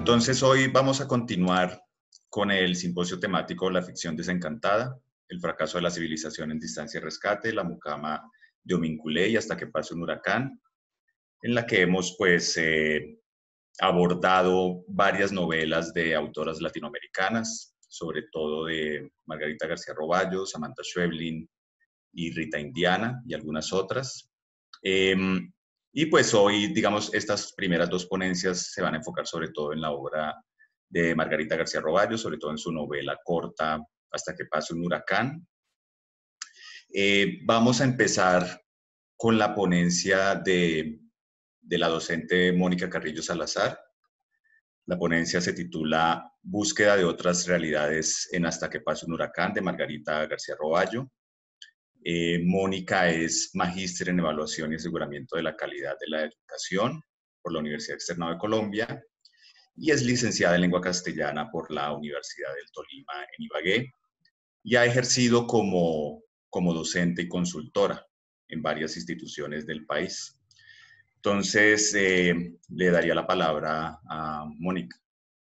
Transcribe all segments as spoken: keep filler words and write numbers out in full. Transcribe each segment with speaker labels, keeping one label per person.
Speaker 1: entonces hoy vamos a continuar con el simposio temático La ficción desencantada, el fracaso de la civilización en distancia y rescate, la mucama de Ominculé y hasta que pase un huracán, en la que hemos pues eh, abordado varias novelas de autoras latinoamericanas, sobre todo de Margarita García Roballo, Samantha Schweblin y Rita Indiana y algunas otras. Eh, y pues hoy, digamos, estas primeras dos ponencias se van a enfocar sobre todo en la obra de Margarita García Roballo, sobre todo en su novela corta Hasta que pase un huracán. Eh, vamos a empezar con la ponencia de, de la docente Mónica Carrillo Salazar. La ponencia se titula Búsqueda de otras realidades en Hasta que pase un huracán, de Margarita García Roballo. Eh, Mónica es magíster en evaluación y aseguramiento de la calidad de la educación por la Universidad Externado de Colombia y es licenciada en lengua castellana por la Universidad del Tolima en Ibagué y ha ejercido como, como docente y consultora en varias instituciones del país. Entonces, eh, le daría la palabra a Mónica.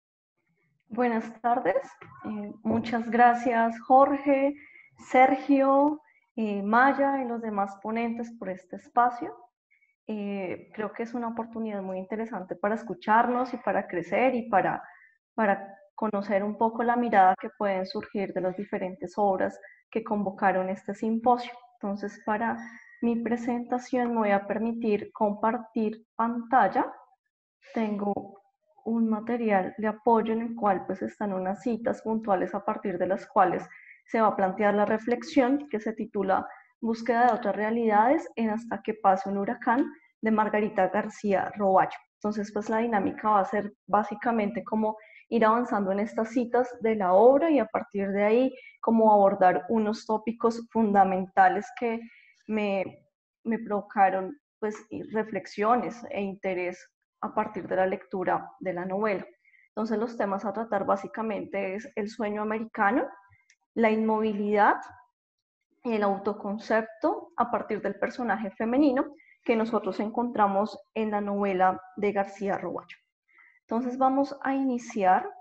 Speaker 2: Buenas tardes. Eh, muchas gracias, Jorge, Sergio, eh, Maya y los demás ponentes por este espacio. Eh, creo que es una oportunidad muy interesante para escucharnos y para crecer y para, para conocer un poco la mirada que pueden surgir de las diferentes obras que convocaron este simposio. Entonces, para mi presentación me voy a permitir compartir pantalla. Tengo un material de apoyo en el cual pues están unas citas puntuales a partir de las cuales se va a plantear la reflexión que se titula Búsqueda de otras realidades en Hasta que pase un huracán, de Margarita García Roballo. Entonces pues la dinámica va a ser básicamente como ir avanzando en estas citas de la obra y a partir de ahí como abordar unos tópicos fundamentales que me, me provocaron pues reflexiones e interés a partir de la lectura de la novela. Entonces los temas a tratar básicamente es el sueño americano, la inmovilidad, el autoconcepto a partir del personaje femenino que nosotros encontramos en la novela de García Roballo. Entonces vamos a iniciar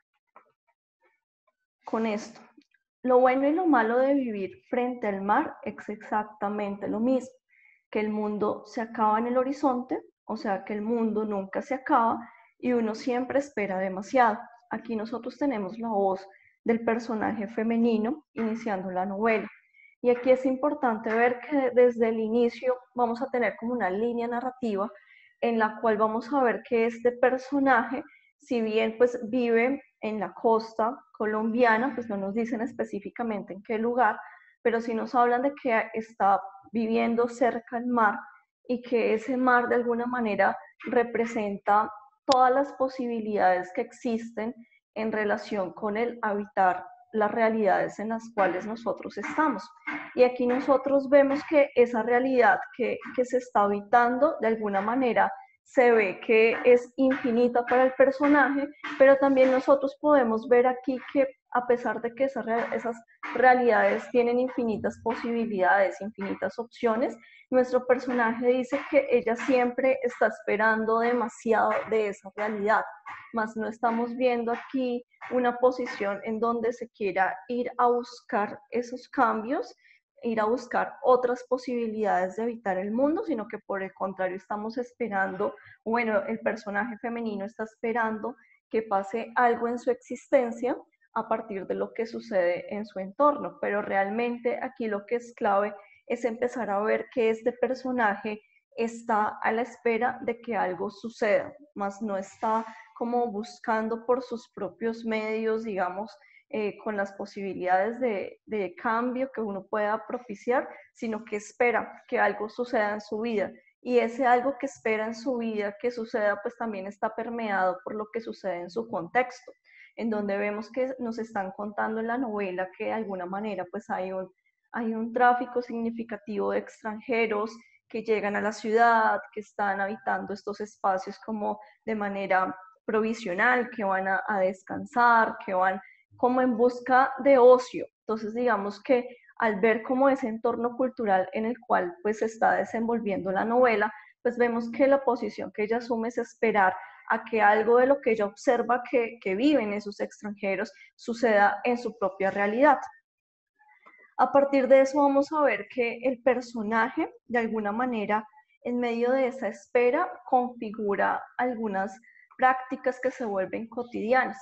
Speaker 2: con esto. Lo bueno y lo malo de vivir frente al mar es exactamente lo mismo, que el mundo se acaba en el horizonte, o sea que el mundo nunca se acaba y uno siempre espera demasiado. Aquí nosotros tenemos la voz del personaje femenino iniciando la novela. Y aquí es importante ver que desde el inicio vamos a tener como una línea narrativa en la cual vamos a ver que este personaje, si bien pues vive en la costa colombiana, pues no nos dicen específicamente en qué lugar, pero sí nos hablan de que está viviendo cerca al mar y que ese mar de alguna manera representa todas las posibilidades que existen en relación con el habitar las realidades en las cuales nosotros estamos. Y aquí nosotros vemos que esa realidad que, que se está habitando de alguna manera se ve que es infinita para el personaje, pero también nosotros podemos ver aquí que a pesar de que esas, esas realidades tienen infinitas posibilidades, infinitas opciones, nuestro personaje dice que ella siempre está esperando demasiado de esa realidad, mas no estamos viendo aquí una posición en donde se quiera ir a buscar esos cambios, ir a buscar otras posibilidades de habitar el mundo, sino que por el contrario estamos esperando, bueno, el personaje femenino está esperando que pase algo en su existencia a partir de lo que sucede en su entorno, pero realmente aquí lo que es clave es empezar a ver que este personaje está a la espera de que algo suceda, más no está como buscando por sus propios medios, digamos, eh, con las posibilidades de, de cambio que uno pueda propiciar, sino que espera que algo suceda en su vida. Y ese algo que espera en su vida que suceda, pues también está permeado por lo que sucede en su contexto, en donde vemos que nos están contando en la novela que de alguna manera pues hay un, hay un tráfico significativo de extranjeros que llegan a la ciudad, que están habitando estos espacios como de manera provisional, que van a, a descansar, que van como en busca de ocio. Entonces digamos que al ver como ese entorno cultural en el cual pues se está desenvolviendo la novela, pues vemos que la posición que ella asume es esperar a que algo de lo que ella observa que, que viven esos extranjeros suceda en su propia realidad. A partir de eso vamos a ver que el personaje, de alguna manera, en medio de esa espera, configura algunas prácticas que se vuelven cotidianas.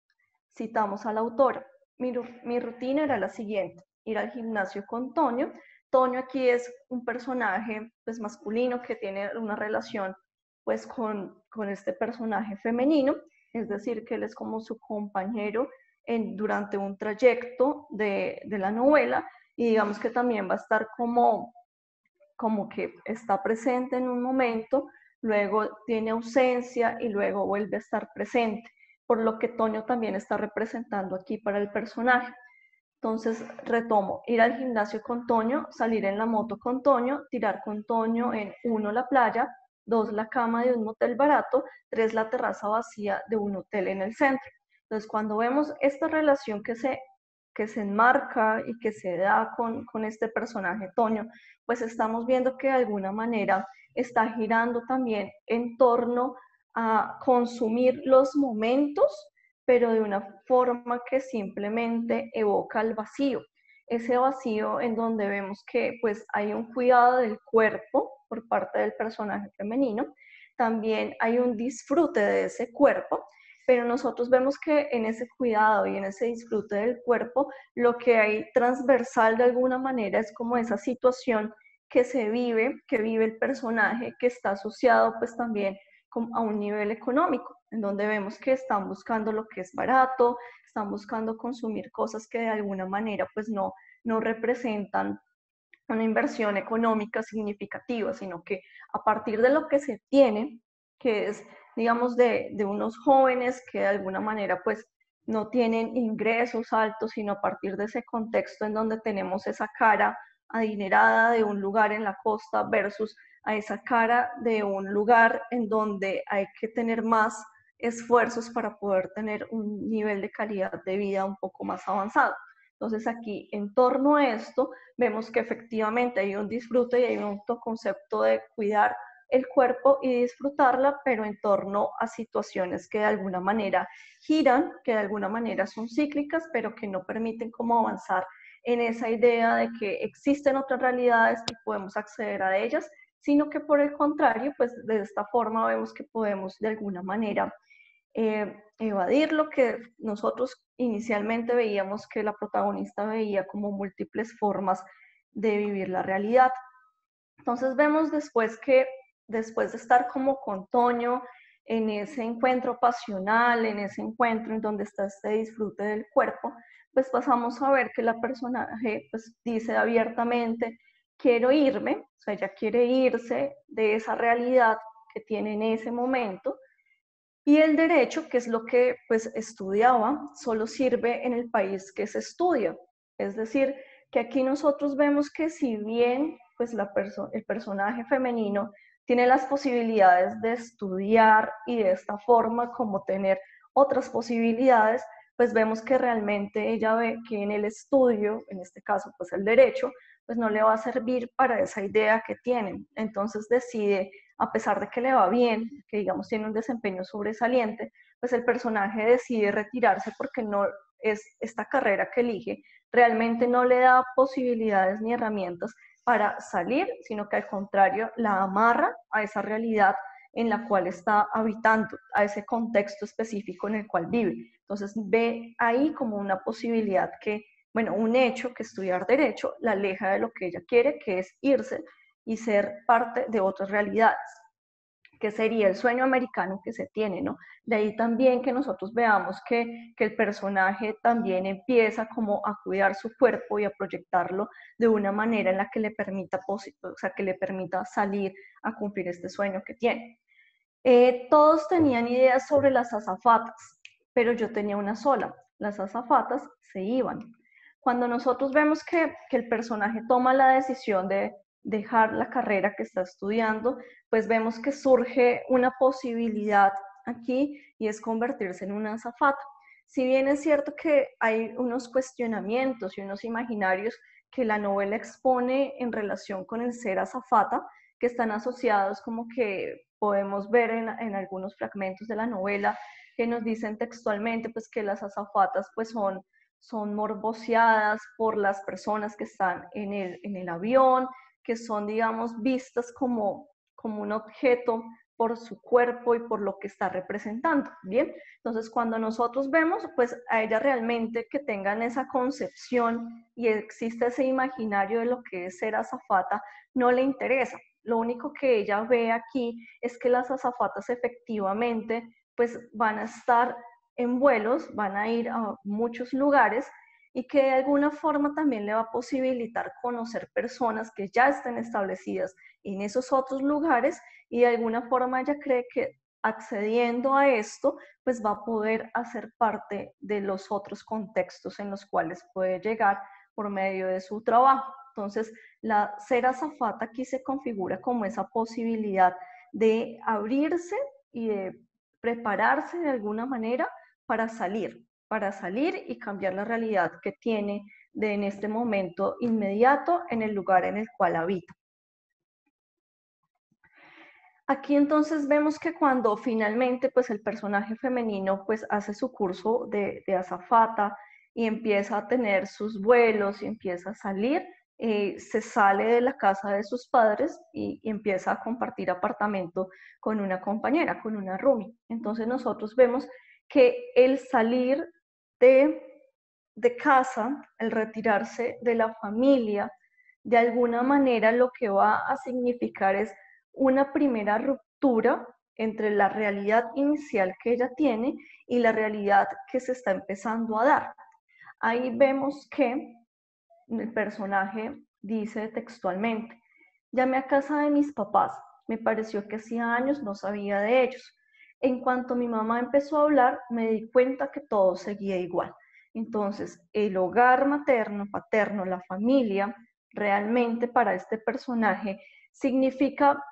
Speaker 2: Citamos a la autora. Mi, mi rutina era la siguiente: ir al gimnasio con Toño. Toño aquí es un personaje pues, masculino que tiene una relación pues, con, con este personaje femenino, es decir, que él es como su compañero en, durante un trayecto de, de la novela, y digamos que también va a estar como, como que está presente en un momento, luego tiene ausencia y luego vuelve a estar presente, por lo que Toño también está representando aquí para el personaje. Entonces retomo: ir al gimnasio con Toño, salir en la moto con Toño, tirar con Toño en uno la playa, dos la cama de un motel barato, tres la terraza vacía de un hotel en el centro. Entonces cuando vemos esta relación que se, que se enmarca y que se da con, con este personaje Toño, pues estamos viendo que de alguna manera está girando también en torno a consumir los momentos, pero de una forma que simplemente evoca el vacío. Ese vacío en donde vemos que pues hay un cuidado del cuerpo por parte del personaje femenino, también hay un disfrute de ese cuerpo, pero nosotros vemos que en ese cuidado y en ese disfrute del cuerpo, lo que hay transversal de alguna manera es como esa situación que se vive, que vive el personaje, que está asociado pues también a un nivel económico, en donde vemos que están buscando lo que es barato, están buscando consumir cosas que de alguna manera pues no, no representan una inversión económica significativa, sino que a partir de lo que se tiene, que es, digamos, de, de unos jóvenes que de alguna manera pues no tienen ingresos altos, sino a partir de ese contexto en donde tenemos esa cara adinerada de un lugar en la costa versus a esa cara de un lugar en donde hay que tener más esfuerzos para poder tener un nivel de calidad de vida un poco más avanzado. Entonces aquí, en torno a esto, vemos que efectivamente hay un disfrute y hay un autoconcepto de cuidar el cuerpo y disfrutarla, pero en torno a situaciones que de alguna manera giran, que de alguna manera son cíclicas, pero que no permiten como avanzar en esa idea de que existen otras realidades y podemos acceder a ellas, sino que por el contrario, pues de esta forma vemos que podemos de alguna manera eh, evadir lo que nosotros inicialmente veíamos que la protagonista veía como múltiples formas de vivir la realidad. Entonces vemos después que después de estar como con Toño en ese encuentro pasional, en ese encuentro en donde está este disfrute del cuerpo, pues pasamos a ver que la personaje pues dice abiertamente: quiero irme, o sea, ella quiere irse de esa realidad que tiene en ese momento. Y el derecho, que es lo que pues estudiaba, solo sirve en el país que se estudia. Es decir, que aquí nosotros vemos que si bien pues la perso el personaje femenino tiene las posibilidades de estudiar y de esta forma como tener otras posibilidades, pues vemos que realmente ella ve que en el estudio, en este caso pues el derecho, pues no le va a servir para esa idea que tienen. Entonces decide, a pesar de que le va bien, que digamos tiene un desempeño sobresaliente, pues el personaje decide retirarse porque no es esta carrera que elige, realmente no le da posibilidades ni herramientas para salir, sino que al contrario la amarra a esa realidad en la cual está habitando, a ese contexto específico en el cual vive. Entonces ve ahí como una posibilidad que, bueno, un hecho que estudiar derecho la aleja de lo que ella quiere, que es irse y ser parte de otras realidades, que sería el sueño americano que se tiene, ¿no? De ahí también que nosotros veamos que, que el personaje también empieza como a cuidar su cuerpo y a proyectarlo de una manera en la que le permita, o sea, que le permita salir a cumplir este sueño que tiene. Eh, todos tenían ideas sobre las azafatas, pero yo tenía una sola: las azafatas se iban. Cuando nosotros vemos que, que el personaje toma la decisión de dejar la carrera que está estudiando, pues vemos que surge una posibilidad aquí y es convertirse en una azafata. Si bien es cierto que hay unos cuestionamientos y unos imaginarios que la novela expone en relación con el ser azafata, que están asociados, como que podemos ver en, en algunos fragmentos de la novela, que nos dicen textualmente pues que las azafatas pues son, son morboseadas por las personas que están en el, en el avión, que son, digamos, vistas como, como un objeto por su cuerpo y por lo que está representando, ¿bien? Entonces, cuando nosotros vemos, pues a ella realmente que tengan esa concepción y existe ese imaginario de lo que es ser azafata, no le interesa. Lo único que ella ve aquí es que las azafatas efectivamente pues van a estar en vuelos, van a ir a muchos lugares y que de alguna forma también le va a posibilitar conocer personas que ya estén establecidas en esos otros lugares y de alguna forma ella cree que accediendo a esto, pues va a poder hacer parte de los otros contextos en los cuales puede llegar por medio de su trabajo. Entonces, la ser azafata aquí se configura como esa posibilidad de abrirse y de prepararse de alguna manera para salir, para salir y cambiar la realidad que tiene de en este momento inmediato en el lugar en el cual habita. Aquí entonces vemos que cuando finalmente pues el personaje femenino pues hace su curso de, de azafata y empieza a tener sus vuelos y empieza a salir, eh, se sale de la casa de sus padres y, y empieza a compartir apartamento con una compañera, con una roomie. Entonces nosotros vemos que el salir de, de casa, el retirarse de la familia, de alguna manera lo que va a significar es una primera ruptura entre la realidad inicial que ella tiene y la realidad que se está empezando a dar. Ahí vemos que el personaje dice textualmente: llamé a casa de mis papás, me pareció que hacía años no sabía de ellos. En cuanto mi mamá empezó a hablar, me di cuenta que todo seguía igual. Entonces, el hogar materno, paterno, la familia, realmente para este personaje significa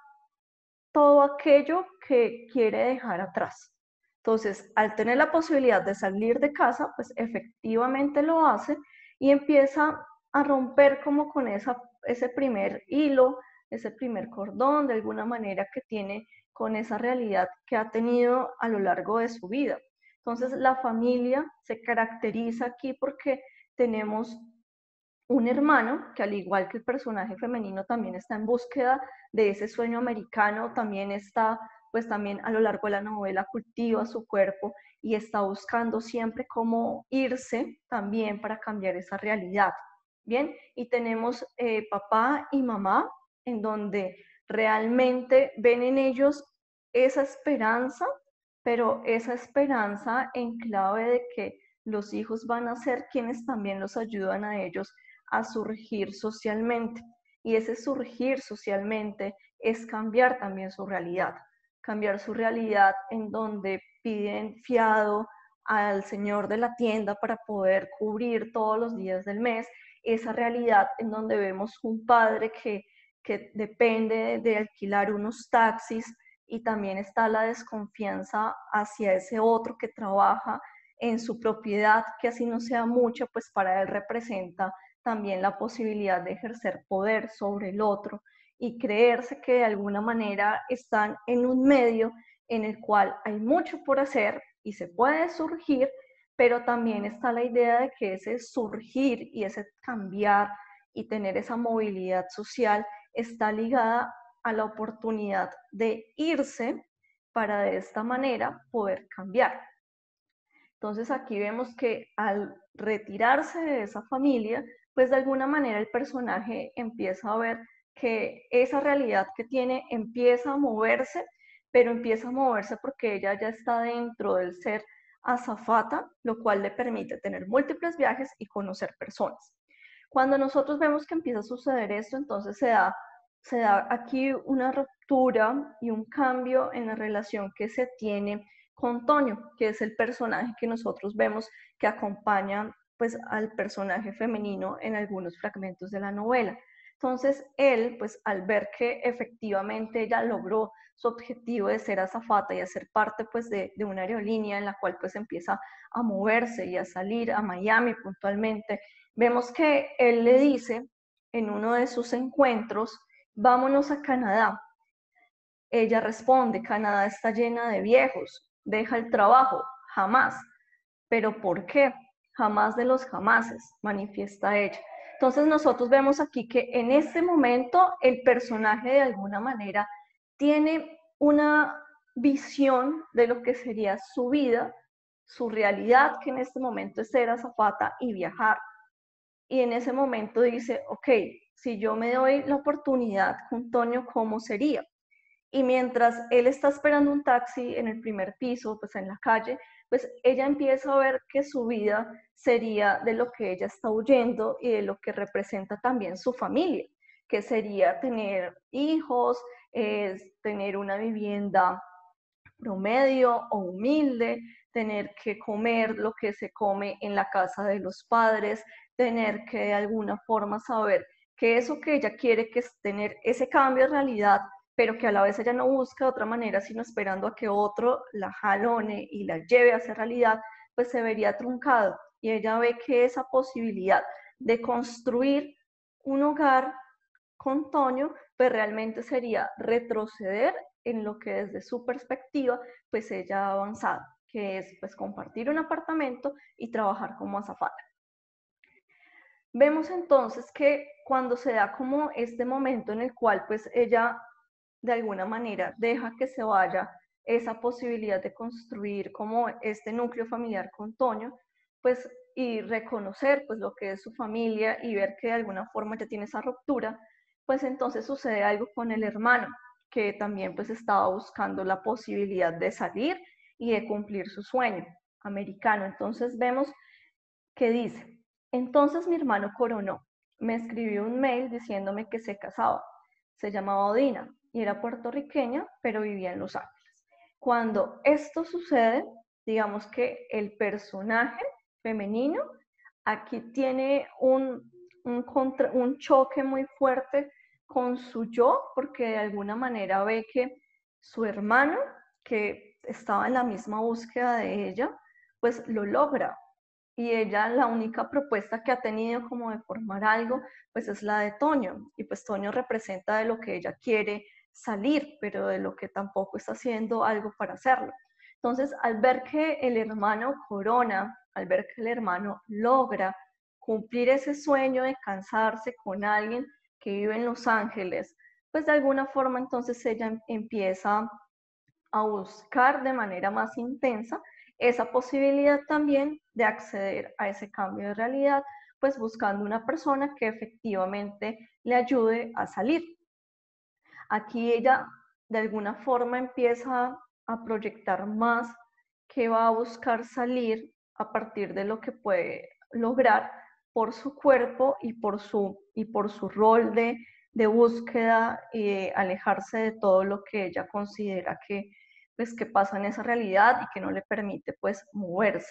Speaker 2: todo aquello que quiere dejar atrás. Entonces, al tener la posibilidad de salir de casa, pues efectivamente lo hace y empieza a romper como con esa, ese primer hilo, ese primer cordón de alguna manera que tiene con esa realidad que ha tenido a lo largo de su vida. Entonces, la familia se caracteriza aquí porque tenemos un hermano que, al igual que el personaje femenino, también está en búsqueda de ese sueño americano, también está, pues también a lo largo de la novela cultiva su cuerpo y está buscando siempre cómo irse también para cambiar esa realidad. Bien, y tenemos eh, papá y mamá en donde realmente ven en ellos esa esperanza, pero esa esperanza en clave de que los hijos van a ser quienes también los ayudan a ellos a surgir socialmente. Y ese surgir socialmente es cambiar también su realidad, cambiar su realidad en donde piden fiado al señor de la tienda para poder cubrir todos los días del mes, esa realidad en donde vemos un padre que, que depende de alquilar unos taxis y también está la desconfianza hacia ese otro que trabaja en su propiedad, que así no sea mucho, pues para él representa también la posibilidad de ejercer poder sobre el otro y creerse que de alguna manera están en un medio en el cual hay mucho por hacer y se puede surgir, pero también está la idea de que ese surgir y ese cambiar y tener esa movilidad social está ligada a la oportunidad de irse para de esta manera poder cambiar. Entonces aquí vemos que al retirarse de esa familia, pues de alguna manera el personaje empieza a ver que esa realidad que tiene empieza a moverse, pero empieza a moverse porque ella ya está dentro del ser azafata, lo cual le permite tener múltiples viajes y conocer personas. Cuando nosotros vemos que empieza a suceder esto, entonces se da, se da aquí una ruptura y un cambio en la relación que se tiene con Toño, que es el personaje que nosotros vemos que acompaña pues al personaje femenino en algunos fragmentos de la novela. Entonces él, pues al ver que efectivamente ella logró su objetivo de ser azafata y hacer parte pues de, de una aerolínea en la cual pues empieza a moverse y a salir a Miami puntualmente, vemos que él le dice en uno de sus encuentros vámonos a Canadá. Ella responde, Canadá está llena de viejos, deja el trabajo, jamás. ¿Pero por qué? Jamás de los jamases, manifiesta ella. Entonces nosotros vemos aquí que en este momento el personaje de alguna manera tiene una visión de lo que sería su vida, su realidad, que en este momento es ser azafata y viajar. Y en ese momento dice, ok, si yo me doy la oportunidad con Toño, ¿cómo sería? Y mientras él está esperando un taxi en el primer piso, pues en la calle, pues ella empieza a ver que su vida sería de lo que ella está huyendo y de lo que representa también su familia, que sería tener hijos, es tener una vivienda promedio o humilde, tener que comer lo que se come en la casa de los padres, tener que de alguna forma saber que eso que ella quiere, que es tener ese cambio de realidad, pero que a la vez ella no busca de otra manera, sino esperando a que otro la jalone y la lleve a esa realidad, pues se vería truncado. Y ella ve que esa posibilidad de construir un hogar con Toño, pues realmente sería retroceder en lo que desde su perspectiva, pues ella ha avanzado, que es pues compartir un apartamento y trabajar como azafata. Vemos entonces que cuando se da como este momento en el cual pues ella de alguna manera deja que se vaya esa posibilidad de construir como este núcleo familiar con Toño, pues y reconocer pues lo que es su familia y ver que de alguna forma ya tiene esa ruptura, pues entonces sucede algo con el hermano, que también pues estaba buscando la posibilidad de salir y de cumplir su sueño americano. Entonces vemos que dice, entonces mi hermano coronó, me escribió un mail diciéndome que se casaba, se llamaba Odina y era puertorriqueña, pero vivía en Los Ángeles. Cuando esto sucede, digamos que el personaje femenino aquí tiene un, un, contra, un choque muy fuerte con su yo, porque de alguna manera ve que su hermano, que estaba en la misma búsqueda de ella, pues lo logra. Y ella la única propuesta que ha tenido como de formar algo, pues es la de Toño. Y pues Toño representa de lo que ella quiere salir, pero de lo que tampoco está haciendo algo para hacerlo. Entonces, al ver que el hermano corona, al ver que el hermano logra cumplir ese sueño de casarse con alguien que vive en Los Ángeles, pues de alguna forma entonces ella empieza a buscar de manera más intensa esa posibilidad también de acceder a ese cambio de realidad, pues buscando una persona que efectivamente le ayude a salir. Aquí ella de alguna forma empieza a proyectar más que va a buscar salir a partir de lo que puede lograr por su cuerpo y por su, y por su rol de, de búsqueda y de alejarse de todo lo que ella considera que, pues, que pasa en esa realidad y que no le permite pues moverse.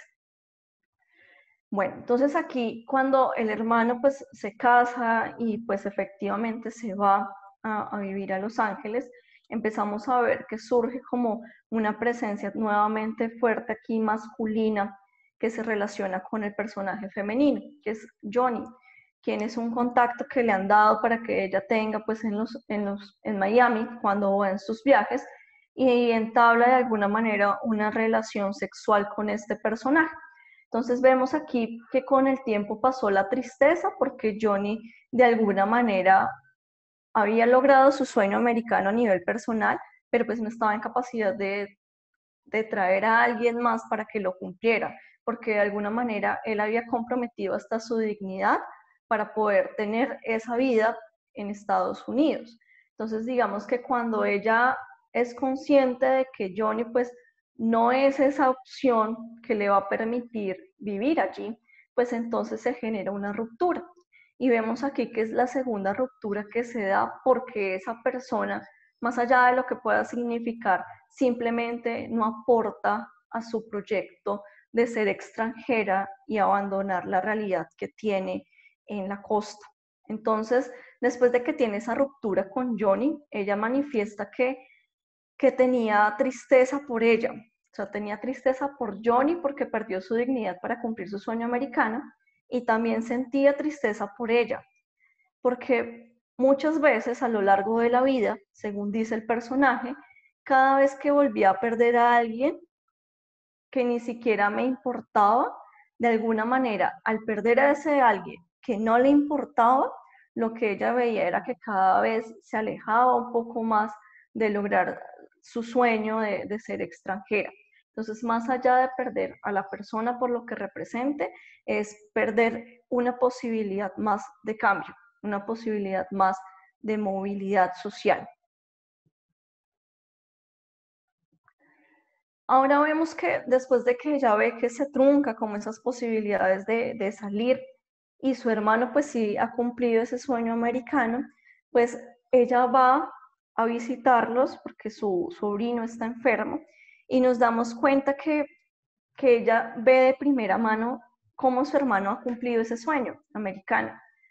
Speaker 2: Bueno, entonces aquí cuando el hermano pues se casa y pues efectivamente se va a, a vivir a Los Ángeles, empezamos a ver que surge como una presencia nuevamente fuerte aquí masculina que se relaciona con el personaje femenino, que es Johnny, quien es un contacto que le han dado para que ella tenga pues en, los, en, los, en Miami cuando va en sus viajes y entabla de alguna manera una relación sexual con este personaje. Entonces vemos aquí que con el tiempo pasó la tristeza porque Johnny de alguna manera había logrado su sueño americano a nivel personal, pero pues no estaba en capacidad de, de traer a alguien más para que lo cumpliera, porque de alguna manera él había comprometido hasta su dignidad para poder tener esa vida en Estados Unidos. Entonces digamos que cuando ella es consciente de que Johnny pues no es esa opción que le va a permitir vivir allí, pues entonces se genera una ruptura. Y vemos aquí que es la segunda ruptura que se da porque esa persona, más allá de lo que pueda significar, simplemente no aporta a su proyecto de ser extranjera y abandonar la realidad que tiene en la costa. Entonces, después de que tiene esa ruptura con Johnny, ella manifiesta que que tenía tristeza por ella, o sea, tenía tristeza por Johnny porque perdió su dignidad para cumplir su sueño americano y también sentía tristeza por ella, porque muchas veces a lo largo de la vida, según dice el personaje, cada vez que volvía a perder a alguien que ni siquiera me importaba, de alguna manera, al perder a ese alguien que no le importaba, lo que ella veía era que cada vez se alejaba un poco más de lograr su sueño de, de ser extranjera. Entonces, más allá de perder a la persona por lo que represente, es perder una posibilidad más de cambio, una posibilidad más de movilidad social. Ahora vemos que después de que ella ve que se trunca como esas posibilidades de, de salir y su hermano pues sí ha cumplido ese sueño americano, pues ella va a visitarlos porque su sobrino está enfermo y nos damos cuenta que, que ella ve de primera mano cómo su hermano ha cumplido ese sueño americano.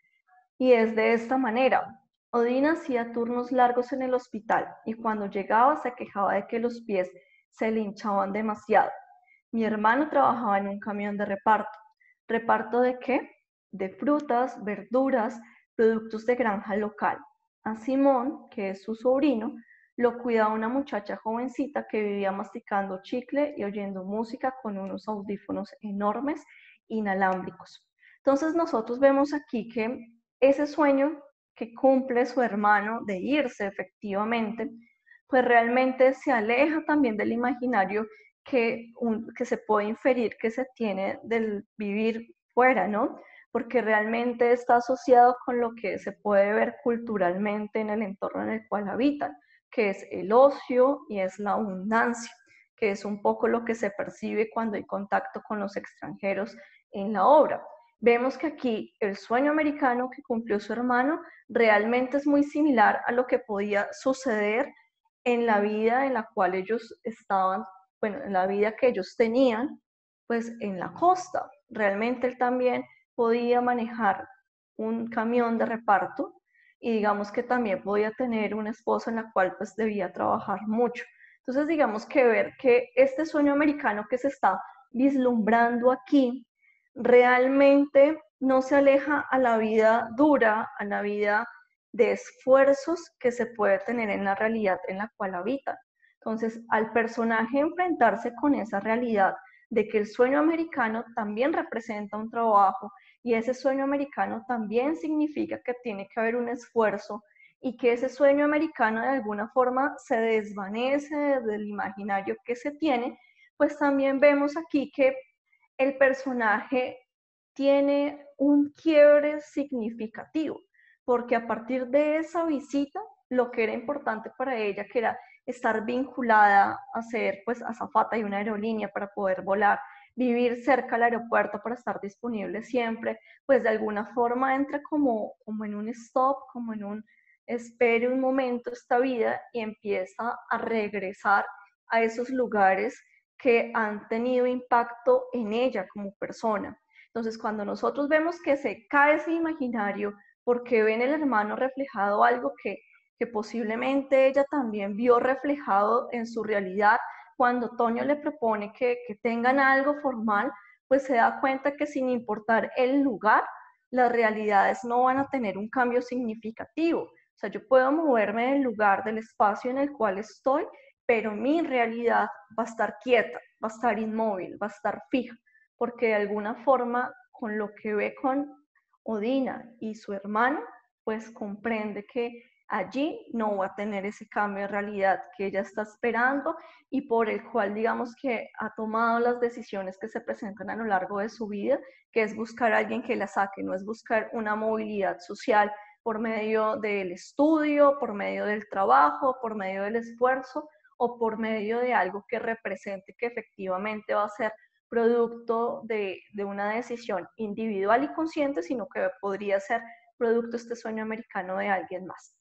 Speaker 2: Y es de esta manera. Odín hacía turnos largos en el hospital y cuando llegaba se quejaba de que los pies se le hinchaban demasiado. Mi hermano trabajaba en un camión de reparto. ¿Reparto de qué? De frutas, verduras, productos de granja local. A Simón, que es su sobrino, lo cuidaba una muchacha jovencita que vivía masticando chicle y oyendo música con unos audífonos enormes inalámbricos. Entonces nosotros vemos aquí que ese sueño que cumple su hermano de irse efectivamente, pues realmente se aleja también del imaginario que, un, que se puede inferir que se tiene del vivir fuera, ¿no? Porque realmente está asociado con lo que se puede ver culturalmente en el entorno en el cual habitan, que es el ocio y es la abundancia, que es un poco lo que se percibe cuando hay contacto con los extranjeros en la obra. Vemos que aquí el sueño americano que cumplió su hermano realmente es muy similar a lo que podía suceder en la vida en la cual ellos estaban, bueno, en la vida que ellos tenían, pues en la costa. Realmente él también podía manejar un camión de reparto y digamos que también podía tener una esposa en la cual pues debía trabajar mucho. Entonces digamos que ver que este sueño americano que se está vislumbrando aquí realmente no se aleja a la vida dura, a la vida de esfuerzos que se puede tener en la realidad en la cual habitan. Entonces, al personaje enfrentarse con esa realidad de que el sueño americano también representa un trabajo y ese sueño americano también significa que tiene que haber un esfuerzo y que ese sueño americano de alguna forma se desvanece del imaginario que se tiene, pues también vemos aquí que el personaje tiene un quiebre significativo, porque a partir de esa visita, lo que era importante para ella, que era estar vinculada a ser pues azafata de una aerolínea para poder volar, vivir cerca al aeropuerto para estar disponible siempre, pues de alguna forma entra como, como en un stop, como en un espere un momento esta vida y empieza a regresar a esos lugares que han tenido impacto en ella como persona. Entonces, cuando nosotros vemos que se cae ese imaginario porque ven el hermano reflejado algo que, que posiblemente ella también vio reflejado en su realidad, cuando Toño le propone que, que tengan algo formal, pues se da cuenta que sin importar el lugar, las realidades no van a tener un cambio significativo. O sea, yo puedo moverme del lugar, del espacio en el cual estoy, pero mi realidad va a estar quieta, va a estar inmóvil, va a estar fija, porque de alguna forma con lo que ve con Odina y su hermano, pues comprende que allí no va a tener ese cambio de realidad que ella está esperando y por el cual digamos que ha tomado las decisiones que se presentan a lo largo de su vida, que es buscar a alguien que la saque, no es buscar una movilidad social por medio del estudio, por medio del trabajo, por medio del esfuerzo o por medio de algo que represente que efectivamente va a ser producto de, de una decisión individual y consciente, sino que podría ser producto de este sueño americano de alguien más.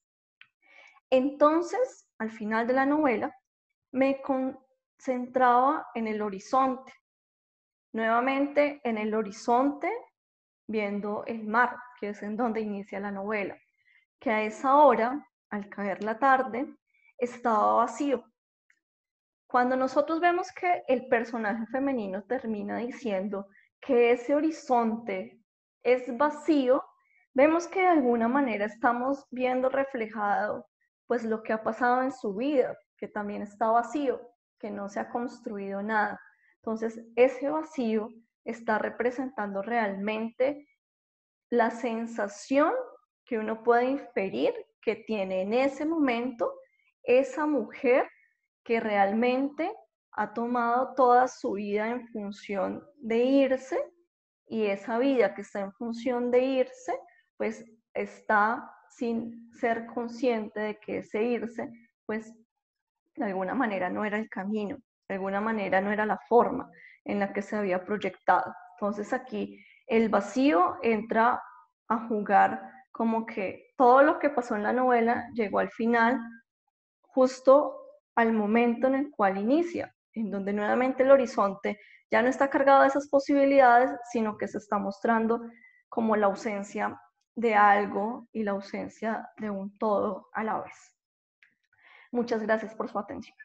Speaker 2: Entonces, al final de la novela, me concentraba en el horizonte, nuevamente en el horizonte, viendo el mar, que es en donde inicia la novela, que a esa hora, al caer la tarde, estaba vacío. Cuando nosotros vemos que el personaje femenino termina diciendo que ese horizonte es vacío, vemos que de alguna manera estamos viendo reflejado pues lo que ha pasado en su vida, que también está vacío, que no se ha construido nada. Entonces, ese vacío está representando realmente la sensación que uno puede inferir que tiene en ese momento esa mujer que realmente ha tomado toda su vida en función de irse, y esa vida que está en función de irse, pues está sin ser consciente de que ese irse, pues de alguna manera no era el camino, de alguna manera no era la forma en la que se había proyectado. Entonces aquí el vacío entra a jugar como que todo lo que pasó en la novela llegó al final justo al momento en el cual inicia, en donde nuevamente el horizonte ya no está cargado de esas posibilidades, sino que se está mostrando como la ausencia de algo y la ausencia de un todo a la vez. Muchas gracias por su atención.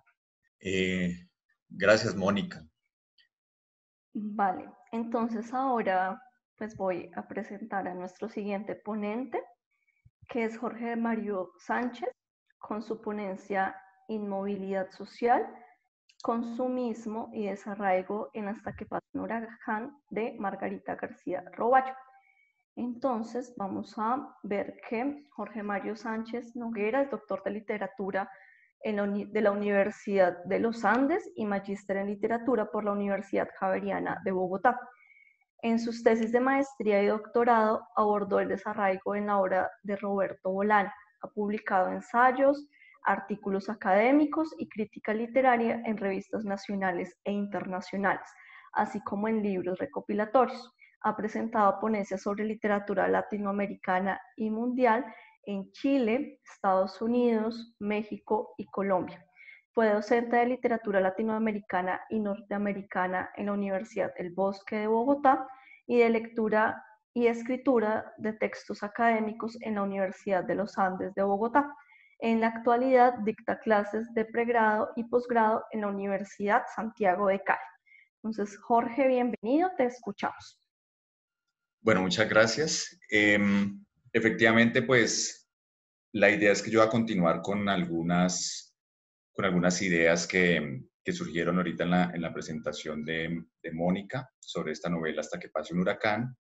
Speaker 1: Eh, gracias, Mónica.
Speaker 2: Vale, entonces ahora pues voy a presentar a nuestro siguiente ponente, que es Jorge Mario Sánchez, con su ponencia Inmovilidad Social, Consumismo y Desarraigo en Hasta que pase un huracán, de Margarita García Roballo. Entonces vamos a ver que Jorge Mario Sánchez Noguera es doctor de literatura en la de la Universidad de los Andes y magíster en literatura por la Universidad Javeriana de Bogotá. En sus tesis de maestría y doctorado abordó el desarraigo en la obra de Roberto Bolán. Ha publicado ensayos, artículos académicos y crítica literaria en revistas nacionales e internacionales, así como en libros recopilatorios. Ha presentado ponencias sobre literatura latinoamericana y mundial en Chile, Estados Unidos, México y Colombia. Fue docente de literatura latinoamericana y norteamericana en la Universidad El Bosque de Bogotá y de lectura y escritura de textos académicos en la Universidad de los Andes de Bogotá. En la actualidad dicta clases de pregrado y posgrado en la Universidad Santiago de Cali. Entonces, Jorge, bienvenido, te escuchamos.
Speaker 1: Bueno, muchas gracias. Eh, efectivamente, pues la idea es que yo voy a continuar con algunas, con algunas ideas que, que surgieron ahorita en la, en la presentación de, de Mónica sobre esta novela Hasta que pase un huracán.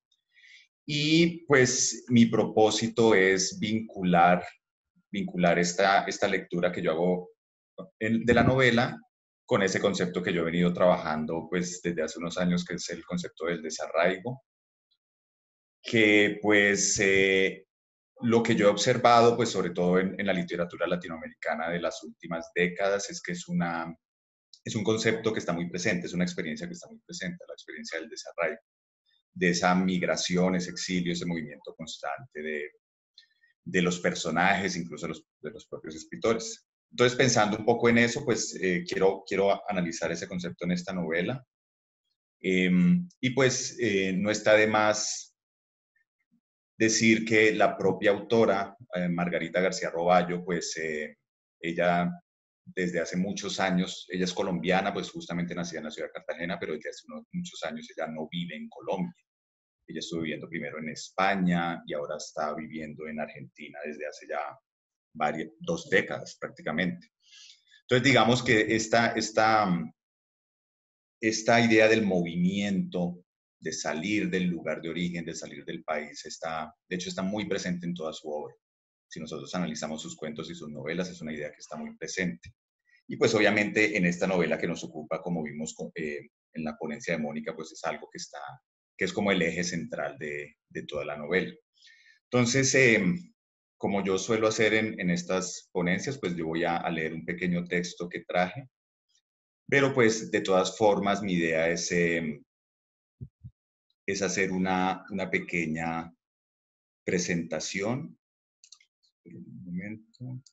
Speaker 1: Y pues mi propósito es vincular, vincular esta, esta lectura que yo hago en, de la novela con ese concepto que yo he venido trabajando pues desde hace unos años, que es el concepto del desarraigo, que pues eh, lo que yo he observado, pues sobre todo en, en la literatura latinoamericana de las últimas décadas, es que es, una, es un concepto que está muy presente, es una experiencia que está muy presente, la experiencia del desarraigo, de esa migración, ese exilio, ese movimiento constante de, de los personajes, incluso de los, de los propios escritores. Entonces, pensando un poco en eso, pues eh, quiero, quiero analizar ese concepto en esta novela. Eh, y pues eh, no está de más decir que la propia autora, eh, Margarita García Roballo, pues eh, ella desde hace muchos años, ella es colombiana, pues justamente nacida en la ciudad de Cartagena, pero desde hace unos, muchos años ella no vive en Colombia. Ella estuvo viviendo primero en España y ahora está viviendo en Argentina desde hace ya varias, dos décadas prácticamente. Entonces digamos que esta, esta, esta idea del movimiento, de salir del lugar de origen, de salir del país, está, de hecho está muy presente en toda su obra. Si nosotros analizamos sus cuentos y sus novelas, es una idea que está muy presente. Y pues obviamente en esta novela que nos ocupa, como vimos eh, en la ponencia de Mónica, pues es algo que está, que es como el eje central de, de toda la novela. Entonces, eh, como yo suelo hacer en, en estas ponencias, pues yo voy a, a leer un pequeño texto que traje, pero pues de todas formas mi idea es, eh, es hacer una, una pequeña presentación. Un momento.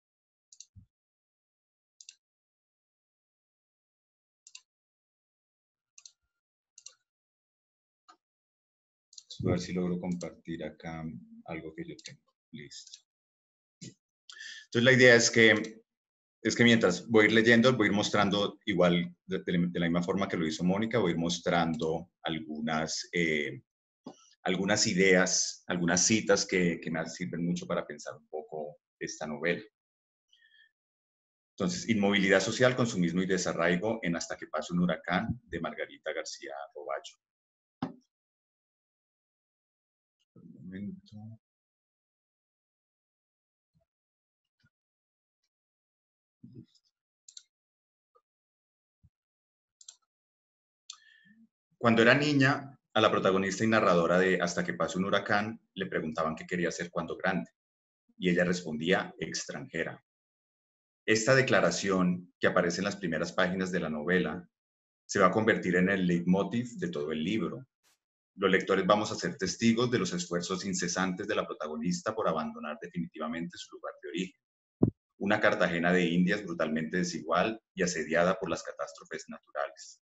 Speaker 1: Voy a ver si logro compartir acá algo que yo tengo. Listo. Entonces la idea es que, es que mientras voy a ir leyendo, voy a ir mostrando igual, de, de la misma forma que lo hizo Mónica, voy a ir mostrando algunas, eh, algunas ideas, algunas citas que, que me sirven mucho para pensar un poco esta novela. Entonces, Inmovilidad social, consumismo y desarraigo en Hasta que pase un huracán, de Margarita García Roballo. Un momento. Cuando era niña, a la protagonista y narradora de Hasta que pase un huracán le preguntaban qué quería ser cuando grande, y ella respondía extranjera. Esta declaración, que aparece en las primeras páginas de la novela, se va a convertir en el leitmotiv de todo el libro. Los lectores vamos a ser testigos de los esfuerzos incesantes de la protagonista por abandonar definitivamente su lugar de origen. Una Cartagena de Indias brutalmente desigual y asediada por las catástrofes naturales.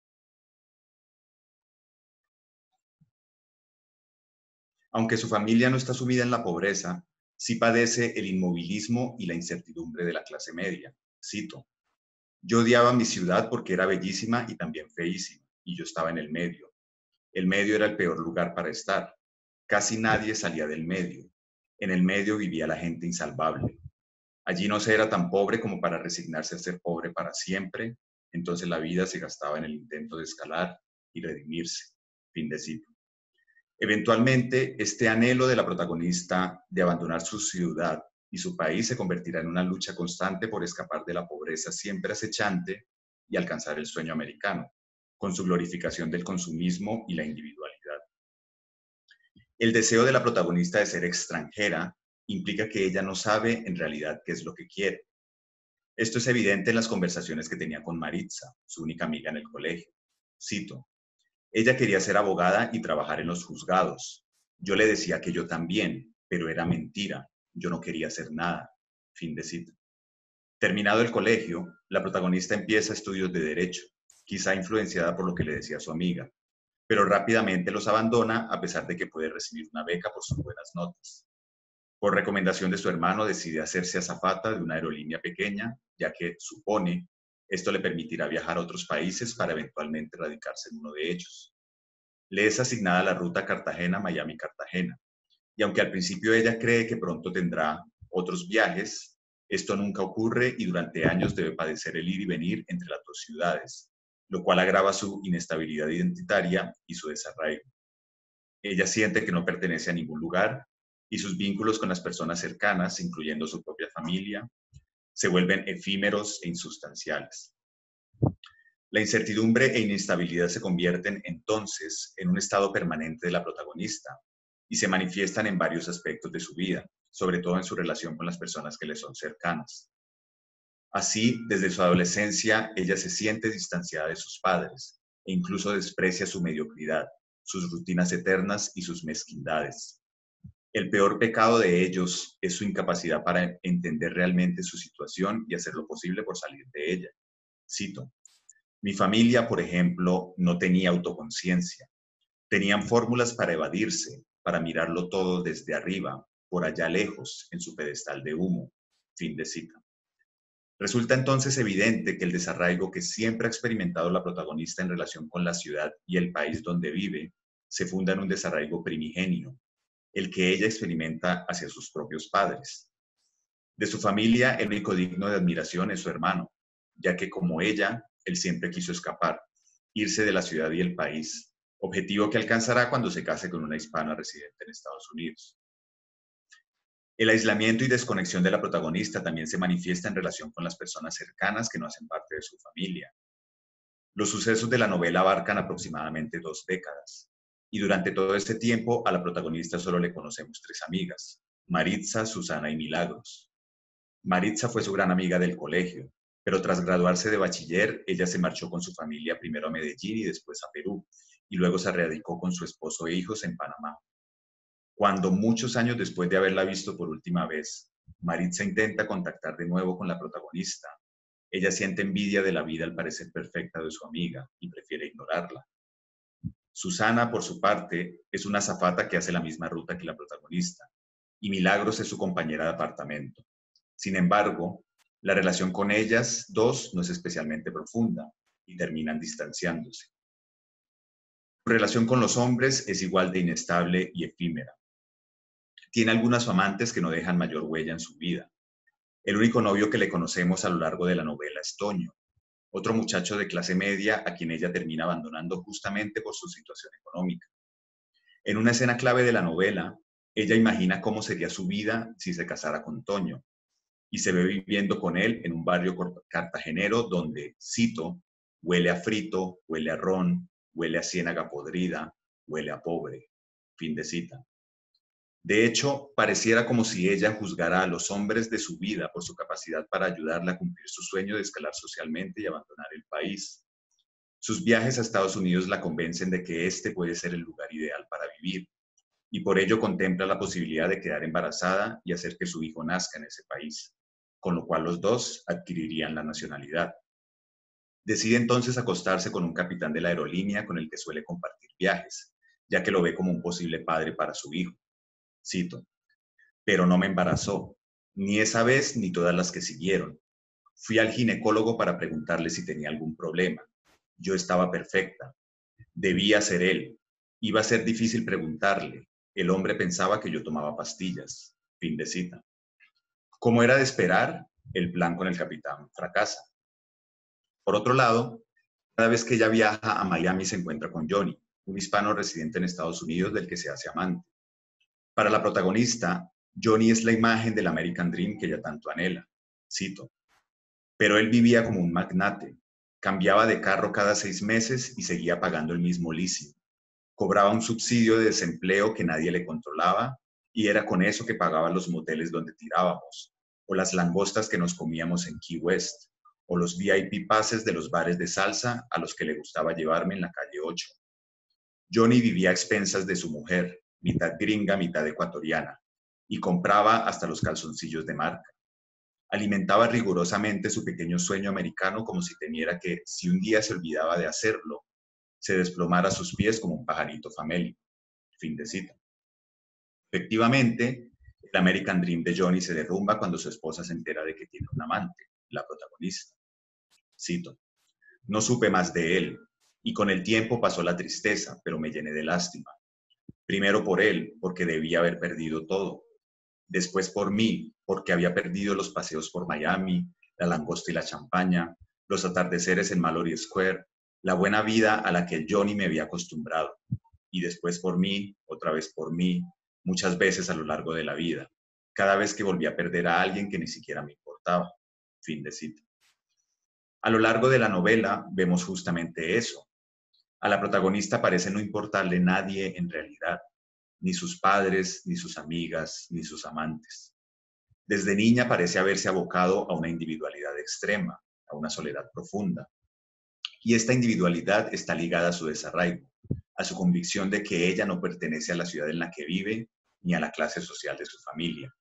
Speaker 1: Aunque su familia no está sumida en la pobreza, sí padece el inmovilismo y la incertidumbre de la clase media. Cito: yo odiaba mi ciudad porque era bellísima y también feísima, y yo estaba en el medio. El medio era el peor lugar para estar. Casi nadie salía del medio. En el medio vivía la gente insalvable. Allí no se era tan pobre como para resignarse a ser pobre para siempre, entonces la vida se gastaba en el intento de escalar y redimirse. Fin de cita. Eventualmente, este anhelo de la protagonista de abandonar su ciudad y su país se convertirá en una lucha constante por escapar de la pobreza siempre acechante y alcanzar el sueño americano, con su glorificación del consumismo y la individualidad. El deseo de la protagonista de ser extranjera implica que ella no sabe en realidad qué es lo que quiere. Esto es evidente en las conversaciones que tenía con Maritza, su única amiga en el colegio. Cito: ella quería ser abogada y trabajar en los juzgados. Yo le decía que yo también, pero era mentira. Yo no quería hacer nada. Fin de cita. Terminado el colegio, la protagonista empieza estudios de derecho, quizá influenciada por lo que le decía su amiga, pero rápidamente los abandona a pesar de que puede recibir una beca por sus buenas notas. Por recomendación de su hermano, decide hacerse azafata de una aerolínea pequeña, ya que, supone, esto le permitirá viajar a otros países para eventualmente radicarse en uno de ellos. Le es asignada la ruta Cartagena-Miami-Cartagena, y aunque al principio ella cree que pronto tendrá otros viajes, esto nunca ocurre y durante años debe padecer el ir y venir entre las dos ciudades, lo cual agrava su inestabilidad identitaria y su desarraigo. Ella siente que no pertenece a ningún lugar y sus vínculos con las personas cercanas, incluyendo su propia familia, se vuelven efímeros e insustanciales. La incertidumbre e inestabilidad se convierten entonces en un estado permanente de la protagonista y se manifiestan en varios aspectos de su vida, sobre todo en su relación con las personas que le son cercanas. Así, desde su adolescencia, ella se siente distanciada de sus padres e incluso desprecia su mediocridad, sus rutinas eternas y sus mezquindades. El peor pecado de ellos es su incapacidad para entender realmente su situación y hacer lo posible por salir de ella. Cito: mi familia, por ejemplo, no tenía autoconciencia. Tenían fórmulas para evadirse, para mirarlo todo desde arriba, por allá lejos, en su pedestal de humo. Fin de cita. Resulta entonces evidente que el desarraigo que siempre ha experimentado la protagonista en relación con la ciudad y el país donde vive se funda en un desarraigo primigenio, el que ella experimenta hacia sus propios padres. De su familia, el único digno de admiración es su hermano, ya que como ella, él siempre quiso escapar, irse de la ciudad y el país, objetivo que alcanzará cuando se case con una hispana residente en Estados Unidos. El aislamiento y desconexión de la protagonista también se manifiesta en relación con las personas cercanas que no hacen parte de su familia. Los sucesos de la novela abarcan aproximadamente dos décadas, y durante todo este tiempo a la protagonista solo le conocemos tres amigas: Maritza, Susana y Milagros. Maritza fue su gran amiga del colegio, pero tras graduarse de bachiller, ella se marchó con su familia primero a Medellín y después a Perú, y luego se radicó con su esposo e hijos en Panamá. Cuando, muchos años después de haberla visto por última vez, Maritza intenta contactar de nuevo con la protagonista, ella siente envidia de la vida al parecer perfecta de su amiga y prefiere ignorarla. Susana, por su parte, es una azafata que hace la misma ruta que la protagonista, y Milagros es su compañera de apartamento. Sin embargo, la relación con ellas dos no es especialmente profunda y terminan distanciándose. Su relación con los hombres es igual de inestable y efímera. Tiene algunas amantes que no dejan mayor huella en su vida. El único novio que le conocemos a lo largo de la novela es Toño, otro muchacho de clase media a quien ella termina abandonando justamente por su situación económica. En una escena clave de la novela, ella imagina cómo sería su vida si se casara con Toño, y se ve viviendo con él en un barrio cartagenero donde, cito, huele a frito, huele a ron, huele a ciénaga podrida, huele a pobre. Fin de cita. De hecho, pareciera como si ella juzgara a los hombres de su vida por su capacidad para ayudarla a cumplir su sueño de escalar socialmente y abandonar el país. Sus viajes a Estados Unidos la convencen de que este puede ser el lugar ideal para vivir, y por ello contempla la posibilidad de quedar embarazada y hacer que su hijo nazca en ese país, con lo cual los dos adquirirían la nacionalidad. Decide entonces acostarse con un capitán de la aerolínea con el que suele compartir viajes, ya que lo ve como un posible padre para su hijo. Cito, pero no me embarazó, ni esa vez ni todas las que siguieron. Fui al ginecólogo para preguntarle si tenía algún problema. Yo estaba perfecta. Debía ser él. Iba a ser difícil preguntarle. El hombre pensaba que yo tomaba pastillas. Fin de cita. Como era de esperar, el plan con el capitán fracasa. Por otro lado, cada vez que ella viaja a Miami se encuentra con Johnny, un hispano residente en Estados Unidos del que se hace amante. Para la protagonista, Johnny es la imagen del American Dream que ella tanto anhela. Cito. Pero él vivía como un magnate. Cambiaba de carro cada seis meses y seguía pagando el mismo leasing. Cobraba un subsidio de desempleo que nadie le controlaba y era con eso que pagaba los moteles donde tirábamos, o las langostas que nos comíamos en Key West, o los V I P pases de los bares de salsa a los que le gustaba llevarme en la calle ocho. Johnny vivía a expensas de su mujer, mitad gringa, mitad ecuatoriana, y compraba hasta los calzoncillos de marca. Alimentaba rigurosamente su pequeño sueño americano como si temiera que, si un día se olvidaba de hacerlo, se desplomara a sus pies como un pajarito famélico. Fin de cita. Efectivamente, el American Dream de Johnny se derrumba cuando su esposa se entera de que tiene un amante, la protagonista. Cito. No supe más de él, y con el tiempo pasó la tristeza, pero me llené de lástima. Primero por él, porque debía haber perdido todo. Después por mí, porque había perdido los paseos por Miami, la langosta y la champaña, los atardeceres en Mallory Square, la buena vida a la que Johnny me había acostumbrado. Y después por mí, otra vez por mí, muchas veces a lo largo de la vida, cada vez que volví a perder a alguien que ni siquiera me importaba. Fin de cita. A lo largo de la novela vemos justamente eso. A la protagonista parece no importarle nadie en realidad, ni sus padres, ni sus amigas, ni sus amantes. Desde niña parece haberse abocado a una individualidad extrema, a una soledad profunda. Y esta individualidad está ligada a su desarraigo, a su convicción de que ella no pertenece a la ciudad en la que vive, ni a la clase social de su familia.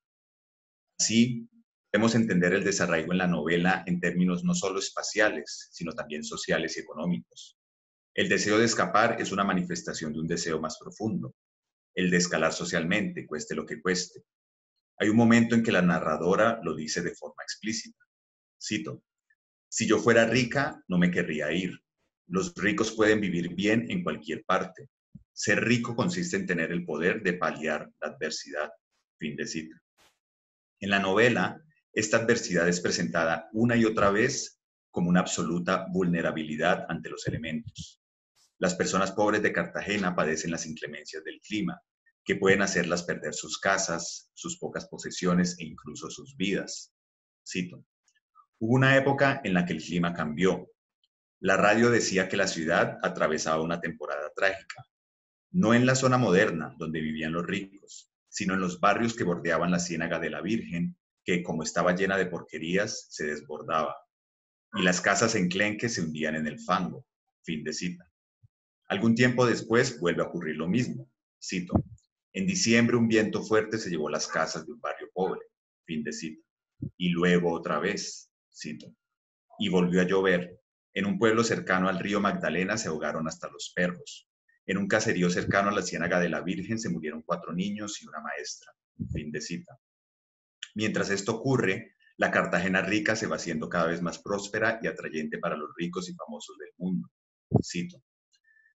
Speaker 1: Así, podemos entender el desarraigo en la novela en términos no solo espaciales, sino también sociales y económicos. El deseo de escapar es una manifestación de un deseo más profundo, el de escalar socialmente, cueste lo que cueste. Hay un momento en que la narradora lo dice de forma explícita. Cito, si yo fuera rica, no me querría ir. Los ricos pueden vivir bien en cualquier parte. Ser rico consiste en tener el poder de paliar la adversidad. Fin de cita. En la novela, esta adversidad es presentada una y otra vez como una absoluta vulnerabilidad ante los elementos. Las personas pobres de Cartagena padecen las inclemencias del clima, que pueden hacerlas perder sus casas, sus pocas posesiones e incluso sus vidas. Cito. Hubo una época en la que el clima cambió. La radio decía que la ciudad atravesaba una temporada trágica, no en la zona moderna donde vivían los ricos, sino en los barrios que bordeaban la Ciénaga de la Virgen, que como estaba llena de porquerías, se desbordaba, y las casas enclenques se hundían en el fango. Fin de cita. Algún tiempo después vuelve a ocurrir lo mismo. Cito. En diciembre un viento fuerte se llevó las casas de un barrio pobre. Fin de cita. Y luego otra vez. Cito. Y volvió a llover. En un pueblo cercano al río Magdalena se ahogaron hasta los perros. En un caserío cercano a la Ciénaga de la Virgen se murieron cuatro niños y una maestra. Fin de cita. Mientras esto ocurre, la Cartagena rica se va haciendo cada vez más próspera y atrayente para los ricos y famosos del mundo. Cito.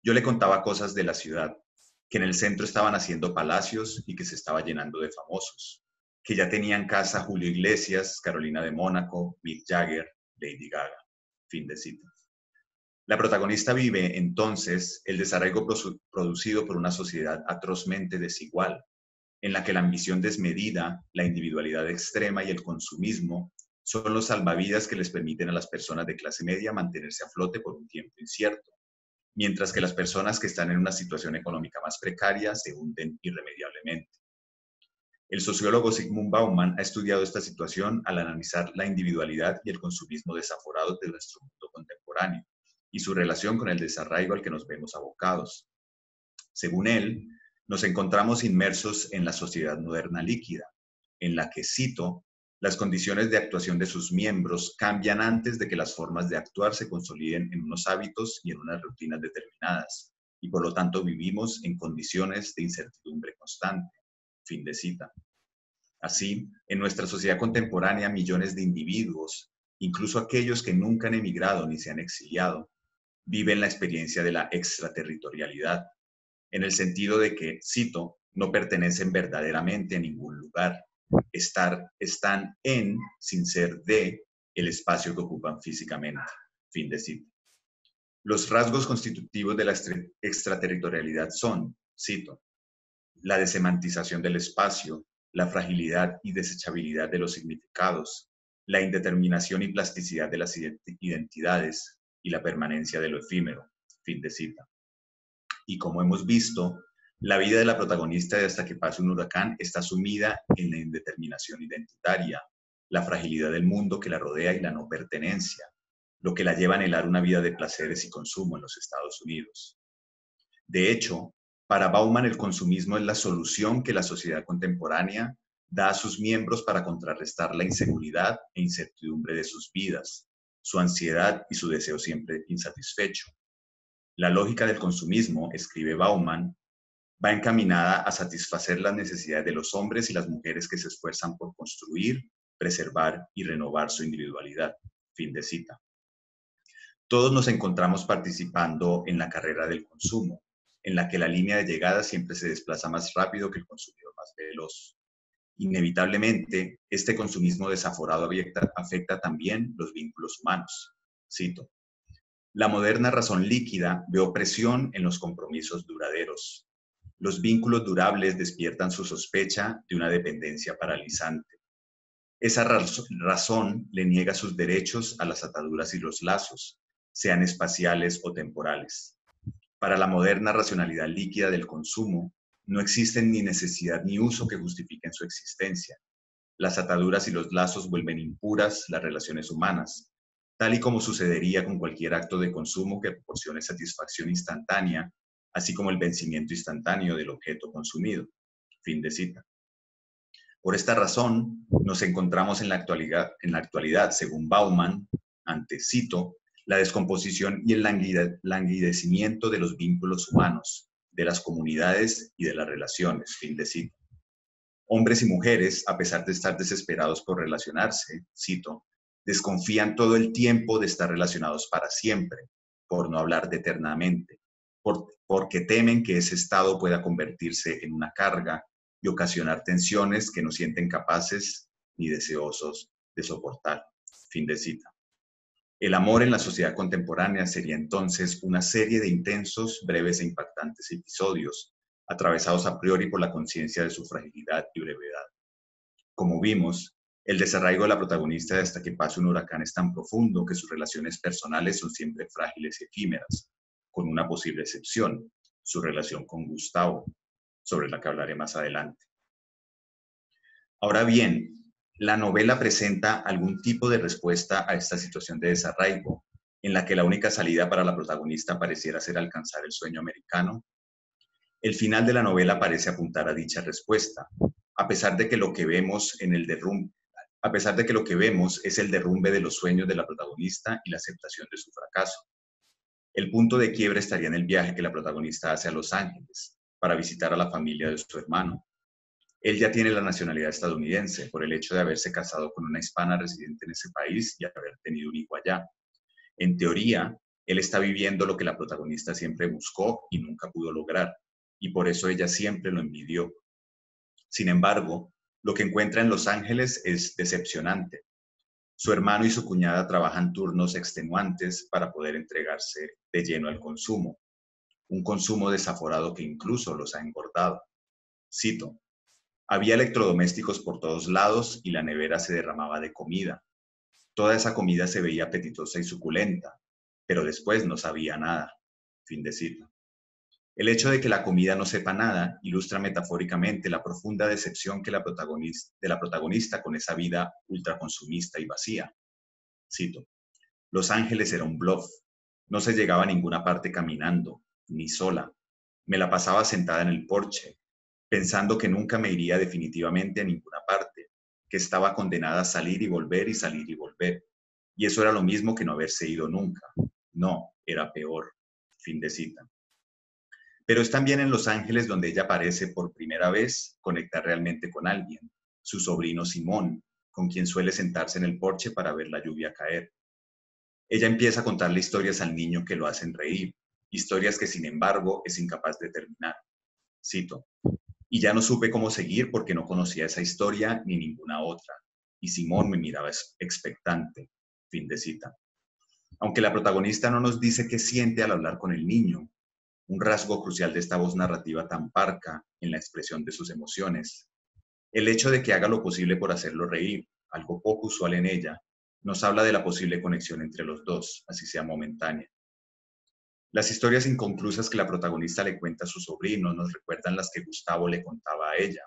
Speaker 1: Yo le contaba cosas de la ciudad, que en el centro estaban haciendo palacios y que se estaba llenando de famosos, que ya tenían casa Julio Iglesias, Carolina de Mónaco, Mick Jagger, Lady Gaga. Fin de cita. La protagonista vive entonces el desarraigo producido por una sociedad atrozmente desigual, en la que la ambición desmedida, la individualidad extrema y el consumismo son los salvavidas que les permiten a las personas de clase media mantenerse a flote por un tiempo incierto, mientras que las personas que están en una situación económica más precaria se hunden irremediablemente. El sociólogo Zygmunt Bauman ha estudiado esta situación al analizar la individualidad y el consumismo desaforados de nuestro mundo contemporáneo y su relación con el desarraigo al que nos vemos abocados. Según él, nos encontramos inmersos en la sociedad moderna líquida, en la que, cito, las condiciones de actuación de sus miembros cambian antes de que las formas de actuar se consoliden en unos hábitos y en unas rutinas determinadas, y por lo tanto vivimos en condiciones de incertidumbre constante. Fin de cita. Así, en nuestra sociedad contemporánea, millones de individuos, incluso aquellos que nunca han emigrado ni se han exiliado, viven la experiencia de la extraterritorialidad, en el sentido de que, cito, no pertenecen verdaderamente a ningún lugar. Estar, están en, sin ser de, el espacio que ocupan físicamente. Fin de cita. Los rasgos constitutivos de la extraterritorialidad son, cito, la desemantización del espacio, la fragilidad y desechabilidad de los significados, la indeterminación y plasticidad de las identidades y la permanencia de lo efímero. Fin de cita. Y como hemos visto, la vida de la protagonista de Hasta que pase un huracán está sumida en la indeterminación identitaria, la fragilidad del mundo que la rodea y la no pertenencia, lo que la lleva a anhelar una vida de placeres y consumo en los Estados Unidos. De hecho, para Bauman el consumismo es la solución que la sociedad contemporánea da a sus miembros para contrarrestar la inseguridad e incertidumbre de sus vidas, su ansiedad y su deseo siempre insatisfecho. La lógica del consumismo, escribe Bauman, va encaminada a satisfacer las necesidades de los hombres y las mujeres que se esfuerzan por construir, preservar y renovar su individualidad. Fin de cita. Todos nos encontramos participando en la carrera del consumo, en la que la línea de llegada siempre se desplaza más rápido que el consumidor más veloz. Inevitablemente, este consumismo desaforado afecta, afecta también los vínculos humanos. Cito. La moderna razón líquida ve opresión en los compromisos duraderos. Los vínculos durables despiertan su sospecha de una dependencia paralizante. Esa raz- razón le niega sus derechos a las ataduras y los lazos, sean espaciales o temporales. Para la moderna racionalidad líquida del consumo, no existen ni necesidad ni uso que justifiquen su existencia. Las ataduras y los lazos vuelven impuras las relaciones humanas, tal y como sucedería con cualquier acto de consumo que proporcione satisfacción instantánea, así como el vencimiento instantáneo del objeto consumido. Fin de cita. Por esta razón, nos encontramos en la actualidad, en la actualidad según Bauman, ante, cito, la descomposición y el languidecimiento de los vínculos humanos, de las comunidades y de las relaciones. Fin de cita. Hombres y mujeres, a pesar de estar desesperados por relacionarse, cito, desconfían todo el tiempo de estar relacionados para siempre, por no hablar de eternamente, por, porque temen que ese estado pueda convertirse en una carga y ocasionar tensiones que no sienten capaces ni deseosos de soportar. Fin de cita. El amor en la sociedad contemporánea sería entonces una serie de intensos, breves e impactantes episodios, atravesados a priori por la conciencia de su fragilidad y brevedad. Como vimos, el desarraigo de la protagonista de Hasta que pase un huracán es tan profundo que sus relaciones personales son siempre frágiles y efímeras, con una posible excepción, su relación con Gustavo, sobre la que hablaré más adelante. Ahora bien, la novela presenta algún tipo de respuesta a esta situación de desarraigo, en la que la única salida para la protagonista pareciera ser alcanzar el sueño americano. El final de la novela parece apuntar a dicha respuesta, a pesar de que lo que vemos en el derrumbe, a pesar de que lo que vemos es el derrumbe de los sueños de la protagonista y la aceptación de su fracaso. El punto de quiebre estaría en el viaje que la protagonista hace a Los Ángeles para visitar a la familia de su hermano. Él ya tiene la nacionalidad estadounidense por el hecho de haberse casado con una hispana residente en ese país y haber tenido un hijo allá. En teoría, Él está viviendo lo que la protagonista siempre buscó y nunca pudo lograr, y por eso ella siempre lo envidió. Sin embargo, lo que encuentra en Los Ángeles es decepcionante. Su hermano y su cuñada trabajan turnos extenuantes para poder entregarse de lleno al consumo, un consumo desaforado que incluso los ha engordado. Cito: había electrodomésticos por todos lados y la nevera se derramaba de comida. Toda esa comida se veía apetitosa y suculenta, pero después no sabía nada. Fin de cita. El hecho de que la comida no sepa nada ilustra metafóricamente la profunda decepción que la protagonista, de la protagonista con esa vida ultraconsumista y vacía. Cito: Los Ángeles era un bluff. No se llegaba a ninguna parte caminando, ni sola. Me la pasaba sentada en el porche, pensando que nunca me iría definitivamente a ninguna parte, que estaba condenada a salir y volver y salir y volver. Y eso era lo mismo que no haberse ido nunca. No, era peor. Fin de cita. Pero es también en Los Ángeles donde ella parece por primera vez conectar realmente con alguien, su sobrino Simón, con quien suele sentarse en el porche para ver la lluvia caer. Ella empieza a contarle historias al niño que lo hacen reír, historias que sin embargo es incapaz de terminar. Cito: y ya no supe cómo seguir porque no conocía esa historia ni ninguna otra, y Simón me miraba expectante. Fin de cita. Aunque la protagonista no nos dice qué siente al hablar con el niño, un rasgo crucial de esta voz narrativa tan parca en la expresión de sus emociones, el hecho de que haga lo posible por hacerlo reír, algo poco usual en ella, nos habla de la posible conexión entre los dos, así sea momentánea. Las historias inconclusas que la protagonista le cuenta a su sobrino nos recuerdan las que Gustavo le contaba a ella.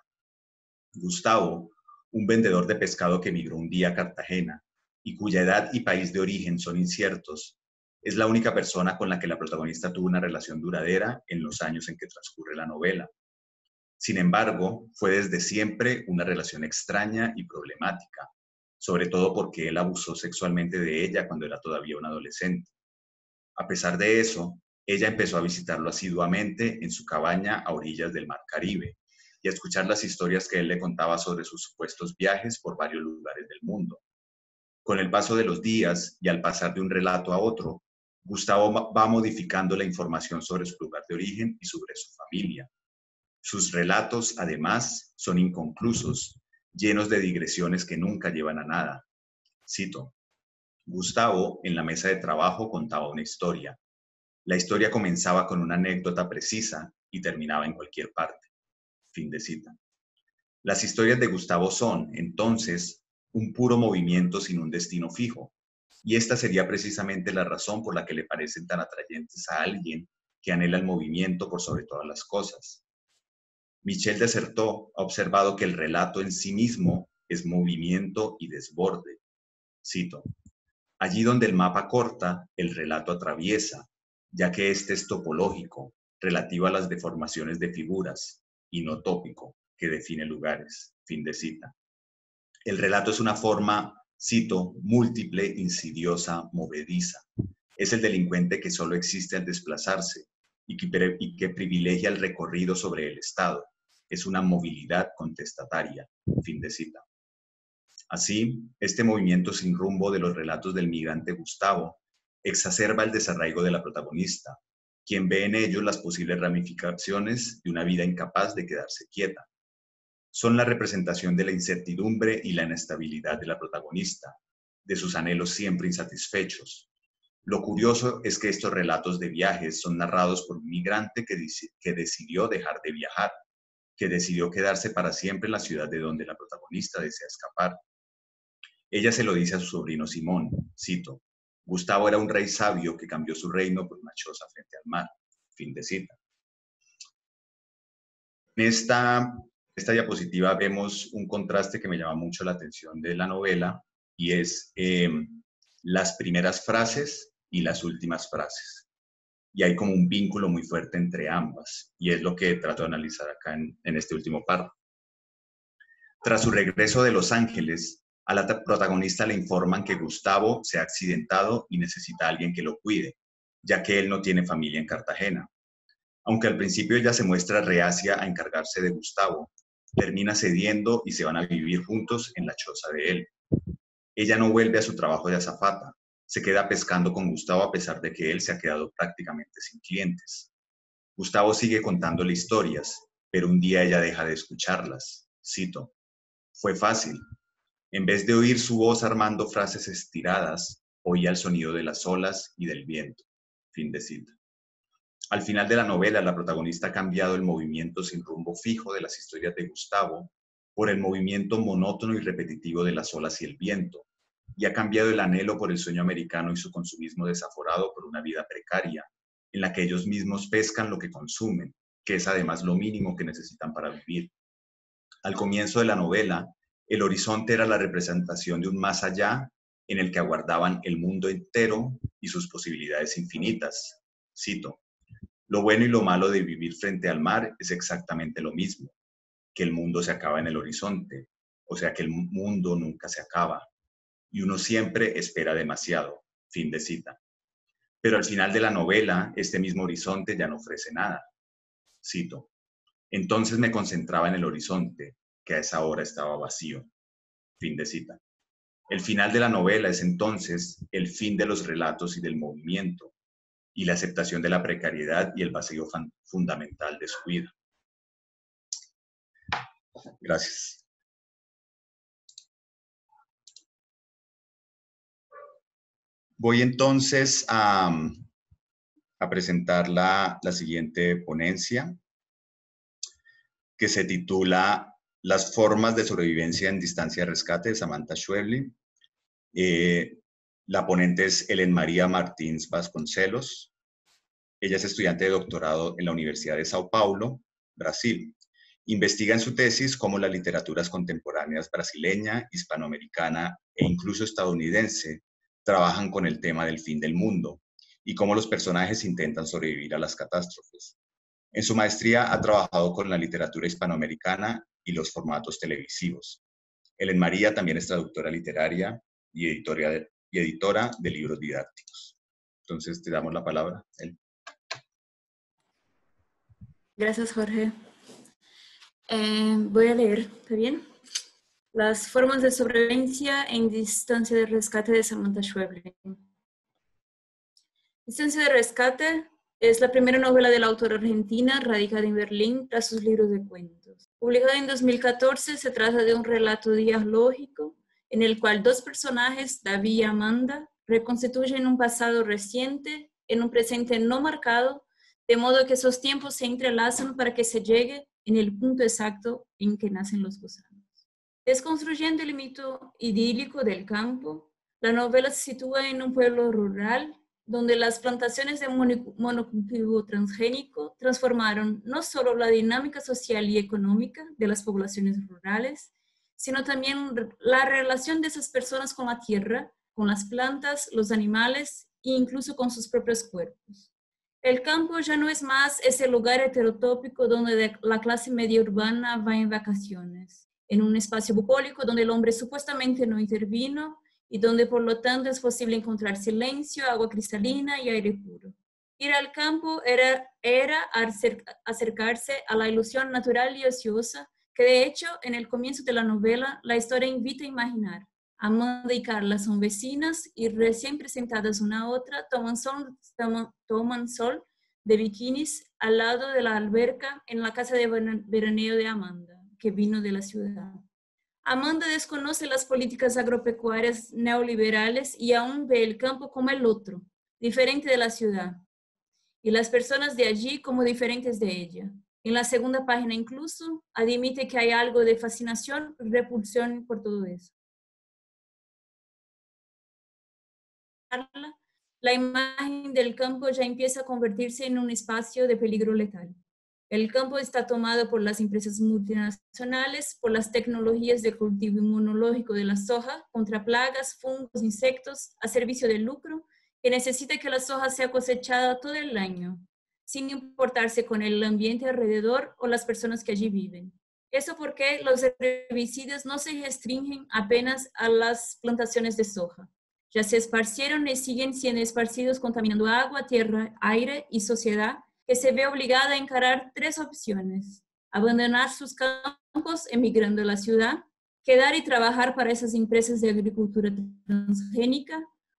Speaker 1: Gustavo, un vendedor de pescado que emigró un día a Cartagena y cuya edad y país de origen son inciertos, es la única persona con la que la protagonista tuvo una relación duradera en los años en que transcurre la novela. Sin embargo, fue desde siempre una relación extraña y problemática, sobre todo porque él abusó sexualmente de ella cuando era todavía un adolescente. A pesar de eso, ella empezó a visitarlo asiduamente en su cabaña a orillas del Mar Caribe y a escuchar las historias que él le contaba sobre sus supuestos viajes por varios lugares del mundo. Con el paso de los días y al pasar de un relato a otro, Gustavo va modificando la información sobre su lugar de origen y sobre su familia. Sus relatos, además, son inconclusos, llenos de digresiones que nunca llevan a nada. Cito: Gustavo, en la mesa de trabajo, contaba una historia. La historia comenzaba con una anécdota precisa y terminaba en cualquier parte. Fin de cita. Las historias de Gustavo son, entonces, un puro movimiento sin un destino fijo, y esta sería precisamente la razón por la que le parecen tan atrayentes a alguien que anhela el movimiento por sobre todas las cosas. Michel de Certeau ha observado que el relato en sí mismo es movimiento y desborde. Cito: allí donde el mapa corta, el relato atraviesa, ya que este es topológico, relativo a las deformaciones de figuras, y no tópico, que define lugares. Fin de cita. El relato es una forma, cito, múltiple, insidiosa, movediza. Es el delincuente que solo existe al desplazarse y que, y que privilegia el recorrido sobre el Estado. Es una movilidad contestataria. Fin de cita. Así, este movimiento sin rumbo de los relatos del migrante Gustavo exacerba el desarraigo de la protagonista, quien ve en ellos las posibles ramificaciones de una vida incapaz de quedarse quieta. Son la representación de la incertidumbre y la inestabilidad de la protagonista, de sus anhelos siempre insatisfechos. Lo curioso es que estos relatos de viajes son narrados por un migrante que, que decidió dejar de viajar, que decidió quedarse para siempre en la ciudad de donde la protagonista desea escapar. Ella se lo dice a su sobrino Simón, cito: Gustavo era un rey sabio que cambió su reino por una choza frente al mar. Fin de cita. En esta, esta diapositiva vemos un contraste que me llama mucho la atención de la novela y es eh, las primeras frases y las últimas frases. Y hay como un vínculo muy fuerte entre ambas y es lo que trato de analizar acá en, en este último párrafo. Tras su regreso de Los Ángeles, a la protagonista le informan que Gustavo se ha accidentado y necesita a alguien que lo cuide, ya que él no tiene familia en Cartagena. Aunque al principio ella se muestra reacia a encargarse de Gustavo, termina cediendo y se van a vivir juntos en la choza de él. Ella no vuelve a su trabajo de azafata, Se queda pescando con Gustavo a pesar de que él se ha quedado prácticamente sin clientes. Gustavo sigue contándole historias, pero un día ella deja de escucharlas. Cito, fue fácil. En vez de oír su voz armando frases estiradas, oía el sonido de las olas y del viento. Fin de cita. Al final de la novela, la protagonista ha cambiado el movimiento sin rumbo fijo de las historias de Gustavo por el movimiento monótono y repetitivo de las olas y el viento, y ha cambiado el anhelo por el sueño americano y su consumismo desaforado por una vida precaria, en la que ellos mismos pescan lo que consumen, que es además lo mínimo que necesitan para vivir. Al comienzo de la novela, el horizonte era la representación de un más allá en el que aguardaban el mundo entero y sus posibilidades infinitas. Cito, lo bueno y lo malo de vivir frente al mar es exactamente lo mismo, que el mundo se acaba en el horizonte, o sea que el mundo nunca se acaba, y uno siempre espera demasiado. Fin de cita. Pero al final de la novela, este mismo horizonte ya no ofrece nada. Cito, entonces me concentraba en el horizonte, que a esa hora estaba vacío. Fin de cita. El final de la novela es entonces el fin de los relatos y del movimiento, y la aceptación de la precariedad y el vacío fundamental de su vida. Gracias. Voy entonces a, a presentar la, la siguiente ponencia, que se titula Las formas de sobrevivencia en distancia de rescate, de Samantha Schweblin. Eh, la ponente es Ellen María Martins Vasconcelos. Ella es estudiante de doctorado en la Universidad de Sao Paulo, Brasil. Investiga en su tesis cómo las literaturas contemporáneas brasileña, hispanoamericana e incluso estadounidense trabajan con el tema del fin del mundo y cómo los personajes intentan sobrevivir a las catástrofes. En su maestría ha trabajado con la literatura hispanoamericana y los formatos televisivos. Ellen María también es traductora literaria y editora de, y editora de libros didácticos. Entonces, te damos la palabra, Ellen.
Speaker 3: Gracias, Jorge. Eh, voy a leer, ¿está bien? Las formas de sobrevivencia en distancia de rescate de Samantha Schweblin. Distancia de rescate es la primera novela de la autora argentina radicada en Berlín tras sus libros de cuentos. Publicada en dos mil catorce, se trata de un relato dialógico en el cual dos personajes, David y Amanda, reconstituyen un pasado reciente en un presente no marcado, de modo que esos tiempos se entrelazan para que se llegue en el punto exacto en que nacen los gusanos. Desconstruyendo el mito idílico del campo, la novela se sitúa en un pueblo rural donde las plantaciones de monocultivo transgénico transformaron no solo la dinámica social y económica de las poblaciones rurales, sino también la relación de esas personas con la tierra, con las plantas, los animales e incluso con sus propios cuerpos. El campo ya no es más ese lugar heterotópico donde la clase media urbana va en vacaciones, en un espacio bucólico donde el hombre supuestamente no intervino y donde por lo tanto es posible encontrar silencio, agua cristalina y aire puro. Ir al campo era, era acercarse a la ilusión natural y ociosa que de hecho en el comienzo de la novela la historia invita a imaginar. Amanda y Carla son vecinas y recién presentadas una a otra toman sol, toman, toman sol de bikinis al lado de la alberca en la casa de veraneo de Amanda, que vino de la ciudad. Amanda desconoce las políticas agropecuarias neoliberales y aún ve el campo como el otro, diferente de la ciudad, y las personas de allí como diferentes de ella. En la segunda página incluso admite que hay algo de fascinación y repulsión por todo eso. La imagen del campo ya empieza a convertirse en un espacio de peligro letal. El campo está tomado por las empresas multinacionales, por las tecnologías de cultivo inmunológico de la soja, contra plagas, fungos, insectos, a servicio del lucro, que necesita que la soja sea cosechada todo el año, sin importarse con el ambiente alrededor o las personas que allí viven. Eso porque los herbicidas no se restringen apenas a las plantaciones de soja. Ya se esparcieron y siguen siendo esparcidos contaminando agua, tierra, aire y sociedad, que se ve obligada a encarar tres opciones: abandonar sus campos emigrando a la ciudad, quedar y trabajar para esas empresas de agricultura transgénica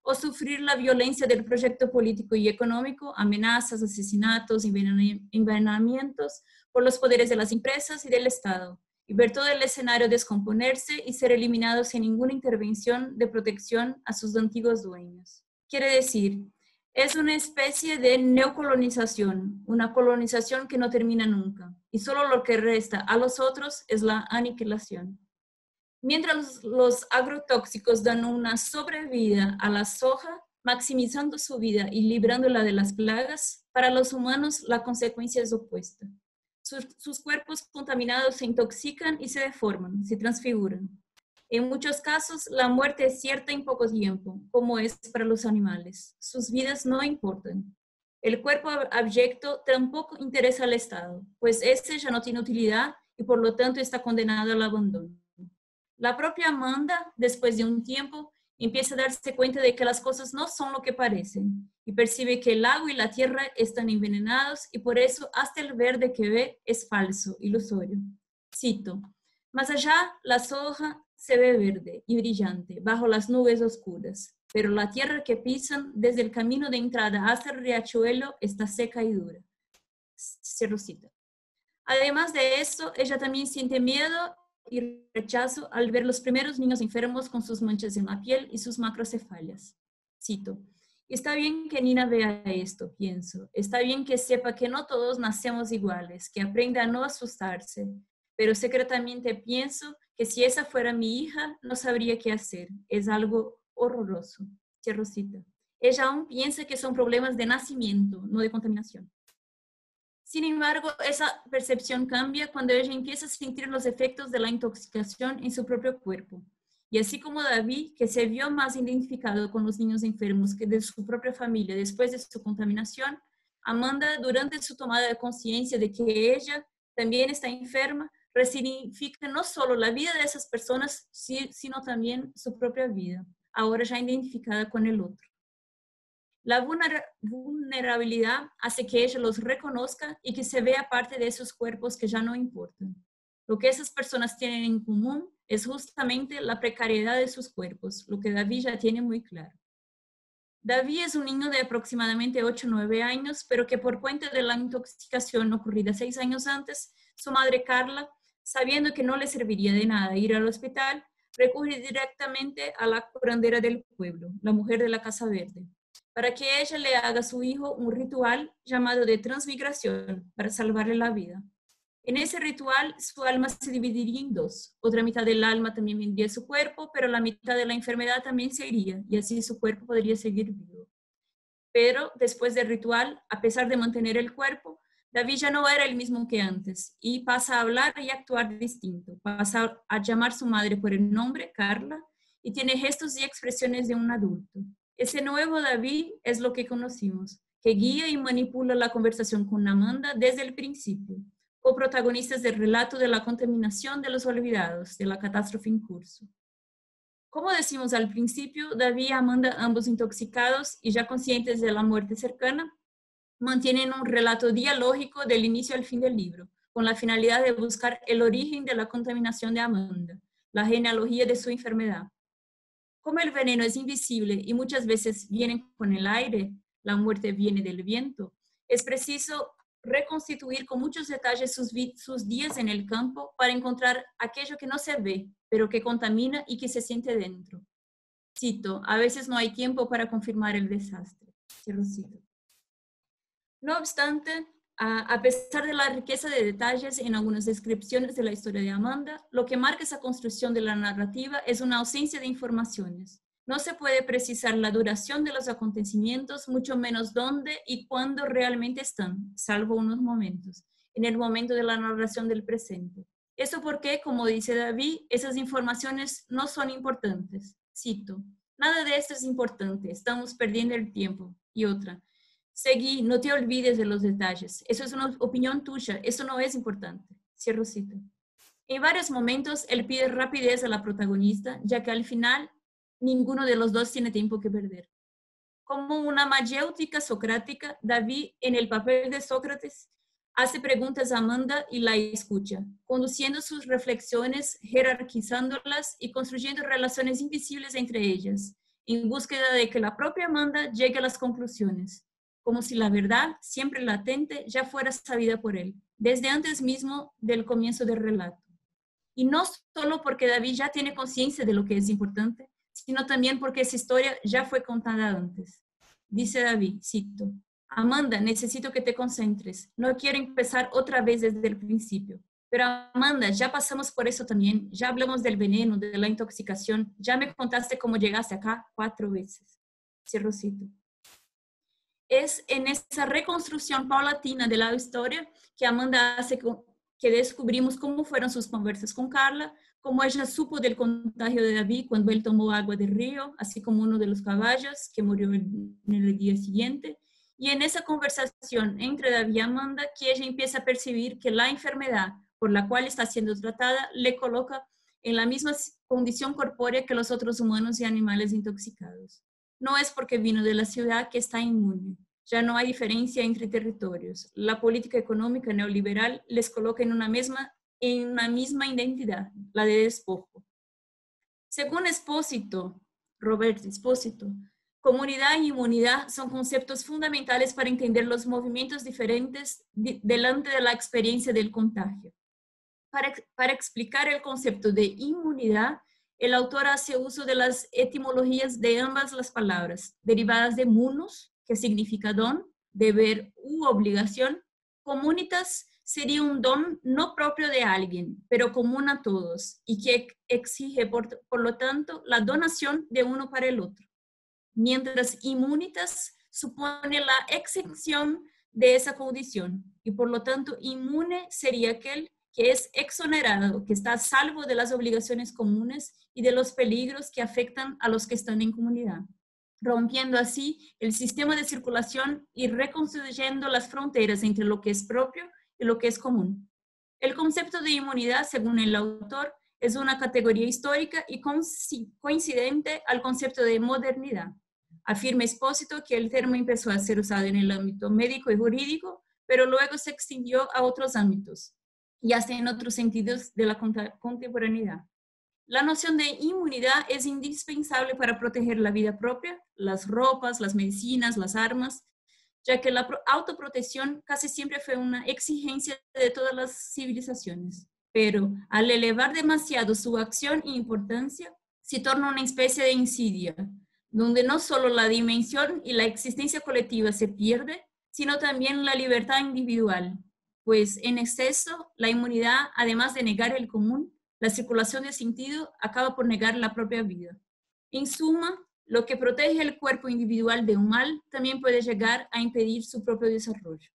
Speaker 3: o sufrir la violencia del proyecto político y económico, amenazas, asesinatos, envenenamientos por los poderes de las empresas y del Estado, y ver todo el escenario descomponerse y ser eliminados sin ninguna intervención de protección a sus antiguos dueños. Quiere decir, es una especie de neocolonización, una colonización que no termina nunca, y solo lo que resta a los otros es la aniquilación. Mientras los, los agrotóxicos dan una sobrevida a la soja, maximizando su vida y librándola de las plagas, para los humanos la consecuencia es opuesta. Sus, sus cuerpos contaminados se intoxican y se deforman, se transfiguran. En muchos casos, la muerte es cierta en poco tiempo, como es para los animales. Sus vidas no importan. El cuerpo abyecto tampoco interesa al Estado, pues este ya no tiene utilidad y por lo tanto está condenado al abandono. La propia Amanda, después de un tiempo, empieza a darse cuenta de que las cosas no son lo que parecen y percibe que el agua y la tierra están envenenados y por eso hasta el verde que ve es falso, ilusorio. Cito, más allá la soja se ve verde y brillante bajo las nubes oscuras, pero la tierra que pisan desde el camino de entrada hasta el riachuelo está seca y dura. Cierro cita. Además de esto, ella también siente miedo y rechazo al ver los primeros niños enfermos con sus manchas en la piel y sus macrocefalias. Cito, está bien que Nina vea esto, pienso. Está bien que sepa que no todos nacemos iguales, que aprenda a no asustarse. Pero secretamente pienso que si esa fuera mi hija, no sabría qué hacer. Es algo horroroso. Cierro cita. Ella aún piensa que son problemas de nacimiento, no de contaminación. Sin embargo, esa percepción cambia cuando ella empieza a sentir los efectos de la intoxicación en su propio cuerpo. Y así como David, que se vio más identificado con los niños enfermos que de su propia familia después de su contaminación, Amanda, durante su tomada de conciencia de que ella también está enferma, resignifica no solo la vida de esas personas, sino también su propia vida, ahora ya identificada con el otro. La vulnerabilidad hace que ella los reconozca y que se vea parte de esos cuerpos que ya no importan. Lo que esas personas tienen en común es justamente la precariedad de sus cuerpos, lo que David ya tiene muy claro. David es un niño de aproximadamente ocho o nueve años, pero que por cuenta de la intoxicación ocurrida seis años antes, su madre Carla, sabiendo que no le serviría de nada ir al hospital, recurre directamente a la curandera del pueblo, la mujer de la Casa Verde, para que ella le haga a su hijo un ritual llamado de transmigración para salvarle la vida. En ese ritual, su alma se dividiría en dos. Otra mitad del alma también vendría a su cuerpo, pero la mitad de la enfermedad también se iría, y así su cuerpo podría seguir vivo. Pero después del ritual, a pesar de mantener el cuerpo, David ya no era el mismo que antes, y pasa a hablar y actuar distinto. Pasa a llamar a su madre por el nombre, Carla, y tiene gestos y expresiones de un adulto. Ese nuevo David es lo que conocimos, que guía y manipula la conversación con Amanda desde el principio, coprotagonistas del relato de la contaminación de los olvidados, de la catástrofe en curso. Como decimos al principio, David y Amanda, ambos intoxicados y ya conscientes de la muerte cercana, mantienen un relato dialógico del inicio al fin del libro, con la finalidad de buscar el origen de la contaminación de Amanda, la genealogía de su enfermedad. Como el veneno es invisible y muchas veces viene con el aire, la muerte viene del viento, es preciso reconstituir con muchos detalles sus, sus días en el campo para encontrar aquello que no se ve, pero que contamina y que se siente dentro. Cito, a veces no hay tiempo para confirmar el desastre. Cierro cito. No obstante, a, a pesar de la riqueza de detalles en algunas descripciones de la historia de Amanda, lo que marca esa construcción de la narrativa es una ausencia de informaciones. No se puede precisar la duración de los acontecimientos, mucho menos dónde y cuándo realmente están, salvo unos momentos, en el momento de la narración del presente. Eso porque, como dice David, esas informaciones no son importantes. Cito, nada de esto es importante, estamos perdiendo el tiempo. Y otra, seguí, no te olvides de los detalles, eso es una opinión tuya, eso no es importante. Cierro cita. En varios momentos, él pide rapidez a la protagonista, ya que al final, ninguno de los dos tiene tiempo que perder. Como una mayéutica socrática, David, en el papel de Sócrates, hace preguntas a Amanda y la escucha, conduciendo sus reflexiones, jerarquizándolas y construyendo relaciones invisibles entre ellas, en búsqueda de que la propia Amanda llegue a las conclusiones, como si la verdad, siempre latente, ya fuera sabida por él, desde antes mismo del comienzo del relato. Y no solo porque David ya tiene conciencia de lo que es importante, sino también porque esa historia ya fue contada antes. Dice David, cito, Amanda, necesito que te concentres. No quiero empezar otra vez desde el principio. Pero Amanda, ya pasamos por eso también. Ya hablamos del veneno, de la intoxicación. Ya me contaste cómo llegaste acá cuatro veces. Cierro cito. Es en esa reconstrucción paulatina de la historia que Amanda hace que descubrimos cómo fueron sus conversas con Carla, cómo ella supo del contagio de David cuando él tomó agua del río, así como uno de los caballos que murió en el día siguiente. Y en esa conversación entre David y Amanda que ella empieza a percibir que la enfermedad por la cual está siendo tratada le coloca en la misma condición corpórea que los otros humanos y animales intoxicados. No es porque vino de la ciudad que está inmune. Ya no hay diferencia entre territorios. La política económica neoliberal les coloca en una misma, en una misma identidad, la de despojo. Según Espósito, Roberto Espósito, comunidad y inmunidad son conceptos fundamentales para entender los movimientos diferentes de, delante de la experiencia del contagio. Para, para explicar el concepto de inmunidad, el autor hace uso de las etimologías de ambas las palabras, derivadas de munus, que significa don, deber u obligación. Comunitas sería un don no propio de alguien, pero común a todos, y que exige, por, por lo tanto, la donación de uno para el otro. Mientras immunitas supone la exención de esa condición, y por lo tanto inmune sería aquel que es exonerado, que está a salvo de las obligaciones comunes y de los peligros que afectan a los que están en comunidad, rompiendo así el sistema de circulación y reconstruyendo las fronteras entre lo que es propio y lo que es común. El concepto de inmunidad, según el autor, es una categoría histórica y coincidente al concepto de modernidad. Afirma Espósito que el término empezó a ser usado en el ámbito médico y jurídico, pero luego se extendió a otros ámbitos y hasta en otros sentidos de la contemporaneidad. La noción de inmunidad es indispensable para proteger la vida propia, las ropas, las medicinas, las armas, ya que la autoprotección casi siempre fue una exigencia de todas las civilizaciones. Pero al elevar demasiado su acción e importancia, se torna una especie de insidia, donde no solo la dimensión y la existencia colectiva se pierde, sino también la libertad individual, pues en exceso la inmunidad, además de negar el común, la circulación de sentido, acaba por negar la propia vida. En suma, lo que protege el cuerpo individual de un mal también puede llegar a impedir su propio desarrollo.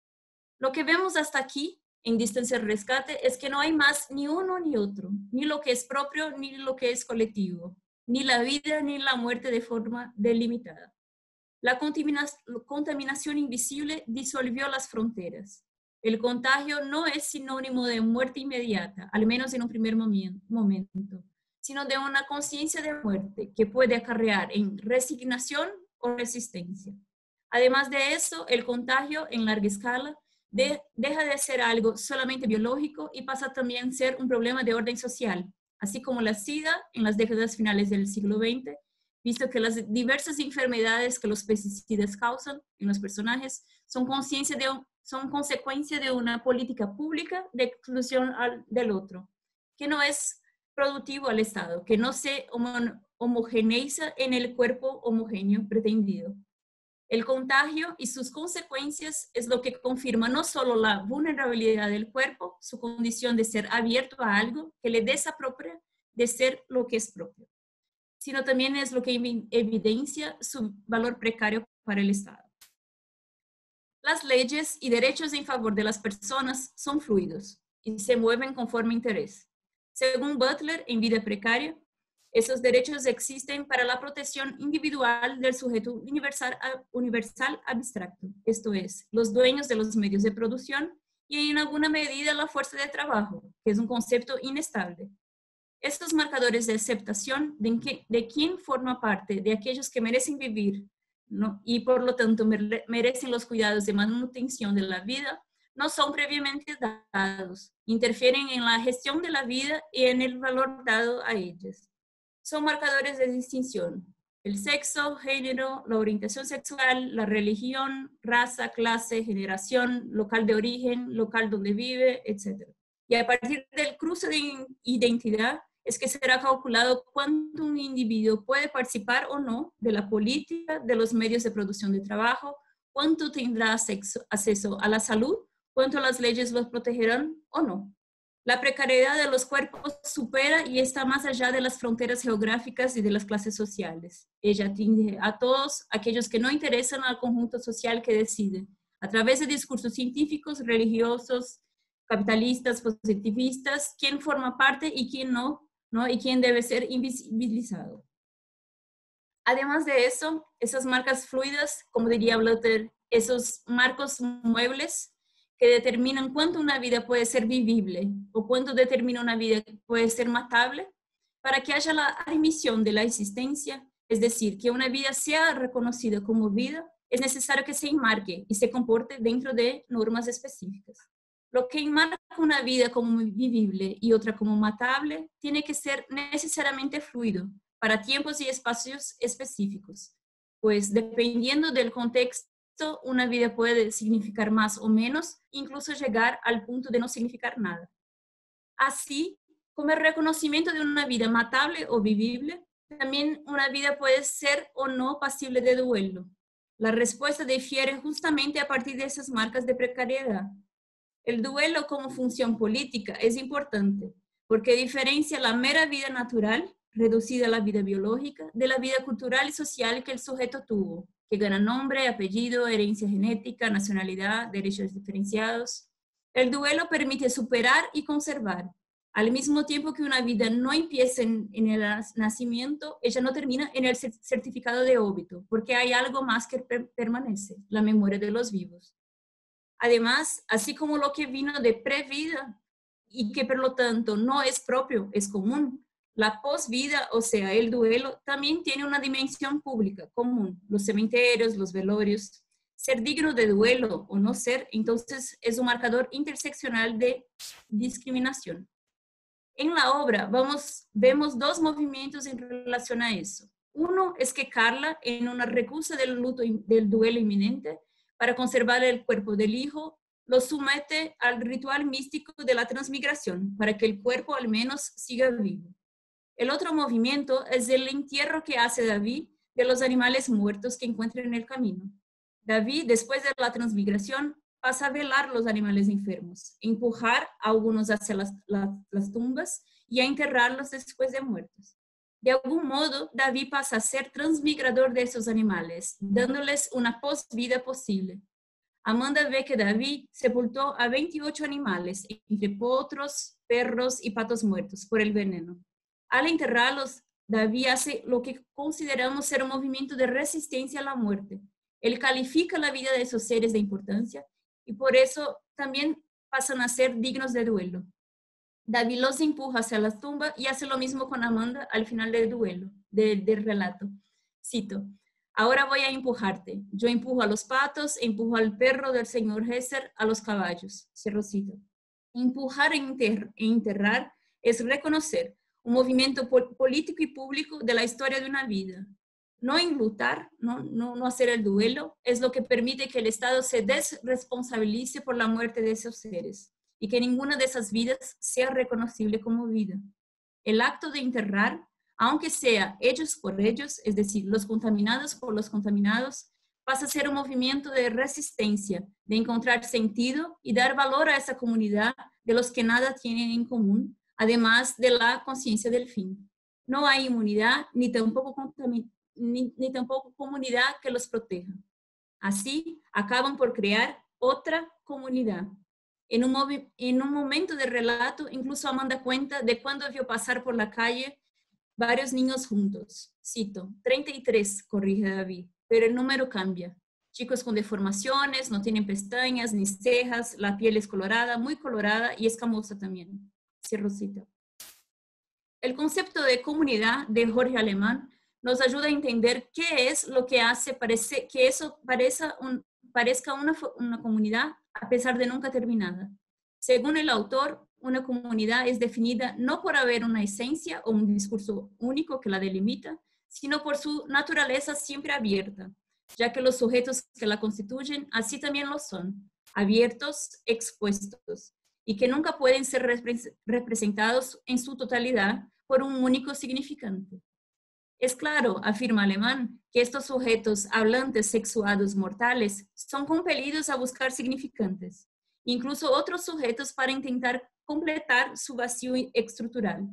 Speaker 3: Lo que vemos hasta aquí, en Distancia de Rescate, es que no hay más ni uno ni otro, ni lo que es propio ni lo que es colectivo, ni la vida ni la muerte de forma delimitada. La contaminación invisible disolvió las fronteras. El contagio no es sinónimo de muerte inmediata, al menos en un primer momento, sino de una conciencia de muerte que puede acarrear en resignación o resistencia. Además de eso, el contagio en larga escala de, deja de ser algo solamente biológico y pasa también a ser un problema de orden social, así como la SIDA en las décadas finales del siglo veinte, visto que las diversas enfermedades que los pesticidas causan en los personajes son, conciencia de, son consecuencia de una política pública de exclusión al, del otro, que no es productivo al Estado, que no se homo, homogeneiza en el cuerpo homogéneo pretendido. El contagio y sus consecuencias es lo que confirma no solo la vulnerabilidad del cuerpo, su condición de ser abierto a algo que le desapropia de ser lo que es propio, sino también es lo que evidencia su valor precario para el Estado. Las leyes y derechos en favor de las personas son fluidos y se mueven conforme interés. Según Butler, en Vida Precaria, esos derechos existen para la protección individual del sujeto universal, universal abstracto, esto es, los dueños de los medios de producción y en alguna medida la fuerza de trabajo, que es un concepto inestable. Estos marcadores de aceptación de, que, de quién forma parte de aquellos que merecen vivir, ¿no? Y por lo tanto merecen los cuidados de manutención de la vida, no son previamente dados, interfieren en la gestión de la vida y en el valor dado a ellas. Son marcadores de distinción. el sexo, género, la orientación sexual, la religión, raza, clase, generación, local de origen, local donde vive, etcétera. Y a partir del cruce de identidad es que será calculado cuánto un individuo puede participar o no de la política, de los medios de producción de trabajo, cuánto tendrá acceso, acceso a la salud, cuánto las leyes los protegerán o no. La precariedad de los cuerpos supera y está más allá de las fronteras geográficas y de las clases sociales. Ella atiende a todos aquellos que no interesan al conjunto social que decide, a través de discursos científicos, religiosos, capitalistas, positivistas, quién forma parte y quién no, ¿no? Y quién debe ser invisibilizado. Además de eso, esas marcas fluidas, como diría Blutter, esos marcos muebles, que determinan cuánto una vida puede ser vivible o cuánto determina una vida que puede ser matable, para que haya la admisión de la existencia, es decir, que una vida sea reconocida como vida, es necesario que se enmarque y se comporte dentro de normas específicas. Lo que enmarca una vida como vivible y otra como matable tiene que ser necesariamente fluido para tiempos y espacios específicos, pues dependiendo del contexto, una vida puede significar más o menos, incluso llegar al punto de no significar nada. Así como el reconocimiento de una vida matable o vivible, también una vida puede ser o no pasible de duelo. La respuesta difiere justamente a partir de esas marcas de precariedad. El duelo como función política es importante porque diferencia la mera vida natural, reducida a la vida biológica, de la vida cultural y social que el sujeto tuvo, que gana nombre, apellido, herencia genética, nacionalidad, derechos diferenciados. El duelo permite superar y conservar. Al mismo tiempo que una vida no empieza en, en el nacimiento, ella no termina en el certificado de óbito, porque hay algo más que per permanece, la memoria de los vivos. Además, así como lo que vino de previda y que por lo tanto no es propio, es común, la posvida, o sea, el duelo, también tiene una dimensión pública común. Los cementerios, los velorios. Ser digno de duelo o no ser, entonces, es un marcador interseccional de discriminación. En la obra vamos, vemos dos movimientos en relación a eso. Uno es que Carla, en una recusa del luto, del duelo inminente, para conservar el cuerpo del hijo, lo somete al ritual místico de la transmigración, para que el cuerpo al menos siga vivo. El otro movimiento es el entierro que hace David de los animales muertos que encuentra en el camino. David, después de la transmigración, pasa a velar los animales enfermos, empujar a algunos hacia las, las, las tumbas y a enterrarlos después de muertos. De algún modo, David pasa a ser transmigrador de esos animales, dándoles una posvida posible. Amanda ve que David sepultó a veintiocho animales, entre potros, perros y patos muertos, por el veneno. Al enterrarlos, David hace lo que consideramos ser un movimiento de resistencia a la muerte. Él califica la vida de esos seres de importancia y por eso también pasan a ser dignos de duelo. David los empuja hacia la tumba y hace lo mismo con Amanda al final del duelo, de, del relato. Cito, ahora voy a empujarte. Yo empujo a los patos, empujo al perro del señor Gesser, a los caballos. Cierro cita. Empujar e enter, enterrar es reconocer un movimiento político y público de la historia de una vida. No enlutar, no, no, no hacer el duelo, es lo que permite que el Estado se desresponsabilice por la muerte de esos seres y que ninguna de esas vidas sea reconocible como vida. El acto de enterrar, aunque sea ellos por ellos, es decir, los contaminados por los contaminados, pasa a ser un movimiento de resistencia, de encontrar sentido y dar valor a esa comunidad de los que nada tienen en común, además de la conciencia del fin. No hay inmunidad ni tampoco, ni, ni tampoco comunidad que los proteja. Así, acaban por crear otra comunidad. En un, en un momento de relato, incluso Amanda cuenta de cuando vio pasar por la calle varios niños juntos. Cito, treinta y tres, corrige David, pero el número cambia. Chicos con deformaciones, no tienen pestañas ni cejas, la piel es colorada, muy colorada y escamosa también. Cierro cita. El concepto de comunidad de Jorge Alemán nos ayuda a entender qué es lo que hace parece, que eso parezca, un, parezca una, una comunidad a pesar de nunca terminada. Según el autor, una comunidad es definida no por haber una esencia o un discurso único que la delimita, sino por su naturaleza siempre abierta, ya que los sujetos que la constituyen así también lo son, abiertos, expuestos, y que nunca pueden ser repre- representados en su totalidad por un único significante. Es claro, afirma Alemán, que estos sujetos hablantes sexuados mortales son compelidos a buscar significantes, incluso otros sujetos para intentar completar su vacío estructural.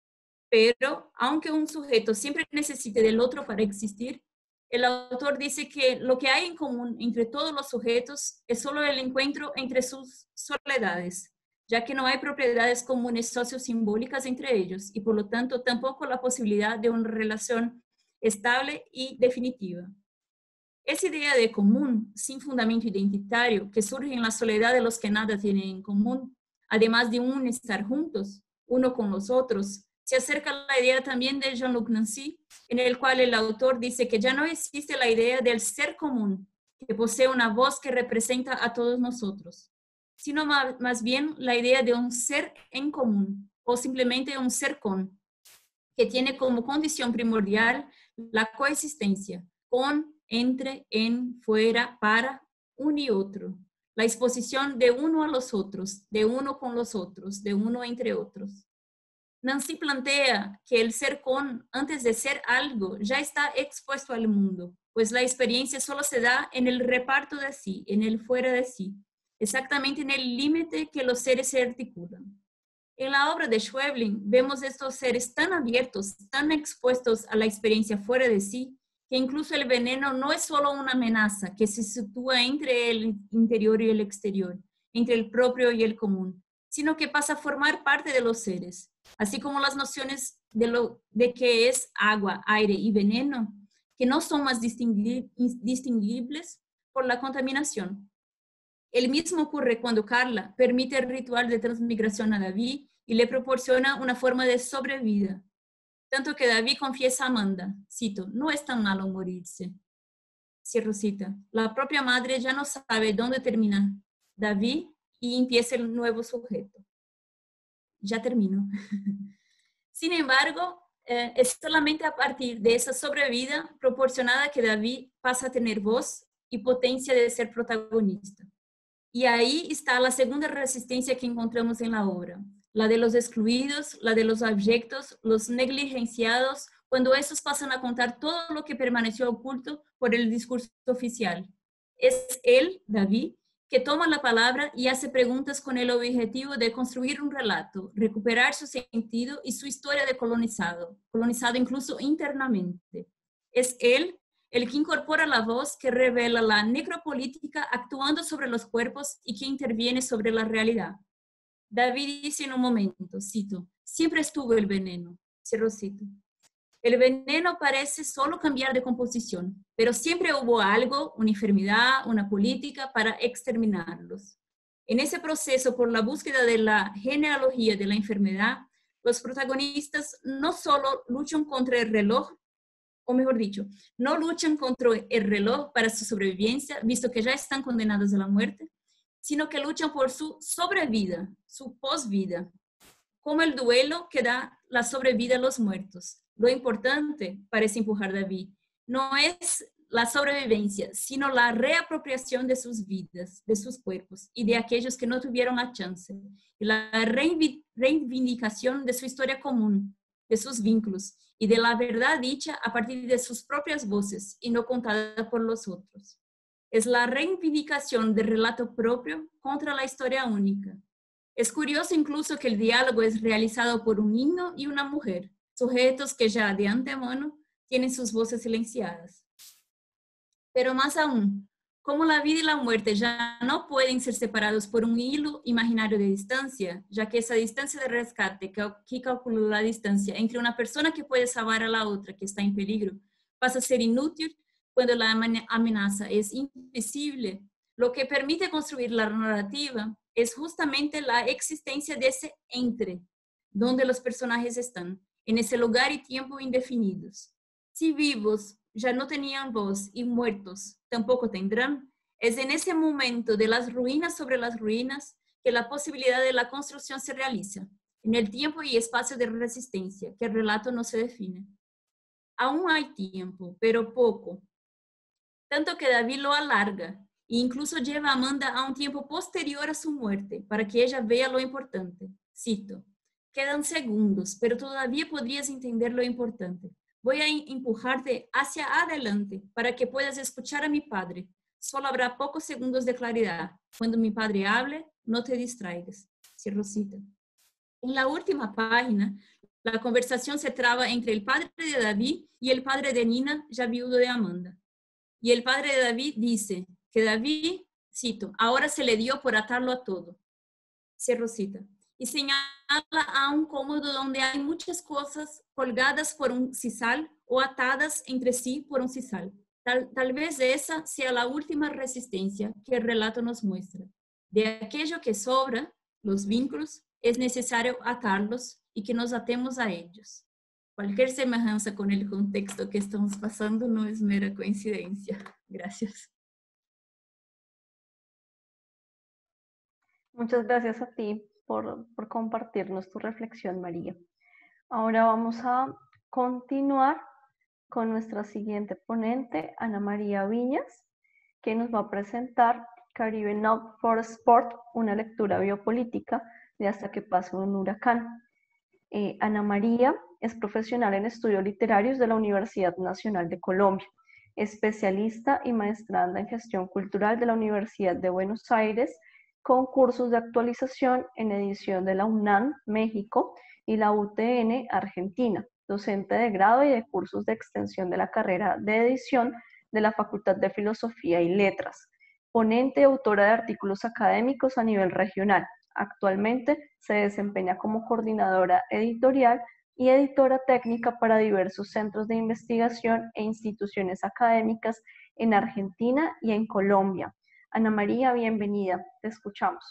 Speaker 3: Pero, aunque un sujeto siempre necesite del otro para existir, el autor dice que lo que hay en común entre todos los sujetos es solo el encuentro entre sus soledades, ya que no hay propiedades comunes sociosimbólicas entre ellos y por lo tanto tampoco la posibilidad de una relación estable y definitiva. Esa idea de común, sin fundamento identitario, que surge en la soledad de los que nada tienen en común, además de un estar juntos, uno con los otros, se acerca a la idea también de Jean-Luc Nancy, en el cual el autor dice que ya no existe la idea del ser común, que posee una voz que representa a todos nosotros, sino más, más bien la idea de un ser en común, o simplemente un ser con, que tiene como condición primordial la coexistencia, con, entre, en, fuera, para, un y otro, la exposición de uno a los otros, de uno con los otros, de uno entre otros. Nancy plantea que el ser con, antes de ser algo, ya está expuesto al mundo, pues la experiencia solo se da en el reparto de sí, en el fuera de sí, exactamente en el límite que los seres se articulan. En la obra de Schweblin vemos estos seres tan abiertos, tan expuestos a la experiencia fuera de sí, que incluso el veneno no es solo una amenaza que se sitúa entre el interior y el exterior, entre el propio y el común, sino que pasa a formar parte de los seres, así como las nociones de, lo, de qué es agua, aire y veneno, que no son más distingui, distinguibles por la contaminación. El mismo ocurre cuando Carla permite el ritual de transmigración a David y le proporciona una forma de sobrevida. Tanto que David confiesa a Amanda, cito, no es tan malo morirse. Cierro cita. La propia madre ya no sabe dónde termina David y empieza el nuevo sujeto. Ya termino. Sin embargo, eh, es solamente a partir de esa sobrevida proporcionada que David pasa a tener voz y potencia de ser protagonista. Y ahí está la segunda resistencia que encontramos en la obra, la de los excluidos, la de los abyectos, los negligenciados, cuando esos pasan a contar todo lo que permaneció oculto por el discurso oficial. Es él, David, que toma la palabra y hace preguntas con el objetivo de construir un relato, recuperar su sentido y su historia de colonizado, colonizado incluso internamente. Es él el que incorpora la voz que revela la necropolítica actuando sobre los cuerpos y que interviene sobre la realidad. David dice en un momento, cito, siempre estuvo el veneno, cierro cito. El veneno parece solo cambiar de composición, pero siempre hubo algo, una enfermedad, una política para exterminarlos. En ese proceso, por la búsqueda de la genealogía de la enfermedad, los protagonistas no solo luchan contra el reloj, o mejor dicho, no luchan contra el reloj para su sobrevivencia, visto que ya están condenados a la muerte, sino que luchan por su sobrevida, su posvida, como el duelo que da la sobrevida a los muertos. Lo importante, parece empujar David, no es la sobrevivencia, sino la reapropiación de sus vidas, de sus cuerpos y de aquellos que no tuvieron la chance, y la reivindicación de su historia común, de sus vínculos y de la verdad dicha a partir de sus propias voces y no contada por los otros. Es la reivindicación del relato propio contra la historia única. Es curioso incluso que el diálogo es realizado por un niño y una mujer, sujetos que ya de antemano tienen sus voces silenciadas. Pero más aún, como la vida y la muerte ya no pueden ser separados por un hilo imaginario de distancia, ya que esa distancia de rescate que calcula la distancia entre una persona que puede salvar a la otra que está en peligro pasa a ser inútil cuando la amenaza es invisible, lo que permite construir la narrativa es justamente la existencia de ese entre, donde los personajes están, en ese lugar y tiempo indefinidos. Si vivos ya no tenían voz y muertos tampoco tendrán, es en ese momento de las ruinas sobre las ruinas que la posibilidad de la construcción se realiza, en el tiempo y espacio de resistencia, que el relato no se define. Aún hay tiempo, pero poco. Tanto que David lo alarga e incluso lleva a Amanda a un tiempo posterior a su muerte para que ella vea lo importante. Cito, quedan segundos, pero todavía podrías entender lo importante. Voy a empujarte hacia adelante para que puedas escuchar a mi padre. Solo habrá pocos segundos de claridad. Cuando mi padre hable, no te distraigas. Cierro cita. En la última página, la conversación se traba entre el padre de David y el padre de Nina, ya viudo de Amanda. Y el padre de David dice que David, cito, ahora se le dio por atarlo a todo. Cierro cita. Y señala a un cómodo donde hay muchas cosas colgadas por un sisal o atadas entre sí por un sisal. Tal, tal vez esa sea la última resistencia que el relato nos muestra. De aquello que sobra, los vínculos, es necesario atarlos y que nos atemos a ellos. Cualquier semejanza con el contexto que estamos pasando no es mera coincidencia. Gracias.
Speaker 2: Muchas gracias a ti por, por compartirnos tu reflexión, María. Ahora vamos a continuar con nuestra siguiente ponente, Ana María Viñas, que nos va a presentar Caribe Not for Sport, una lectura biopolítica de Hasta que pase un huracán. Eh, Ana María es profesional en estudios literarios de la Universidad Nacional de Colombia, especialista y maestranda en gestión cultural de la Universidad de Buenos Aires, con cursos de actualización en edición de la UNAM, México, y la U T N, Argentina, docente de grado y de cursos de extensión de la carrera de edición de la Facultad de Filosofía y Letras, ponente y autora de artículos académicos a nivel regional. Actualmente se desempeña como coordinadora editorial y editora técnica para diversos centros de investigación e instituciones académicas en Argentina y en Colombia. Ana María, bienvenida, te escuchamos.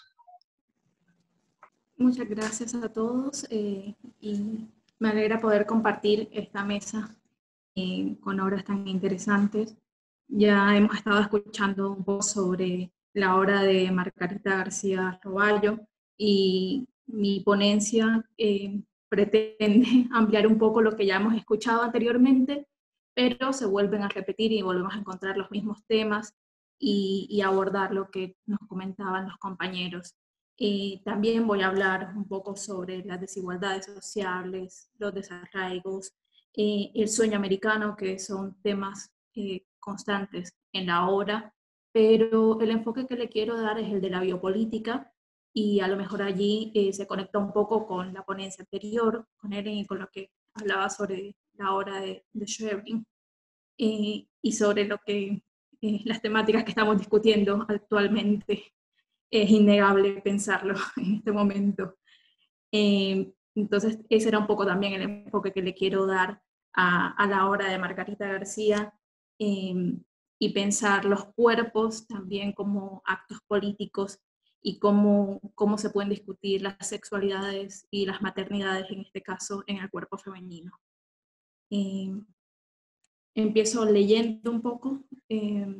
Speaker 4: Muchas gracias a todos eh, y me alegra poder compartir esta mesa eh, con obras tan interesantes. Ya hemos estado escuchando un poco sobre la obra de Margarita García Robayo y mi ponencia eh, pretende ampliar un poco lo que ya hemos escuchado anteriormente, pero se vuelven a repetir y volvemos a encontrar los mismos temas y, y abordar lo que nos comentaban los compañeros. Eh, también voy a hablar un poco sobre las desigualdades sociales, los desarraigos, eh, el sueño americano, que son temas eh, constantes en la obra, pero el enfoque que le quiero dar es el de la biopolítica, y a lo mejor allí eh, se conecta un poco con la ponencia anterior, con Eren y con lo que hablaba sobre la obra de, de Schweblin, eh, y sobre lo que, eh, las temáticas que estamos discutiendo actualmente. Es innegable pensarlo en este momento. Eh, entonces, ese era un poco también el enfoque que le quiero dar a, a la obra de Margarita García, eh, y pensar los cuerpos también como actos políticos y cómo, cómo se pueden discutir las sexualidades y las maternidades, en este caso, en el cuerpo femenino. Eh, empiezo leyendo un poco eh,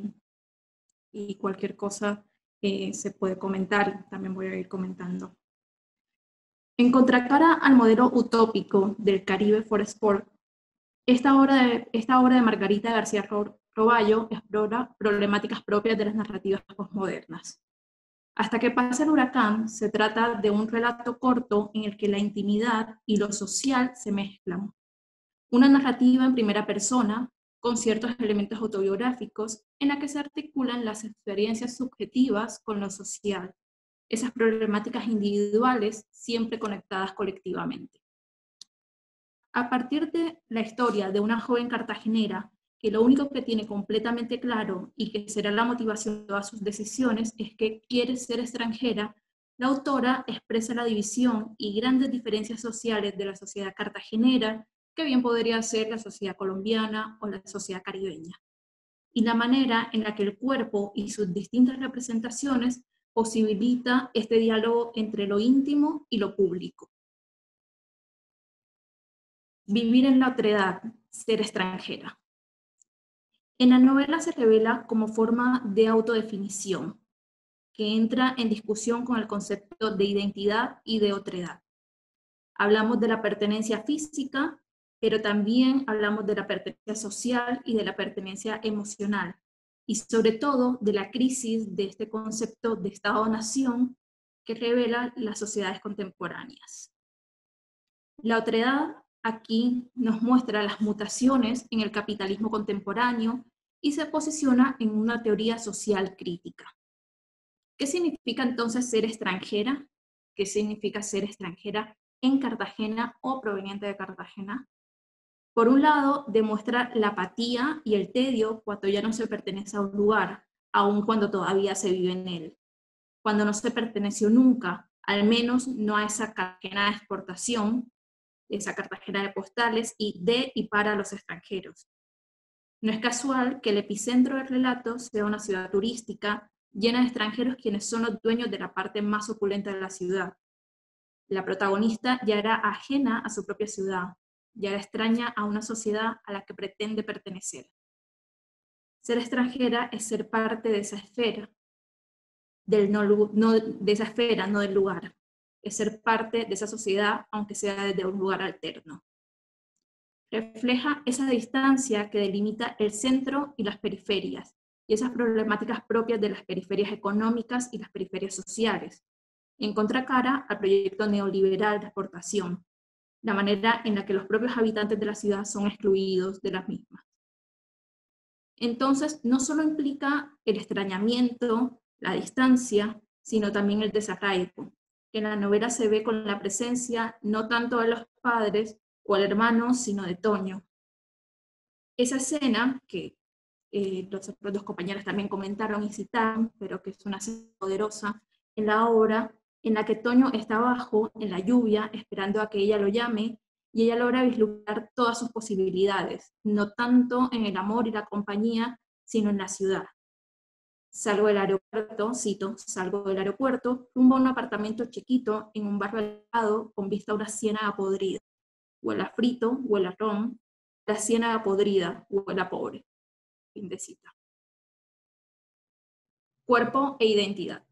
Speaker 4: y cualquier cosa Eh, se puede comentar, también voy a ir comentando. En contracara al modelo utópico del Caribe for Sport, esta obra de, esta obra de Margarita García Robayo explora problemáticas propias de las narrativas postmodernas. Hasta que pase el huracán, se trata de un relato corto en el que la intimidad y lo social se mezclan. Una narrativa en primera persona, con ciertos elementos autobiográficos, en la que se articulan las experiencias subjetivas con lo social, esas problemáticas individuales siempre conectadas colectivamente. A partir de la historia de una joven cartagenera que lo único que tiene completamente claro y que será la motivación de todas sus decisiones es que quiere ser extranjera, la autora expresa la división y grandes diferencias sociales de la sociedad cartagenera, que bien podría ser la sociedad colombiana o la sociedad caribeña, y la manera en la que el cuerpo y sus distintas representaciones posibilita este diálogo entre lo íntimo y lo público. Vivir en la otredad, ser extranjera. En la novela se revela como forma de autodefinición, que entra en discusión con el concepto de identidad y de otredad. Hablamos de la pertenencia física, pero también hablamos de la pertenencia social y de la pertenencia emocional, y sobre todo de la crisis de este concepto de Estado-nación que revela las sociedades contemporáneas. La otredad aquí nos muestra las mutaciones en el capitalismo contemporáneo y se posiciona en una teoría social crítica. ¿Qué significa entonces ser extranjera? ¿Qué significa ser extranjera en Cartagena o proveniente de Cartagena? Por un lado, demuestra la apatía y el tedio cuando ya no se pertenece a un lugar, aun cuando todavía se vive en él. Cuando no se perteneció nunca, al menos no a esa Cartagena de exportación, esa Cartagena de postales y de y para los extranjeros. No es casual que el epicentro del relato sea una ciudad turística llena de extranjeros quienes son los dueños de la parte más opulenta de la ciudad. La protagonista ya era ajena a su propia ciudad, ya era extraña a una sociedad a la que pretende pertenecer. Ser extranjera es ser parte de esa esfera, del no, no, de esa esfera, no del lugar. Es ser parte de esa sociedad, aunque sea desde un lugar alterno. Refleja esa distancia que delimita el centro y las periferias, y esas problemáticas propias de las periferias económicas y las periferias sociales, en contracara al proyecto neoliberal de exportación, la manera en la que los propios habitantes de la ciudad son excluidos de las mismas. Entonces, no solo implica el extrañamiento, la distancia, sino también el desarraigo, que en la novela se ve con la presencia no tanto de los padres o el hermano, sino de Toño. Esa escena, que eh, los otros dos compañeros también comentaron y citaron, pero que es una escena poderosa en la obra, en la que Toño está abajo, en la lluvia, esperando a que ella lo llame, y ella logra vislumbrar todas sus posibilidades, no tanto en el amor y la compañía, sino en la ciudad. Salgo del aeropuerto, cito, salgo del aeropuerto, rumbo a un apartamento chiquito en un barrio alejado con vista a una ciénaga podrida. Huele a frito, huele a ron, la ciénaga podrida, huele a pobre. Fin de cita. Cuerpo e identidad.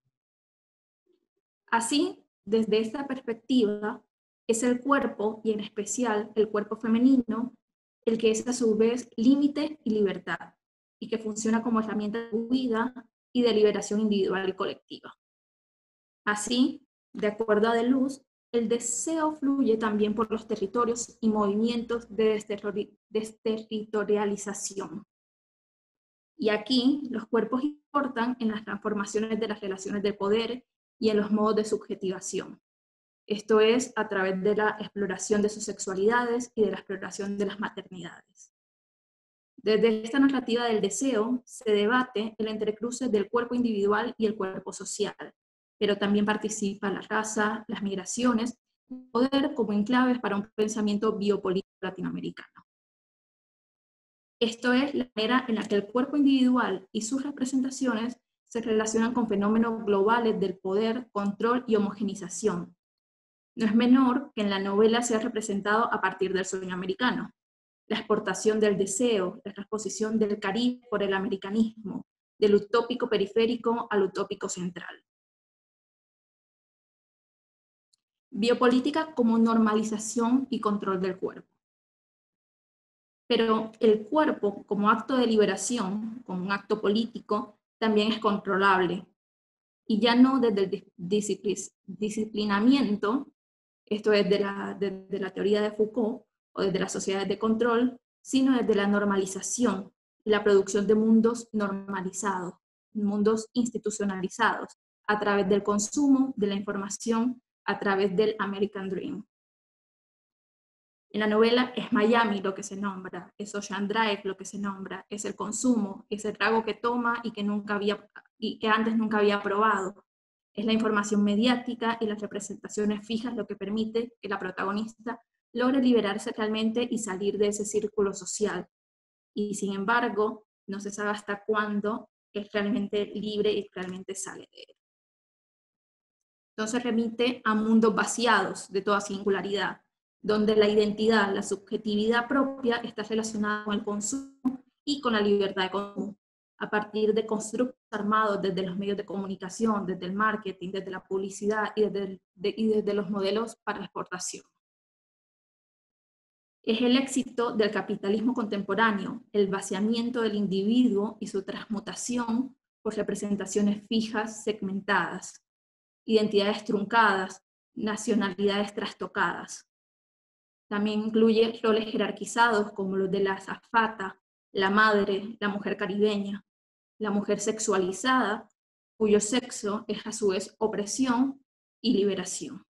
Speaker 4: Así, desde esta perspectiva, es el cuerpo, y en especial el cuerpo femenino, el que es a su vez límite y libertad, y que funciona como herramienta de huida y de liberación individual y colectiva. Así, de acuerdo a Deleuze, el deseo fluye también por los territorios y movimientos de desterritorialización. Y aquí los cuerpos importan en las transformaciones de las relaciones de poder y en los modos de subjetivación. Esto es a través de la exploración de sus sexualidades y de la exploración de las maternidades. Desde esta narrativa del deseo se debate el entrecruce del cuerpo individual y el cuerpo social, pero también participa la raza, las migraciones, y el poder como enclaves para un pensamiento biopolítico latinoamericano. Esto es la manera en la que el cuerpo individual y sus representaciones se relacionan con fenómenos globales del poder, control y homogenización. No es menor que en la novela sea representado a partir del sueño americano, la exportación del deseo, la transposición del Caribe por el americanismo, del utópico periférico al utópico central. Biopolítica como normalización y control del cuerpo. Pero el cuerpo, como acto de liberación, como un acto político, también es controlable. Y ya no desde el disciplinamiento, esto es de la, de, de la teoría de Foucault, o desde las sociedades de control, sino desde la normalización y la producción de mundos normalizados, mundos institucionalizados, a través del consumo, de la información, a través del American Dream. En la novela es Miami lo que se nombra, es Ocean Drive lo que se nombra, es el consumo, es el trago que toma y que, nunca había, y que antes nunca había probado. Es la información mediática y las representaciones fijas lo que permite que la protagonista logre liberarse realmente y salir de ese círculo social. Y sin embargo, no se sabe hasta cuándo es realmente libre y realmente sale de él. Entonces remite a mundos vaciados de toda singularidad, donde la identidad, la subjetividad propia está relacionada con el consumo y con la libertad de consumo, a partir de constructos armados desde los medios de comunicación, desde el marketing, desde la publicidad y desde, el, de, y desde los modelos para la exportación. Es el éxito del capitalismo contemporáneo, el vaciamiento del individuo y su transmutación por representaciones fijas, segmentadas, identidades truncadas, nacionalidades trastocadas. También incluye roles jerarquizados como los de la azafata, la madre, la mujer caribeña, la mujer sexualizada, cuyo sexo es a su vez opresión y liberación.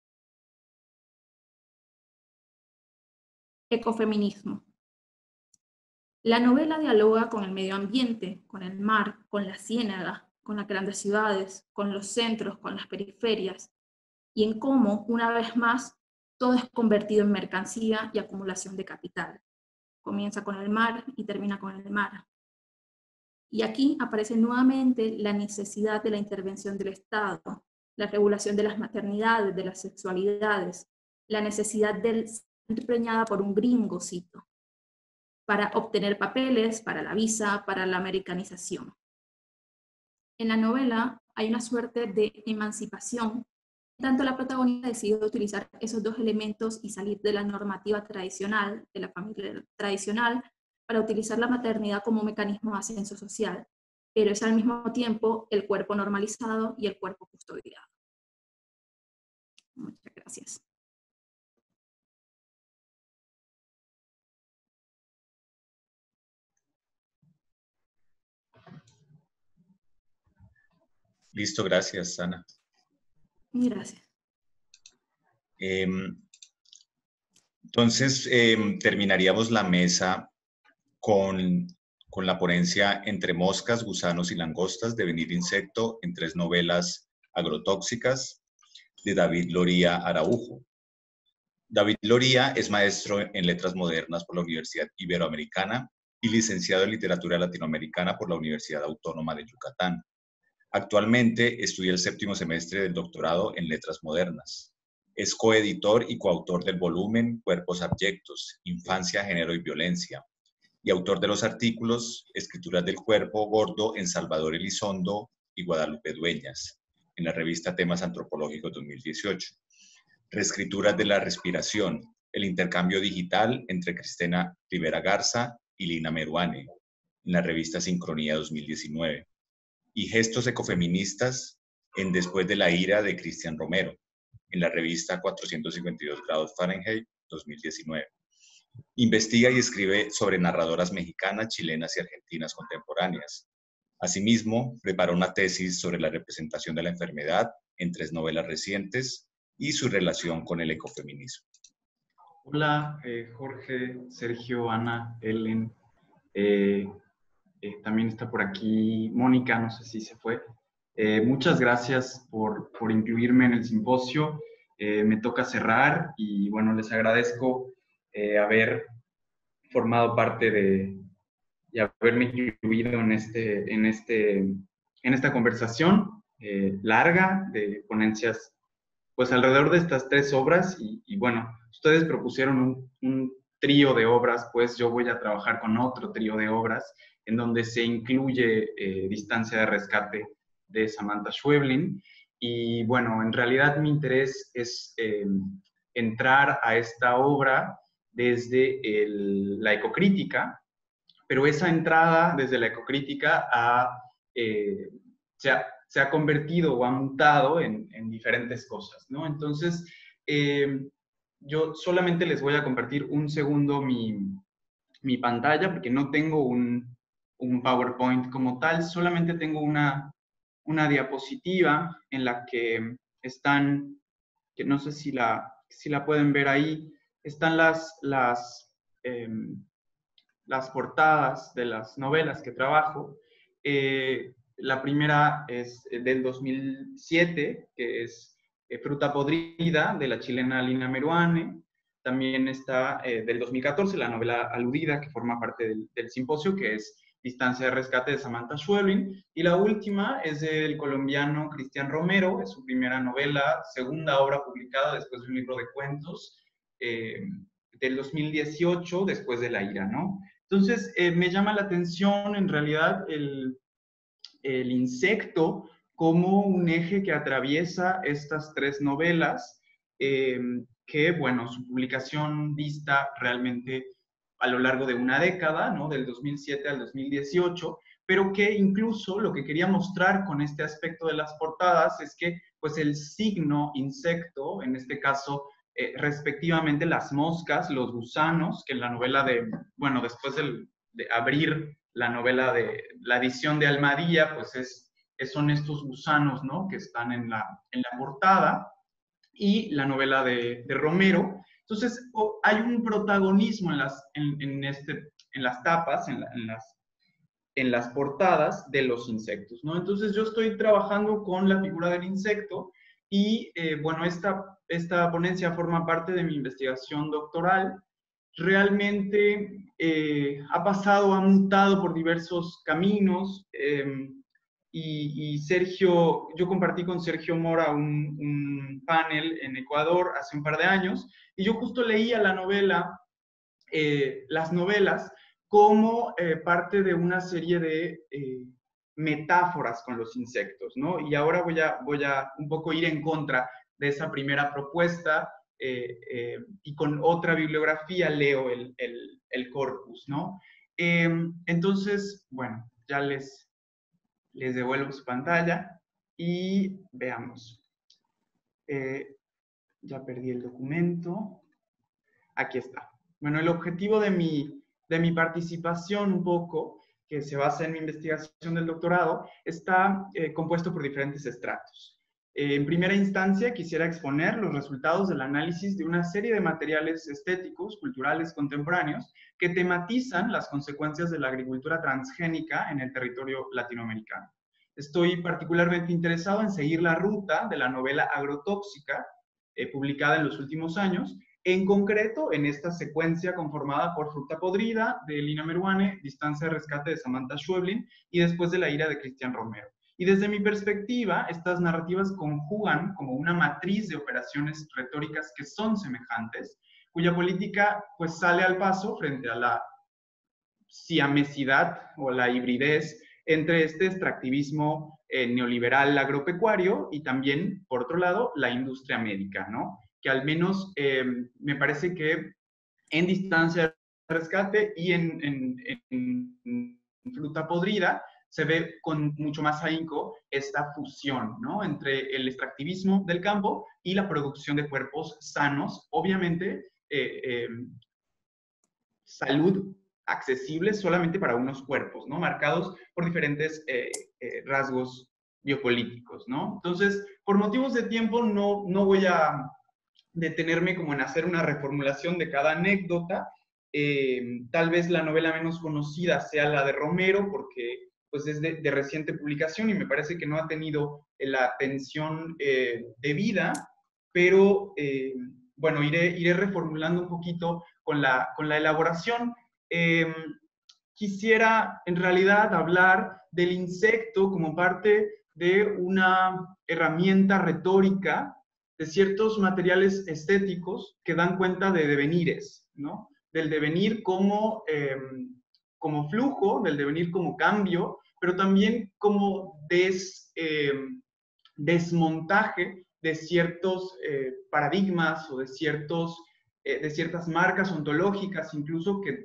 Speaker 4: Ecofeminismo. La novela dialoga con el medio ambiente, con el mar, con la ciénaga, con las grandes ciudades, con los centros, con las periferias, y en cómo, una vez más, todo es convertido en mercancía y acumulación de capital. Comienza con el mar y termina con el mar. Y aquí aparece nuevamente la necesidad de la intervención del Estado, la regulación de las maternidades, de las sexualidades, la necesidad de ser empreñada por un gringocito para obtener papeles, para la visa, para la americanización. En la novela hay una suerte de emancipación. Tanto la protagonista decide utilizar esos dos elementos y salir de la normativa tradicional, de la familia tradicional, para utilizar la maternidad como mecanismo de ascenso social, pero es al mismo tiempo el cuerpo normalizado y el cuerpo custodiado. Muchas gracias.
Speaker 1: Listo, gracias, Ana.
Speaker 4: Gracias.
Speaker 1: Eh, entonces, eh, terminaríamos la mesa con, con la ponencia Entre moscas, gusanos y langostas, Devenir insecto, en tres novelas agrotóxicas, de David Loría Araujo. David Loría es maestro en Letras Modernas por la Universidad Iberoamericana y licenciado en Literatura Latinoamericana por la Universidad Autónoma de Yucatán. Actualmente estudia el séptimo semestre del doctorado en Letras Modernas. Es coeditor y coautor del volumen Cuerpos Abyectos, Infancia, Género y Violencia, y autor de los artículos Escrituras del Cuerpo Gordo en Salvador Elizondo y Guadalupe Dueñas, en la revista Temas Antropológicos dos mil dieciocho. Reescrituras de la respiración, el intercambio digital entre Cristina Rivera Garza y Lina Meruane, en la revista Sincronía dos mil diecinueve. Y Gestos ecofeministas en Después de la ira de Cristian Romero, en la revista cuatrocientos cincuenta y dos grados Fahrenheit dos mil diecinueve. Investiga y escribe sobre narradoras mexicanas, chilenas y argentinas contemporáneas. Asimismo, preparó una tesis sobre la representación de la enfermedad en tres novelas recientes y su relación con el ecofeminismo.
Speaker 5: Hola, eh, Jorge, Sergio, Ana, Ellen. Eh, eh, también está por aquí Mónica, no sé si se fue. Eh, muchas gracias por, por incluirme en el simposio. Eh, me toca cerrar y bueno, les agradezco eh, haber formado parte de y haberme incluido en, este, en, este, en esta conversación eh, larga de ponencias pues alrededor de estas tres obras y, y bueno, ustedes propusieron un, un trío de obras, pues yo voy a trabajar con otro trío de obras en donde se incluye eh, Distancia de Rescate de Samantha Schweblin. Y bueno, en realidad mi interés es eh, entrar a esta obra desde el, la ecocrítica, pero esa entrada desde la ecocrítica ha, eh, se, ha, se ha convertido o ha mutado en, en diferentes cosas, ¿no? Entonces, eh, yo solamente les voy a compartir un segundo mi, mi pantalla, porque no tengo un, un PowerPoint como tal, solamente tengo una, una diapositiva en la que están, que no sé si la, si la pueden ver ahí, están las, las, eh, las portadas de las novelas que trabajo. Eh, la primera es del dos mil siete, que es eh, Fruta Podrida, de la chilena Lina Meruane. También está eh, del dos mil catorce, la novela aludida, que forma parte del, del simposio, que es Distancia de Rescate de Samantha Schweblin. Y la última es del colombiano Cristian Romero, es su primera novela, segunda obra publicada después de un libro de cuentos, eh, del dos mil dieciocho, Después de la ira, ¿no? Entonces, eh, me llama la atención en realidad el, el insecto como un eje que atraviesa estas tres novelas, eh, que, bueno, su publicación dista realmente a lo largo de una década, ¿no? Del dos mil siete al dos mil dieciocho, pero que incluso lo que quería mostrar con este aspecto de las portadas es que, pues, el signo insecto, en este caso, eh, respectivamente las moscas, los gusanos, que en la novela de, bueno, después del, de abrir la novela de la edición de Almadía, pues es, es, son estos gusanos, ¿no? Que están en la, en la portada, y la novela de, de Romero. Entonces, oh, hay un protagonismo en las, en, en este, en las tapas, en, la, en, las, en las portadas de los insectos, ¿no? Entonces, yo estoy trabajando con la figura del insecto y, eh, bueno, esta, esta ponencia forma parte de mi investigación doctoral. Realmente eh, ha pasado, ha mutado por diversos caminos. Eh, y, y Sergio, yo compartí con Sergio Mora un, un panel en Ecuador hace un par de años, y yo justo leía la novela, eh, las novelas, como eh, parte de una serie de eh, metáforas con los insectos, ¿no? Y ahora voy a, voy a un poco ir en contra de esa primera propuesta, eh, eh, y con otra bibliografía leo el, el, el corpus, ¿no? Eh, entonces, bueno, ya les, les devuelvo su pantalla y veamos. Eh, ya perdí el documento. Aquí está. Bueno, el objetivo de mi, de mi participación un poco, que se basa en mi investigación del doctorado, está eh, compuesto por diferentes estratos. Eh, en primera instancia, quisiera exponer los resultados del análisis de una serie de materiales estéticos, culturales contemporáneos, que tematizan las consecuencias de la agricultura transgénica en el territorio latinoamericano. Estoy particularmente interesado en seguir la ruta de la novela agrotóxica, eh, publicada en los últimos años, en concreto en esta secuencia conformada por Fruta Podrida de Lina Meruane, Distancia de Rescate de Samantha Schweblin y Después de la Ira de Cristian Romero. Y desde mi perspectiva, estas narrativas conjugan como una matriz de operaciones retóricas que son semejantes, cuya política pues sale al paso frente a la siamesidad o la hibridez entre este extractivismo eh, neoliberal agropecuario y también, por otro lado, la industria médica, ¿no? Que al menos eh, me parece que en Distancia de Rescate y en, en, en Fruta Podrida se ve con mucho más ahínco esta fusión, ¿no? Entre el extractivismo del campo y la producción de cuerpos sanos, obviamente eh, eh, salud accesible solamente para unos cuerpos, ¿no? Marcados por diferentes eh, eh, rasgos biopolíticos, ¿no? Entonces, por motivos de tiempo no, no voy a detenerme como en hacer una reformulación de cada anécdota. Eh, tal vez la novela menos conocida sea la de Romero, porque pues es de, de reciente publicación y me parece que no ha tenido la atención eh, debida, pero eh, bueno, iré, iré reformulando un poquito con la, con la elaboración. Eh, quisiera en realidad hablar del insecto como parte de una herramienta retórica de ciertos materiales estéticos que dan cuenta de devenires, ¿no? Del devenir como, eh, como flujo, del devenir como cambio, pero también como des, eh, desmontaje de ciertos eh, paradigmas o de, ciertos, eh, de ciertas marcas ontológicas, incluso que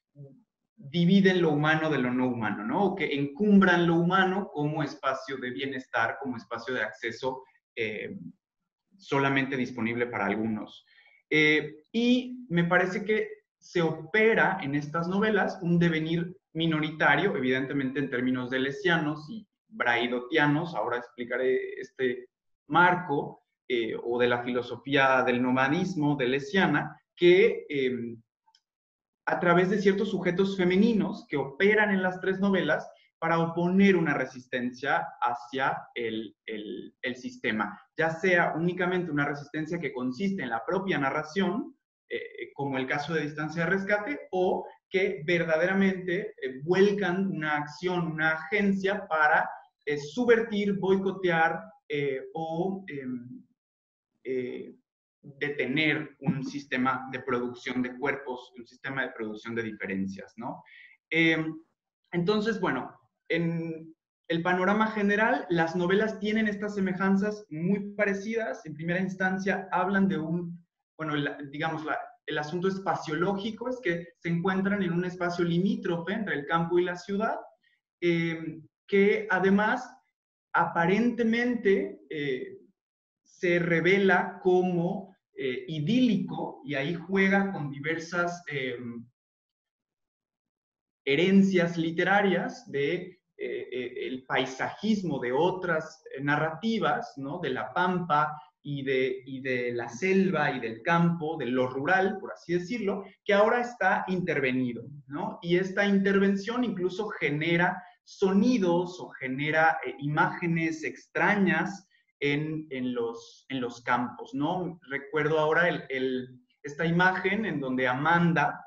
Speaker 5: dividen lo humano de lo no humano, ¿no? O que encumbran lo humano como espacio de bienestar, como espacio de acceso eh, solamente disponible para algunos. Eh, y me parece que se opera en estas novelas un devenir minoritario, evidentemente en términos deleuzianos y braidotianos, ahora explicaré este marco, eh, o de la filosofía del nomadismo deleuziana, que eh, a través de ciertos sujetos femeninos que operan en las tres novelas para oponer una resistencia hacia el, el, el sistema, ya sea únicamente una resistencia que consiste en la propia narración, eh, como el caso de Distancia de Rescate, o que verdaderamente eh, vuelcan una acción, una agencia para eh, subvertir, boicotear eh, o eh, eh, detener un sistema de producción de cuerpos, un sistema de producción de diferencias, ¿no? Eh, entonces, bueno, en el panorama general, las novelas tienen estas semejanzas muy parecidas. En primera instancia, hablan de un bueno, la, digamos, la, el asunto espaciológico es que se encuentran en un espacio limítrofe entre el campo y la ciudad, eh, que además aparentemente eh, se revela como eh, idílico, y ahí juega con diversas eh, herencias literarias de eh, eh, el paisajismo de otras eh, narrativas, ¿no? De la pampa y de, y de la selva y del campo, de lo rural, por así decirlo, que ahora está intervenido, ¿no? Y esta intervención incluso genera sonidos o genera eh, imágenes extrañas en, en, los, en los campos, ¿no? Recuerdo ahora el, el, esta imagen en donde Amanda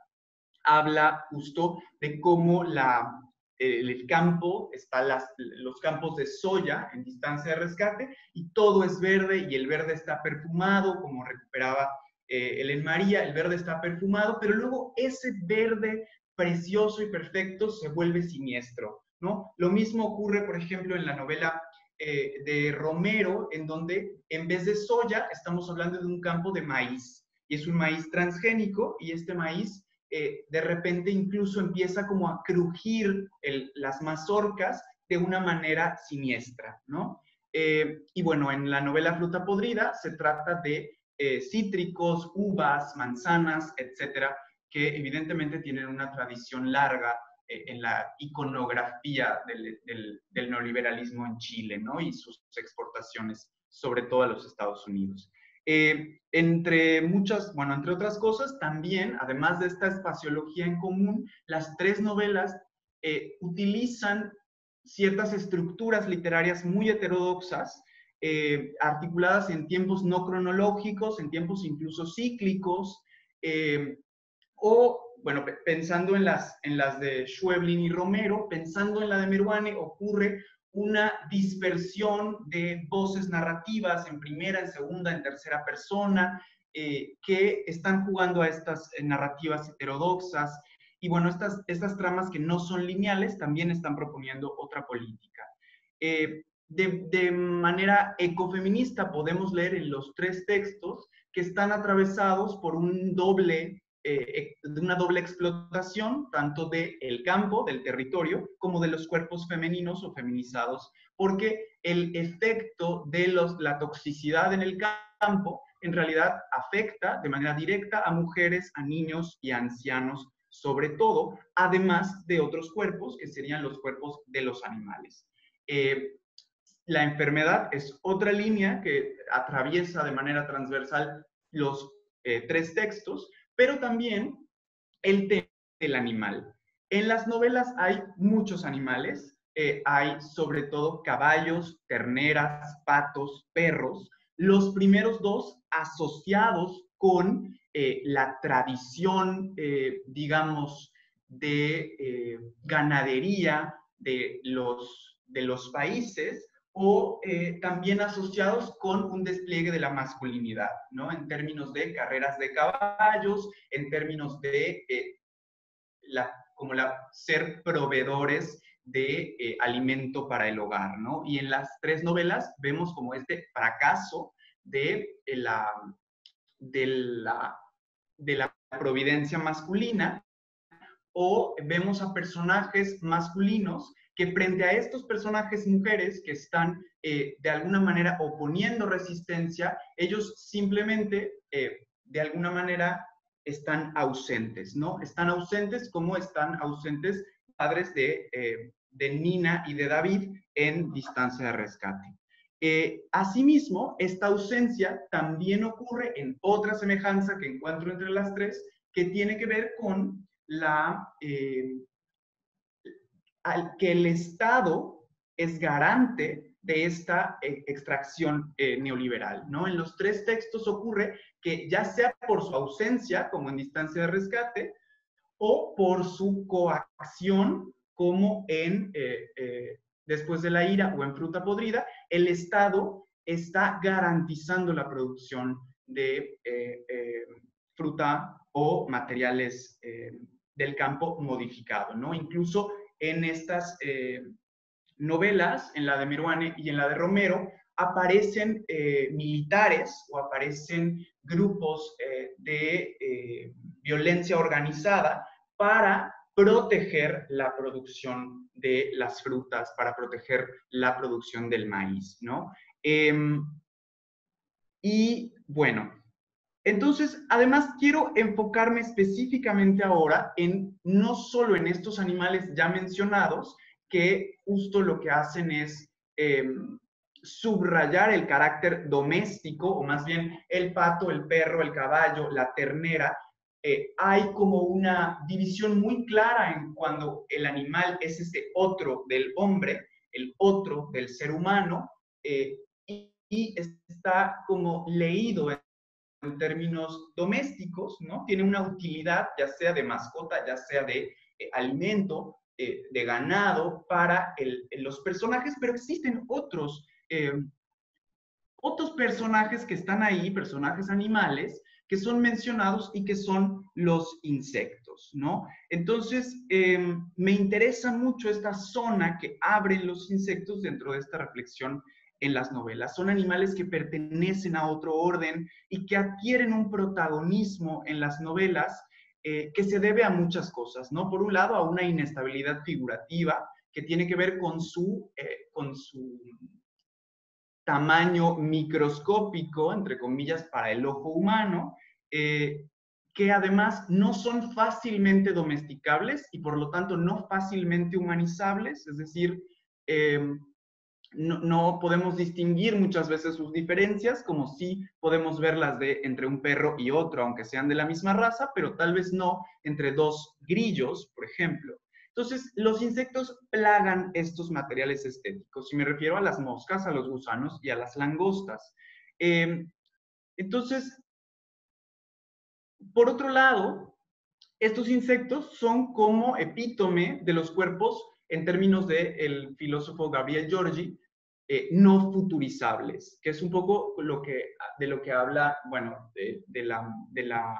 Speaker 5: habla justo de cómo la, el, el campo, está las, los campos de soya en distancia de rescate, y todo es verde, y el verde está perfumado, como recuperaba eh, Ellen María, el verde está perfumado, pero luego ese verde precioso y perfecto se vuelve siniestro, ¿no? Lo mismo ocurre, por ejemplo, en la novela eh, de Romero, en donde en vez de soya estamos hablando de un campo de maíz, y es un maíz transgénico, y este maíz Eh, de repente incluso empieza como a crujir el, las mazorcas de una manera siniestra, ¿no? Eh, y bueno, en la novela Fruta Podrida se trata de eh, cítricos, uvas, manzanas, etcétera, que evidentemente tienen una tradición larga eh, en la iconografía del, del, del neoliberalismo en Chile, ¿no? Y sus exportaciones, sobre todo a los Estados Unidos. Eh, entre muchas, bueno, entre otras cosas, también, además de esta espaciología en común, las tres novelas eh, utilizan ciertas estructuras literarias muy heterodoxas, eh, articuladas en tiempos no cronológicos, en tiempos incluso cíclicos, eh, o, bueno, pensando en las, en las de Schweblin y Romero, pensando en la de Meruane, ocurre una dispersión de voces narrativas en primera, en segunda, en tercera persona, eh, que están jugando a estas eh, narrativas heterodoxas. Y bueno, estas, estas tramas que no son lineales también están proponiendo otra política. Eh, de, de manera ecofeminista podemos leer en los tres textos que están atravesados por un doble Eh, de una doble explotación, tanto del campo, del territorio, como de los cuerpos femeninos o feminizados, porque el efecto de los, la toxicidad en el campo en realidad afecta de manera directa a mujeres, a niños y a ancianos, sobre todo, además de otros cuerpos, que serían los cuerpos de los animales. Eh, la enfermedad es otra línea que atraviesa de manera transversal los eh, tres textos, pero también el tema del animal. En las novelas hay muchos animales, eh, hay sobre todo caballos, terneras, patos, perros, los primeros dos asociados con eh, la tradición, eh, digamos, de eh, ganadería de los, de los países, o eh, también asociados con un despliegue de la masculinidad, ¿no? En términos de carreras de caballos, en términos de eh, la, como la, ser proveedores de eh, alimento para el hogar, ¿no? Y en las tres novelas vemos como este fracaso de, de, la, de, la, de la providencia masculina, o vemos a personajes masculinos que frente a estos personajes mujeres que están eh, de alguna manera oponiendo resistencia, ellos simplemente eh, de alguna manera están ausentes, ¿no? Están ausentes como están ausentes padres de, eh, de Nina y de David en Distancia de Rescate. Eh, asimismo, esta ausencia también ocurre en otra semejanza que encuentro entre las tres, que tiene que ver con la... Eh, al que el Estado es garante de esta eh, extracción eh, neoliberal, ¿no? En los tres textos ocurre que ya sea por su ausencia, como en Distancia de Rescate, o por su coacción, como en eh, eh, Después de la Ira o en Fruta Podrida, el Estado está garantizando la producción de eh, eh, fruta o materiales eh, del campo modificado, ¿no? Incluso en estas eh, novelas, en la de Meruane y en la de Romero, aparecen eh, militares o aparecen grupos eh, de eh, violencia organizada para proteger la producción de las frutas, para proteger la producción del maíz, ¿no? Eh, y bueno, entonces, además quiero enfocarme específicamente ahora en no solo en estos animales ya mencionados, que justo lo que hacen es eh, subrayar el carácter doméstico, o más bien el pato, el perro, el caballo, la ternera. Eh, hay como una división muy clara en cuando el animal es este otro del hombre, el otro del ser humano, eh, y, y está como leído en en términos domésticos, ¿no? Tiene una utilidad, ya sea de mascota, ya sea de eh, alimento, eh, de ganado, para el, los personajes, pero existen otros, eh, otros personajes que están ahí, personajes animales, que son mencionados y que son los insectos, ¿no? Entonces, eh, me interesa mucho esta zona que abren los insectos dentro de esta reflexión en las novelas. Son animales que pertenecen a otro orden y que adquieren un protagonismo en las novelas eh, que se debe a muchas cosas, ¿no? Por un lado, a una inestabilidad figurativa que tiene que ver con su, eh, con su tamaño microscópico, entre comillas, para el ojo humano, eh, que además no son fácilmente domesticables y por lo tanto no fácilmente humanizables, es decir, eh, No, no podemos distinguir muchas veces sus diferencias, como sí podemos verlas de entre un perro y otro, aunque sean de la misma raza, pero tal vez no entre dos grillos, por ejemplo. Entonces, los insectos plagan estos materiales estéticos, y me refiero a las moscas, a los gusanos y a las langostas. Eh, entonces, por otro lado, estos insectos son como epítome de los cuerpos, en términos del filósofo Gabriel Giorgi, eh, no futurizables, que es un poco lo que, de lo que habla, bueno, de, de, la, de la,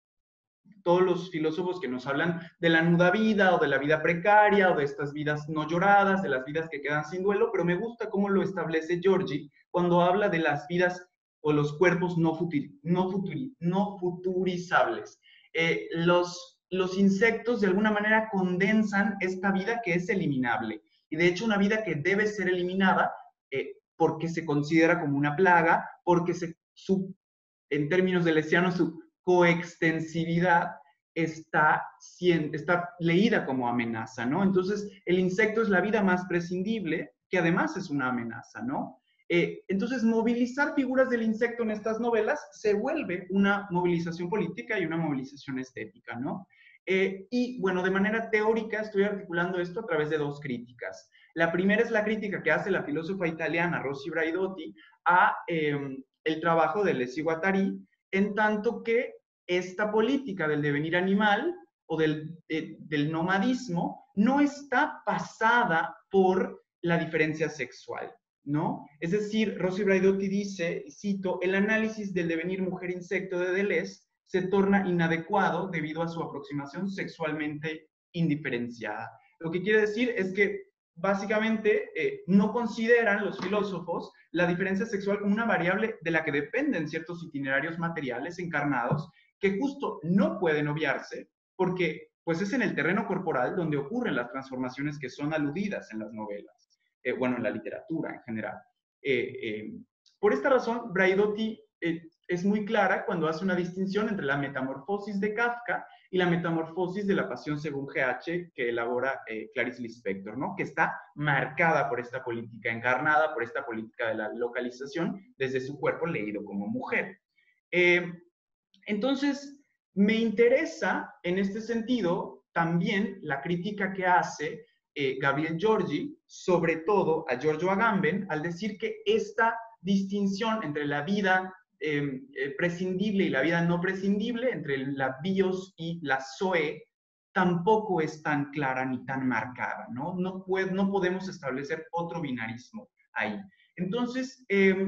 Speaker 5: todos los filósofos que nos hablan de la nuda vida o de la vida precaria o de estas vidas no lloradas, de las vidas que quedan sin duelo, pero me gusta cómo lo establece Giorgi cuando habla de las vidas o los cuerpos no, futuri, no, futuri, no futurizables. Eh, los los insectos de alguna manera condensan esta vida que es eliminable. Y de hecho una vida que debe ser eliminada eh, porque se considera como una plaga, porque se, su, en términos de Lesiano su coextensividad está, está leída como amenaza, ¿no? Entonces el insecto es la vida más prescindible, que además es una amenaza, ¿no? Eh, entonces, movilizar figuras del insecto en estas novelas se vuelve una movilización política y una movilización estética, ¿no? Eh, y, bueno, de manera teórica estoy articulando esto a través de dos críticas. La primera es la crítica que hace la filósofa italiana Rosy Braidotti a eh, el trabajo de Alessi Guattari, en tanto que esta política del devenir animal o del, de, del nomadismo no está pasada por la diferencia sexual, ¿no? Es decir, Rosy Braidotti dice, cito, el análisis del devenir mujer-insecto de Deleuze se torna inadecuado debido a su aproximación sexualmente indiferenciada. Lo que quiere decir es que básicamente eh, no consideran los filósofos la diferencia sexual como una variable de la que dependen ciertos itinerarios materiales encarnados que justo no pueden obviarse porque pues es en el terreno corporal donde ocurren las transformaciones que son aludidas en las novelas. Eh, bueno, en la literatura en general. Eh, eh, por esta razón, Braidotti eh, es muy clara cuando hace una distinción entre la metamorfosis de Kafka y la metamorfosis de la pasión según G H que elabora eh, Clarice Lispector, ¿no? Que está marcada por esta política, encarnada por esta política de la localización desde su cuerpo leído como mujer. Eh, entonces, me interesa en este sentido también la crítica que hace Eh, Gabriel Giorgi, sobre todo a Giorgio Agamben, al decir que esta distinción entre la vida eh, eh, prescindible y la vida no prescindible, entre la bios y la zoe, tampoco es tan clara ni tan marcada, ¿no? No, puede, no podemos establecer otro binarismo ahí. Entonces, eh,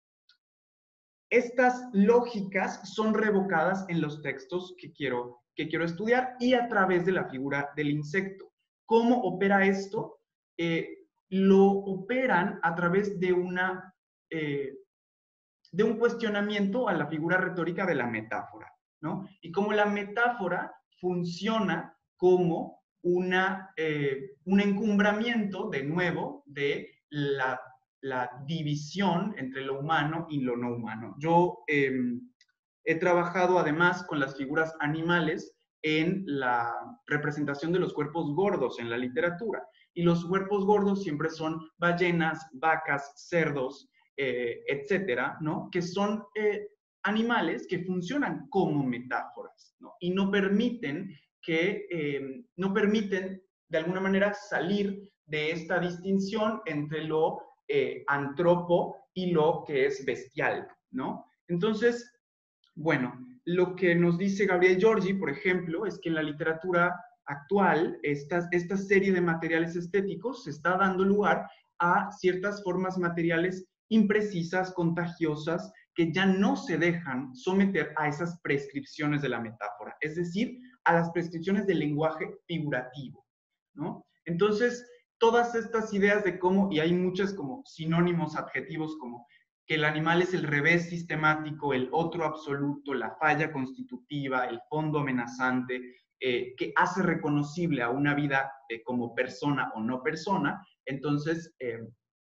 Speaker 5: estas lógicas son revocadas en los textos que quiero, que quiero estudiar y a través de la figura del insecto. ¿Cómo opera esto? Eh, lo operan a través de una eh, de un cuestionamiento a la figura retórica de la metáfora, ¿no? Y cómo la metáfora funciona como una, eh, un encumbramiento, de nuevo, de la, la división entre lo humano y lo no humano. Yo eh, he trabajado además con las figuras animales en la representación de los cuerpos gordos en la literatura. Y los cuerpos gordos siempre son ballenas, vacas, cerdos, eh, etcétera, ¿no? Que son eh, animales que funcionan como metáforas, ¿no? Y no permiten que, eh, no permiten de alguna manera salir de esta distinción entre lo eh, antropo y lo que es bestial, ¿no? Entonces, bueno, lo que nos dice Gabriel Giorgi, por ejemplo, es que en la literatura actual, esta, esta serie de materiales estéticos se está dando lugar a ciertas formas materiales imprecisas, contagiosas, que ya no se dejan someter a esas prescripciones de la metáfora, es decir, a las prescripciones del lenguaje figurativo, ¿no? Entonces, todas estas ideas de cómo, y hay muchas como sinónimos, adjetivos como que el animal es el revés sistemático, el otro absoluto, la falla constitutiva, el fondo amenazante, eh, que hace reconocible a una vida eh, como persona o no persona. Entonces, eh,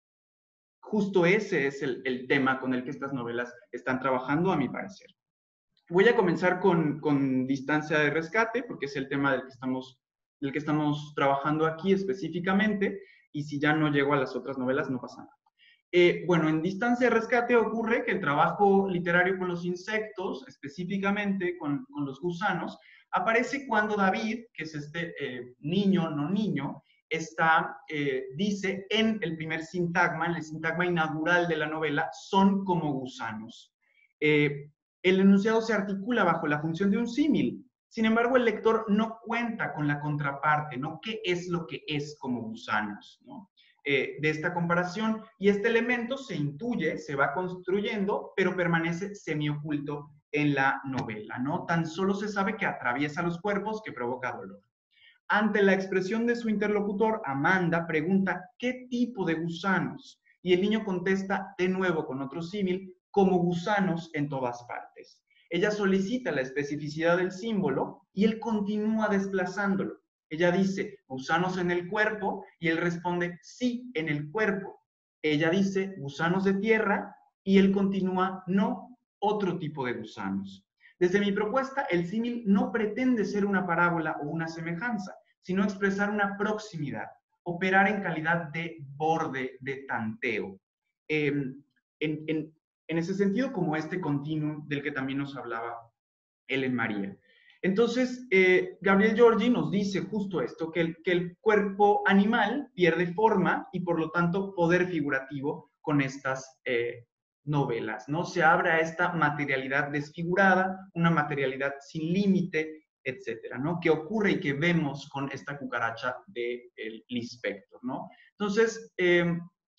Speaker 5: justo ese es el, el tema con el que estas novelas están trabajando, a mi parecer. Voy a comenzar con, con Distancia de Rescate, porque es el tema del que estamos, del que estamos trabajando aquí específicamente, y si ya no llego a las otras novelas, no pasa nada. Eh, bueno, en Distancia de Rescate ocurre que el trabajo literario con los insectos, específicamente con, con los gusanos, aparece cuando David, que es este eh, niño, no niño, está, eh, dice en el primer sintagma, en el sintagma inaugural de la novela, son como gusanos. Eh, el enunciado se articula bajo la función de un símil. Sin embargo, el lector no cuenta con la contraparte, ¿no? ¿Qué es lo que es como gusanos, ¿no? Eh, de esta comparación, y este elemento se intuye, se va construyendo, pero permanece semioculto en la novela, ¿no? Tan solo se sabe que atraviesa los cuerpos, que provoca dolor. Ante la expresión de su interlocutor, Amanda pregunta ¿qué tipo de gusanos? Y el niño contesta de nuevo con otro símil, como gusanos en todas partes. Ella solicita la especificidad del símbolo y él continúa desplazándolo. Ella dice, gusanos en el cuerpo, y él responde, sí, en el cuerpo. Ella dice, gusanos de tierra, y él continúa, no, otro tipo de gusanos. Desde mi propuesta, el símil no pretende ser una parábola o una semejanza, sino expresar una proximidad, operar en calidad de borde, de tanteo. Eh, en, en, en ese sentido, como este continuum del que también nos hablaba Ellen María. Entonces, eh, Gabriel Giorgi nos dice justo esto, que el, que el cuerpo animal pierde forma y por lo tanto poder figurativo con estas eh, novelas, ¿no? Se abre a esta materialidad desfigurada, una materialidad sin límite, etcétera, ¿no? Que ocurre y que vemos con esta cucaracha del Lispector, ¿no? Entonces, eh,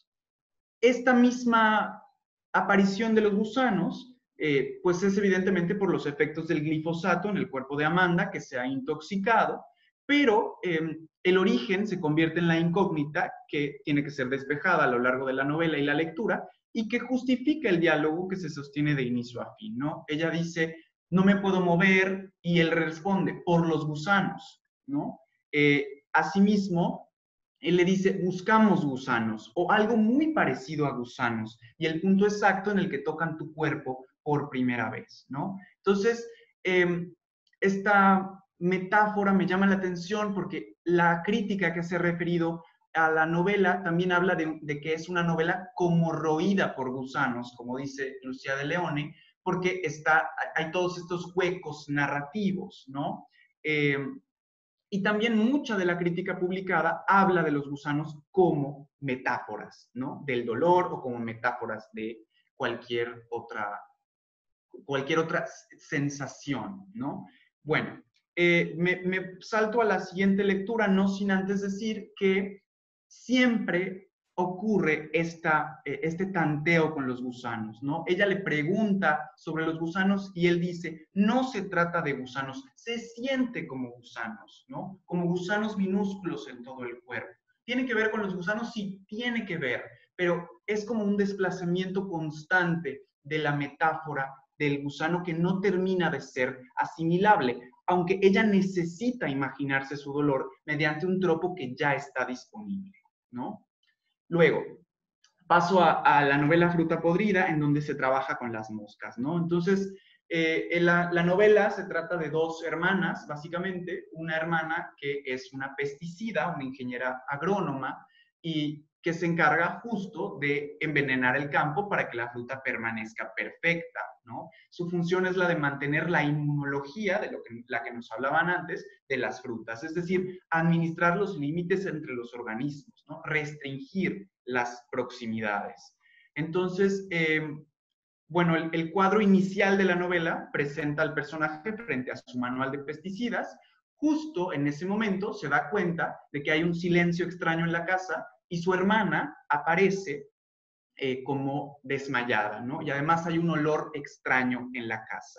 Speaker 5: esta misma aparición de los gusanos, Eh, pues es evidentemente por los efectos del glifosato en el cuerpo de Amanda, que se ha intoxicado, pero eh, el origen se convierte en la incógnita que tiene que ser despejada a lo largo de la novela y la lectura, y que justifica el diálogo que se sostiene de inicio a fin, ¿no? Ella dice, no me puedo mover, y él responde, por los gusanos, ¿no? Eh, asimismo, él le dice, buscamos gusanos, o algo muy parecido a gusanos, y el punto exacto en el que tocan tu cuerpo por primera vez, ¿no? Entonces, eh, esta metáfora me llama la atención porque la crítica que se ha referido a la novela también habla de, de que es una novela como roída por gusanos, como dice Lucía de Leone, porque está, hay todos estos huecos narrativos, ¿no? Eh, y también mucha de la crítica publicada habla de los gusanos como metáforas, ¿no? Del dolor o como metáforas de cualquier otra, cualquier otra sensación, ¿no? Bueno, eh, me, me salto a la siguiente lectura, no sin antes decir que siempre ocurre esta, eh, este tanteo con los gusanos, ¿no? Ella le pregunta sobre los gusanos y él dice, no se trata de gusanos, se siente como gusanos, ¿no? Como gusanos minúsculos en todo el cuerpo. ¿Tiene que ver con los gusanos? Sí, tiene que ver, pero es como un desplazamiento constante de la metáfora del gusano que no termina de ser asimilable, aunque ella necesita imaginarse su dolor mediante un tropo que ya está disponible, ¿no? Luego, paso a, a la novela Fruta Podrida, en donde se trabaja con las moscas, ¿no? Entonces, eh, en la, la novela se trata de dos hermanas, básicamente, una hermana que es una pesticida, una ingeniera agrónoma, y que se encarga justo de envenenar el campo para que la fruta permanezca perfecta, ¿no? Su función es la de mantener la inmunología, de lo que, la que nos hablaban antes, de las frutas, es decir, administrar los límites entre los organismos, ¿no? Restringir las proximidades. Entonces, eh, bueno, el, el cuadro inicial de la novela presenta al personaje frente a su manual de pesticidas. Justo en ese momento se da cuenta de que hay un silencio extraño en la casa y su hermana aparece eh, como desmayada, ¿no? Y además hay un olor extraño en la casa.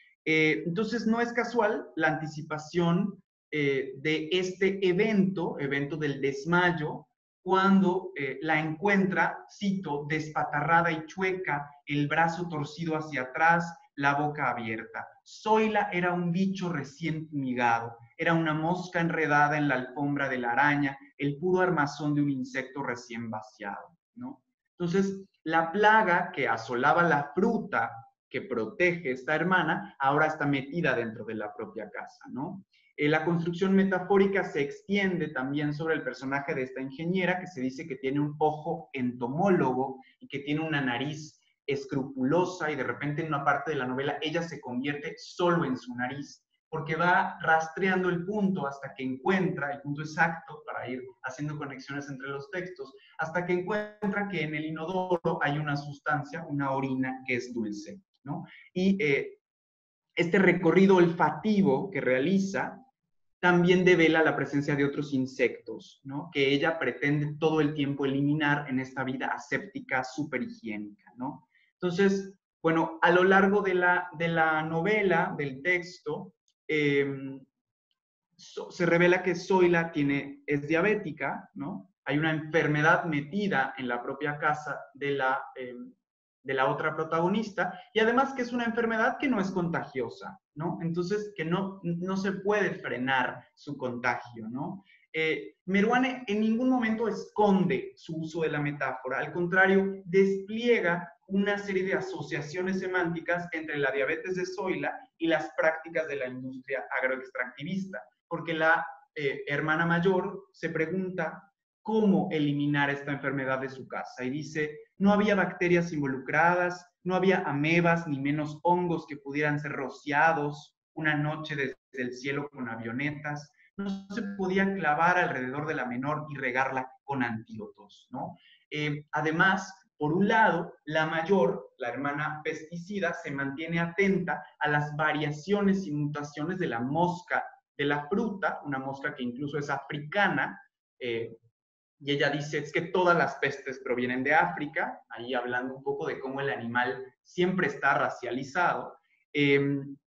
Speaker 5: Eh, entonces no es casual la anticipación eh, de este evento, evento del desmayo, cuando eh, la encuentra, cito, despatarrada y chueca, el brazo torcido hacia atrás, la boca abierta. Zoila era un bicho recién fumigado, era una mosca enredada en la alfombra de la araña, el puro armazón de un insecto recién vaciado, ¿no? Entonces, la plaga que asolaba la fruta que protege esta hermana, ahora está metida dentro de la propia casa, ¿no? Eh, la construcción metafórica se extiende también sobre el personaje de esta ingeniera, que se dice que tiene un ojo entomólogo y que tiene una nariz escrupulosa, y de repente en una parte de la novela ella se convierte solo en su nariz, porque va rastreando el punto hasta que encuentra, el punto exacto para ir haciendo conexiones entre los textos, hasta que encuentra que en el inodoro hay una sustancia, una orina que es dulce, ¿no? Y eh, este recorrido olfativo que realiza también devela la presencia de otros insectos, ¿no? Que ella pretende todo el tiempo eliminar en esta vida aséptica, superhigiénica, ¿no? Entonces, bueno, a lo largo de la, de la novela, del texto, eh, so, se revela que Zoila tiene, es diabética, ¿no? Hay una enfermedad metida en la propia casa de la, eh, de la otra protagonista, y además que es una enfermedad que no es contagiosa, ¿no? Entonces, que no, no se puede frenar su contagio, ¿no? Eh, Meruane en ningún momento esconde su uso de la metáfora, al contrario, despliega una serie de asociaciones semánticas entre la diabetes de Zoila y las prácticas de la industria agroextractivista, porque la eh, hermana mayor se pregunta cómo eliminar esta enfermedad de su casa, y dice, no había bacterias involucradas, no había amebas ni menos hongos que pudieran ser rociados una noche desde el cielo con avionetas, no se podía clavar alrededor de la menor y regarla con antídotos, ¿no? Eh, además, por un lado, la mayor, la hermana pesticida, se mantiene atenta a las variaciones y mutaciones de la mosca de la fruta, una mosca que incluso es africana, eh, y ella dice, es que todas las pestes provienen de África, ahí hablando un poco de cómo el animal siempre está racializado. Eh,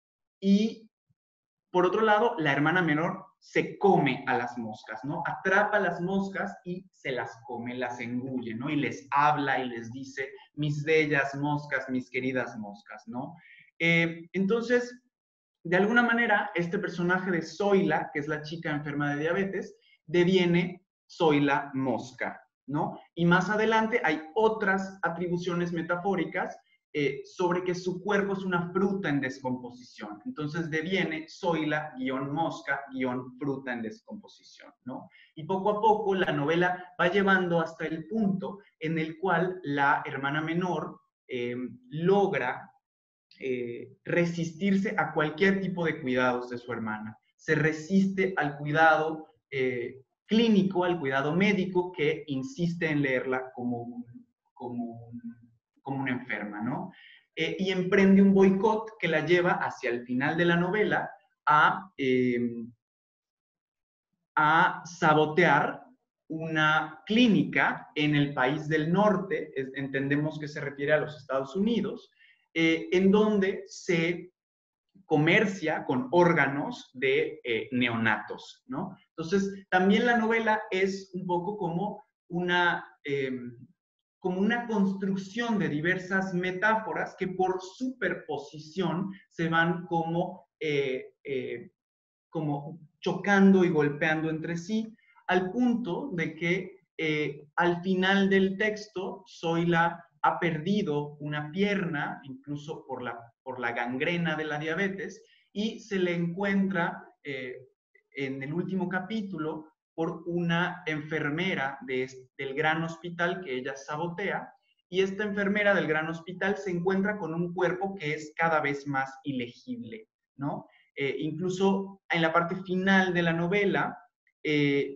Speaker 5: y por otro lado, la hermana menor se come a las moscas, ¿no? Atrapa a las moscas y se las come, las engulle, ¿no? Y les habla y les dice, mis bellas moscas, mis queridas moscas, ¿no? Eh, entonces, de alguna manera, este personaje de Zoila, que es la chica enferma de diabetes, deviene Zoila mosca, ¿no? Y más adelante hay otras atribuciones metafóricas eh, sobre que su cuerpo es una fruta en descomposición. Entonces deviene Zoila-mosca-fruta en descomposición, ¿no? Y poco a poco la novela va llevando hasta el punto en el cual la hermana menor eh, logra eh, resistirse a cualquier tipo de cuidados de su hermana. Se resiste al cuidado eh, clínico, al cuidado médico que insiste en leerla como, un, como, un, como una enferma, ¿no? Eh, y emprende un boicot que la lleva hacia el final de la novela a, eh, a sabotear una clínica en el país del norte, es, entendemos que se refiere a los Estados Unidos, eh, en donde se comercia con órganos de eh, neonatos, ¿no? Entonces, también la novela es un poco como una, eh, como una construcción de diversas metáforas que por superposición se van como, eh, eh, como chocando y golpeando entre sí, al punto de que eh, al final del texto Zoila ha perdido una pierna, incluso por la, por la gangrena de la diabetes, y se le encuentra eh, en el último capítulo por una enfermera de, del gran hospital que ella sabotea, y esta enfermera del gran hospital se encuentra con un cuerpo que es cada vez más ilegible, ¿no? Eh, incluso en la parte final de la novela, eh,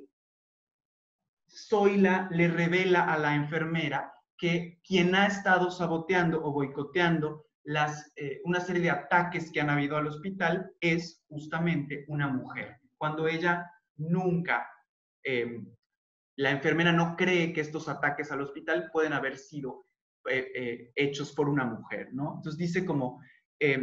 Speaker 5: Zoila le revela a la enfermera que quien ha estado saboteando o boicoteando las, eh, una serie de ataques que han habido al hospital es justamente una mujer, cuando ella nunca, eh, la enfermera no cree que estos ataques al hospital pueden haber sido eh, eh, hechos por una mujer, ¿no? Entonces dice como, eh,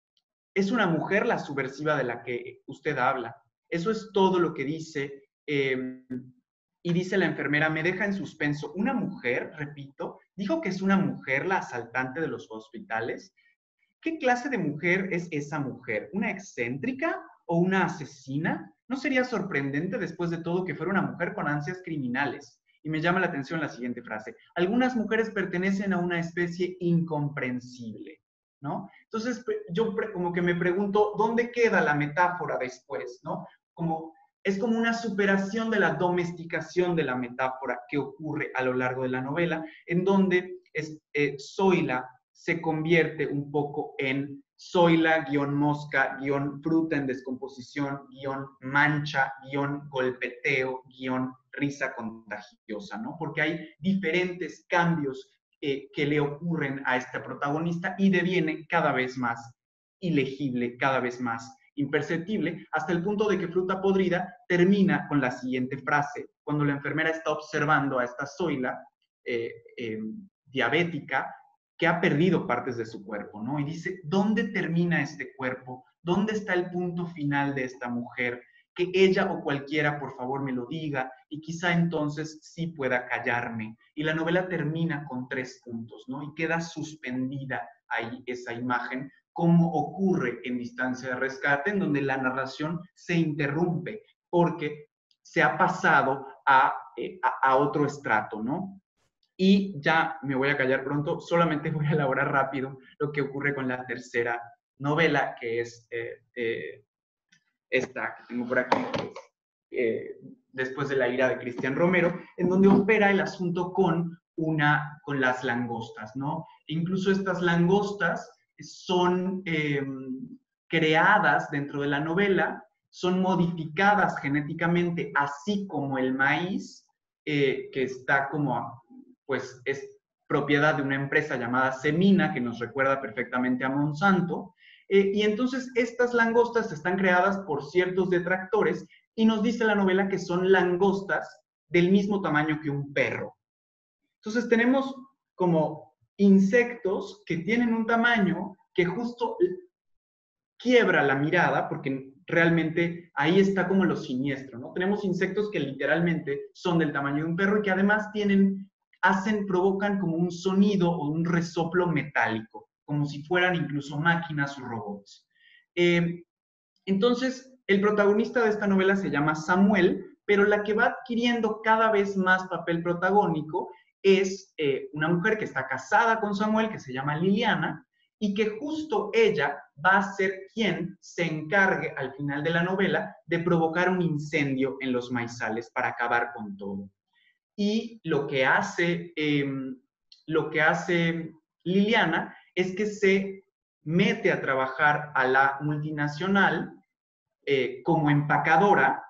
Speaker 5: es una mujer la subversiva de la que usted habla. Eso es todo lo que dice. Eh, y dice la enfermera, me deja en suspenso. ¿Una mujer, repito? ¿Dijo que es una mujer la asaltante de los hospitales? ¿Qué clase de mujer es esa mujer? ¿Una excéntrica o una asesina? ¿No sería sorprendente después de todo que fuera una mujer con ansias criminales? Y me llama la atención la siguiente frase. Algunas mujeres pertenecen a una especie incomprensible, ¿no? Entonces, yo como que me pregunto, ¿dónde queda la metáfora después, ¿no? Como, es como una superación de la domesticación de la metáfora que ocurre a lo largo de la novela, en donde es, eh, Zoila se convierte un poco en Zoila, guión mosca, guión fruta en descomposición, guión mancha, guión golpeteo, guión risa contagiosa, ¿no? Porque hay diferentes cambios eh, que le ocurren a este protagonista y deviene cada vez más ilegible, cada vez más imperceptible, hasta el punto de que Fruta Podrida termina con la siguiente frase, cuando la enfermera está observando a esta Zoila eh, eh, diabética, que ha perdido partes de su cuerpo, ¿no? Y dice, ¿dónde termina este cuerpo? ¿Dónde está el punto final de esta mujer? Que ella o cualquiera, por favor, me lo diga, y quizá entonces sí pueda callarme. Y la novela termina con tres puntos, ¿no? Y queda suspendida ahí esa imagen, como ocurre en Distancia de Rescate, en donde la narración se interrumpe, porque se ha pasado a, eh, a, a otro estrato, ¿no? Y ya me voy a callar pronto, solamente voy a elaborar rápido lo que ocurre con la tercera novela, que es eh, eh, esta que tengo por aquí, que es, eh, Después de la ira de Cristian Romero, en donde opera el asunto con, una, con las langostas, ¿no? Incluso estas langostas son eh, creadas dentro de la novela, son modificadas genéticamente, así como el maíz, eh, que está como... pues es propiedad de una empresa llamada Semina, que nos recuerda perfectamente a Monsanto, eh, y entonces estas langostas están creadas por ciertos detractores, y nos dice la novela que son langostas del mismo tamaño que un perro. Entonces tenemos como insectos que tienen un tamaño que justo quiebra la mirada, porque realmente ahí está como lo siniestro, ¿no? Tenemos insectos que literalmente son del tamaño de un perro y que además tienen hacen, provocan como un sonido o un resoplo metálico, como si fueran incluso máquinas o robots. Eh, entonces, el protagonista de esta novela se llama Samuel, pero la que va adquiriendo cada vez más papel protagónico es eh, una mujer que está casada con Samuel, que se llama Liliana, y que justo ella va a ser quien se encargue al final de la novela de provocar un incendio en los maizales para acabar con todo. Y lo que hace, eh, lo que hace Liliana es que se mete a trabajar a la multinacional eh, como empacadora,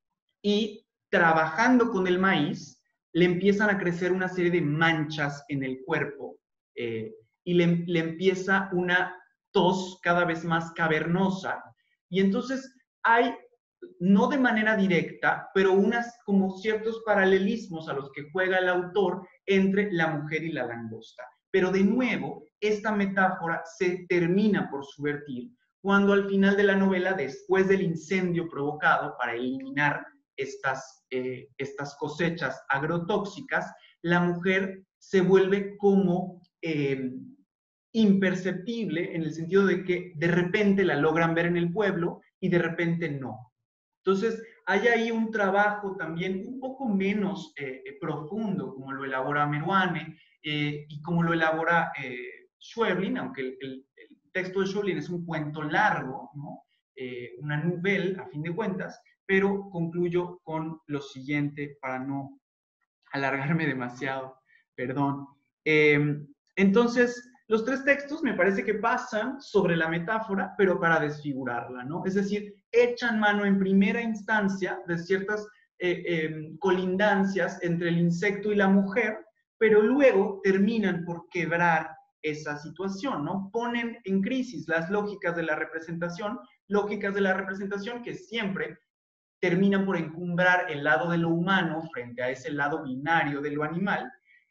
Speaker 5: y trabajando con el maíz le empiezan a crecer una serie de manchas en el cuerpo eh, y le, le empieza una tos cada vez más cavernosa, y entonces hay, no de manera directa, pero unas como ciertos paralelismos a los que juega el autor entre la mujer y la langosta. Pero de nuevo, esta metáfora se termina por subvertir cuando al final de la novela, después del incendio provocado para eliminar estas, eh, estas cosechas agrotóxicas, la mujer se vuelve como eh, imperceptible en el sentido de que de repente la logran ver en el pueblo y de repente no. Entonces, hay ahí un trabajo también un poco menos eh, profundo, como lo elabora Meruane eh, y como lo elabora eh, Schweblin, aunque el, el, el texto de Schweblin es un cuento largo, ¿no? eh, una novela, a fin de cuentas, pero concluyo con lo siguiente para no alargarme demasiado, perdón. Eh, entonces, los tres textos me parece que pasan sobre la metáfora, pero para desfigurarla, ¿no? Es decir, echan mano en primera instancia de ciertas eh, eh, colindancias entre el insecto y la mujer, pero luego terminan por quebrar esa situación, ¿no? Ponen en crisis las lógicas de la representación, lógicas de la representación que siempre terminan por encumbrar el lado de lo humano frente a ese lado binario de lo animal,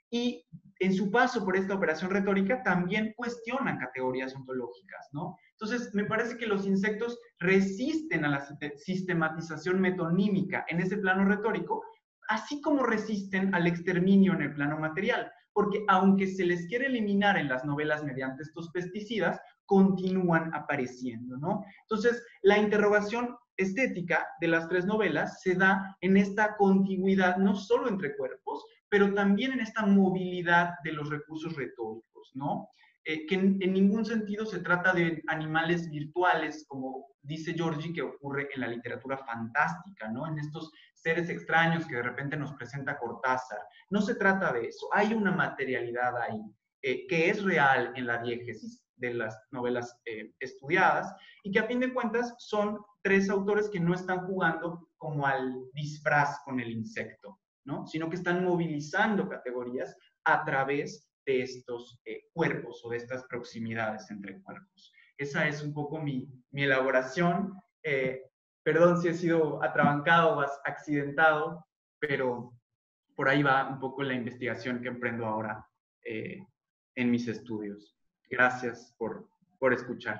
Speaker 5: y en su paso por esta operación retórica también cuestionan categorías ontológicas, ¿no? Entonces, me parece que los insectos resisten a la sistematización metonímica en ese plano retórico, así como resisten al exterminio en el plano material, porque aunque se les quiere eliminar en las novelas mediante estos pesticidas, continúan apareciendo, ¿no? Entonces, la interrogación estética de las tres novelas se da en esta contigüidad no solo entre cuerpos, pero también en esta movilidad de los recursos retóricos, ¿no? Eh, que en, en ningún sentido se trata de animales virtuales, como dice Giorgi, que ocurre en la literatura fantástica, ¿no? En estos seres extraños que de repente nos presenta Cortázar. No se trata de eso, hay una materialidad ahí, eh, que es real en la diégesis de las novelas eh, estudiadas, y que a fin de cuentas son tres autores que no están jugando como al disfraz con el insecto, ¿no? Sino que están movilizando categorías a través de estos eh, cuerpos o de estas proximidades entre cuerpos. Esa es un poco mi, mi elaboración. Eh, perdón si he sido atrabancado o accidentado, pero por ahí va un poco la investigación que emprendo ahora eh, en mis estudios. Gracias por, por escuchar.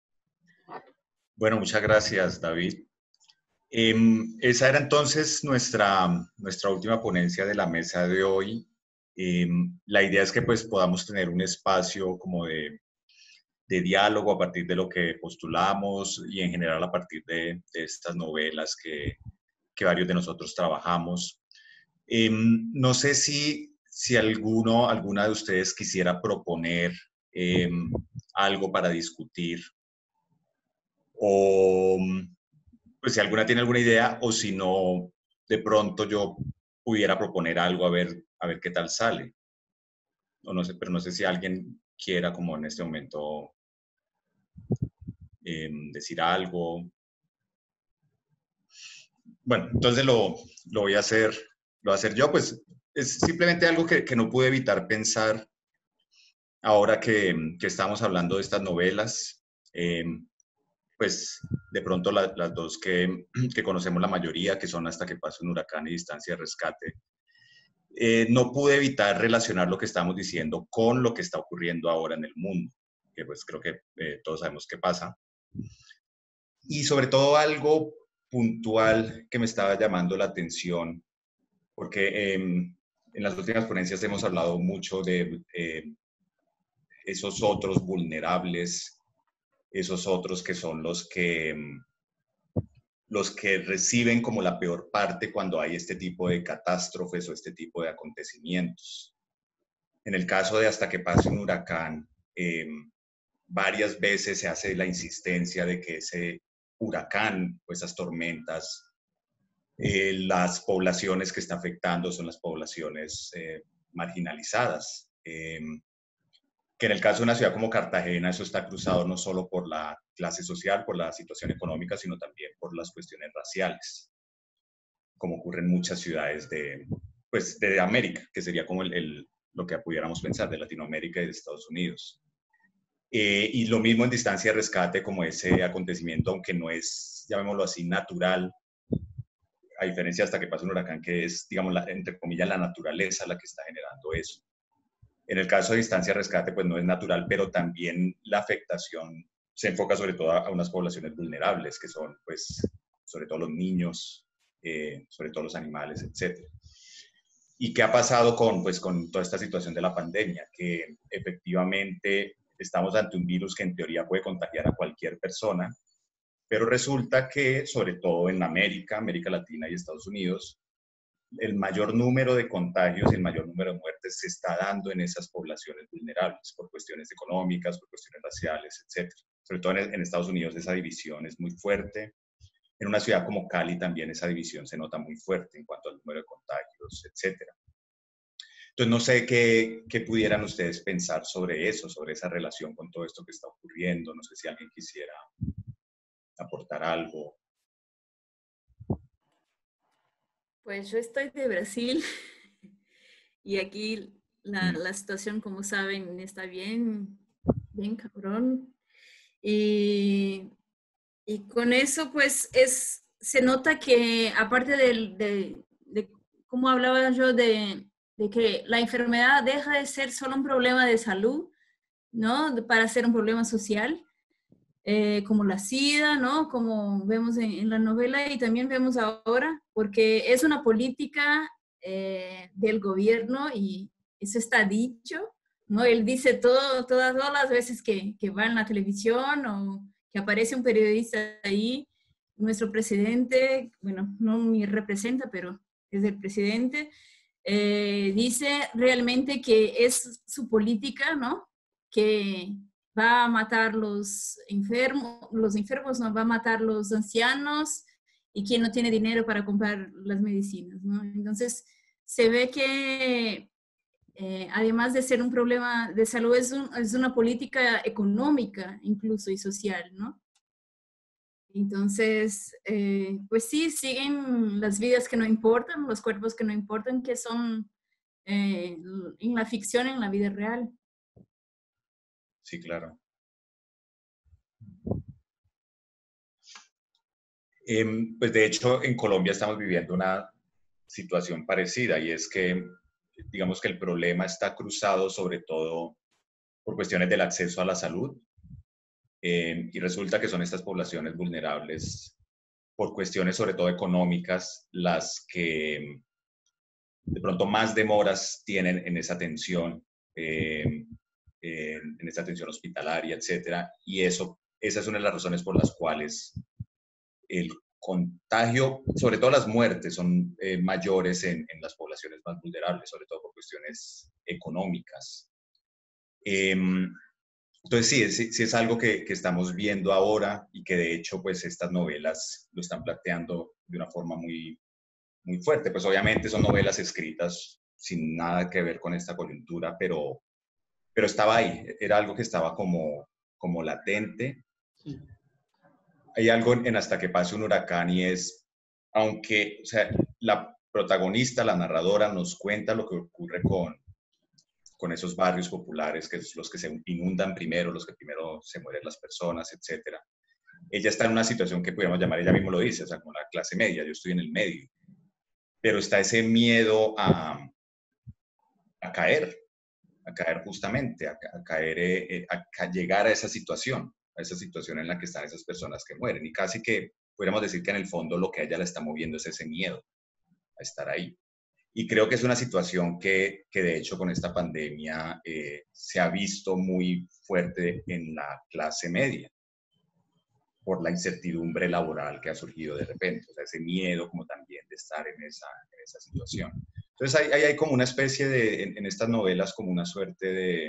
Speaker 1: Bueno, muchas gracias, David. Eh, esa era entonces nuestra, nuestra última ponencia de la mesa de hoy. Eh, la idea es que pues podamos tener un espacio como de, de diálogo a partir de lo que postulamos y en general a partir de, de estas novelas que, que varios de nosotros trabajamos. Eh, no sé si, si alguno, alguna de ustedes quisiera proponer eh, algo para discutir, o pues si alguna tiene alguna idea, o si no, de pronto yo pudiera proponer algo a ver, a ver qué tal sale. O no sé, pero no sé si alguien quiera como en este momento eh, decir algo. Bueno, entonces lo, lo voy a hacer, lo voy a hacer yo, pues es simplemente algo que, que no pude evitar pensar ahora que, que estamos hablando de estas novelas. Eh, pues de pronto la, las dos que, que conocemos la mayoría, que son Hasta que pase un huracán y Distancia de rescate, eh, no pude evitar relacionar lo que estamos diciendo con lo que está ocurriendo ahora en el mundo, que pues creo que eh, todos sabemos qué pasa. Y sobre todo algo puntual que me estaba llamando la atención, porque eh, en las últimas ponencias hemos hablado mucho de eh, esos otros vulnerables, esos otros que son los que, los que reciben como la peor parte cuando hay este tipo de catástrofes o este tipo de acontecimientos. En el caso de Hasta que pase un huracán, eh, varias veces se hace la insistencia de que ese huracán o esas tormentas, eh, las poblaciones que está afectando son las poblaciones eh, marginalizadas. Eh, que en el caso de una ciudad como Cartagena eso está cruzado no solo por la clase social, por la situación económica, sino también por las cuestiones raciales, como ocurre en muchas ciudades de, pues, de América, que sería como el, el, lo que pudiéramos pensar de Latinoamérica y de Estados Unidos. Eh, y lo mismo en Distancia de rescate, como ese acontecimiento, aunque no es, llamémoslo así, natural, a diferencia Hasta que pase un huracán, que es, digamos, la, entre comillas, la naturaleza la que está generando eso. En el caso de Distancia de rescate, pues no es natural, pero también la afectación se enfoca sobre todo a unas poblaciones vulnerables, que son, pues, sobre todo los niños, eh, sobre todo los animales, etcétera. ¿Y qué ha pasado con, pues, con toda esta situación de la pandemia? Que efectivamente estamos ante un virus que en teoría puede contagiar a cualquier persona, pero resulta que, sobre todo en América, América Latina y Estados Unidos, el mayor número de contagios y el mayor número de muertes se está dando en esas poblaciones vulnerables, por cuestiones económicas, por cuestiones raciales, etcétera. Sobre todo en, en Estados Unidos esa división es muy fuerte. En una ciudad como Cali también esa división se nota muy fuerte en cuanto al número de contagios, etcétera. Entonces, no sé qué, qué pudieran ustedes pensar sobre eso, sobre esa relación con todo esto que está ocurriendo. No sé si alguien quisiera aportar algo.
Speaker 3: Pues yo estoy de Brasil y aquí la,
Speaker 1: Mm.
Speaker 3: la situación, como saben, está bien, bien cabrón. Y, y con eso, pues, es, se nota que aparte de, de, de como hablaba yo, de, de que la enfermedad deja de ser solo un problema de salud, ¿no? Para ser un problema social. Eh, como la SIDA, ¿no? Como vemos en, en la novela y también vemos ahora, porque es una política eh, del gobierno y eso está dicho, ¿no? Él dice todo, todas, todas las veces que, que va en la televisión o que aparece un periodista ahí, nuestro presidente, bueno, no me representa, pero es el presidente, eh, dice realmente que es su política, ¿no? Que va a matar los enfermos, los enfermos, no va a matar los ancianos y quien no tiene dinero para comprar las medicinas, ¿no? Entonces, se ve que eh, además de ser un problema de salud, es, un, es una política económica incluso y social, ¿no? Entonces, eh, pues sí, siguen las vidas que no importan, los cuerpos que no importan, que son eh, en la ficción, en la vida real.
Speaker 1: Sí, claro. Eh, pues de hecho, en Colombia estamos viviendo una situación parecida y es que, digamos que el problema está cruzado sobre todo por cuestiones del acceso a la salud eh, y resulta que son estas poblaciones vulnerables por cuestiones sobre todo económicas las que de pronto más demoras tienen en esa atención, eh, eh, en esa atención hospitalaria, etcétera, y eso, esa es una de las razones por las cuales el contagio, sobre todo las muertes, son eh, mayores en, en, las poblaciones más vulnerables, sobre todo por cuestiones económicas. Eh, entonces, sí, sí, sí es algo que, que estamos viendo ahora y que de hecho, pues estas novelas lo están planteando de una forma muy, muy fuerte. Pues obviamente son novelas escritas sin nada que ver con esta coyuntura, pero, pero estaba ahí, era algo que estaba como, como latente. Sí. Hay algo en Hasta que pase un huracán y es, aunque, o sea, la protagonista, la narradora, nos cuenta lo que ocurre con, con esos barrios populares, que es los que se inundan primero, los que primero se mueren las personas, etcétera. Ella está en una situación que podríamos llamar, ella mismo lo dice, o sea, como la clase media, yo estoy en el medio, pero está ese miedo a, a caer, a caer justamente, a, a caer, eh, a, a llegar a esa situación, a esa situación en la que están esas personas que mueren. Y casi que podríamos decir que en el fondo lo que a ella la está moviendo es ese miedo a estar ahí. Y creo que es una situación que, que de hecho con esta pandemia eh, se ha visto muy fuerte en la clase media por la incertidumbre laboral que ha surgido de repente, o sea, ese miedo como también de estar en esa, en esa situación. Entonces hay, hay, hay como una especie de, en, en estas novelas, como una suerte de,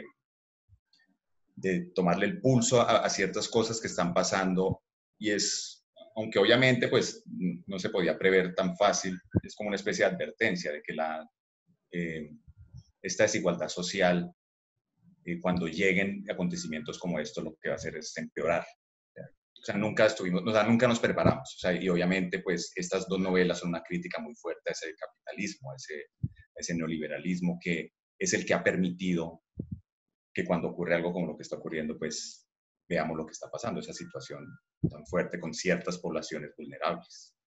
Speaker 1: de tomarle el pulso a, a ciertas cosas que están pasando y es, aunque obviamente pues no se podía prever tan fácil, es como una especie de advertencia de que la, eh, esta desigualdad social, eh, cuando lleguen acontecimientos como esto, lo que va a hacer es empeorar. O sea, nunca estuvimos, o sea, nunca nos preparamos. O sea, y obviamente, pues, estas dos novelas son una crítica muy fuerte a ese capitalismo, a ese, a ese neoliberalismo que es el que ha permitido que cuando ocurre algo como lo que está ocurriendo, pues, veamos lo que está pasando, esa situación tan fuerte con ciertas poblaciones vulnerables.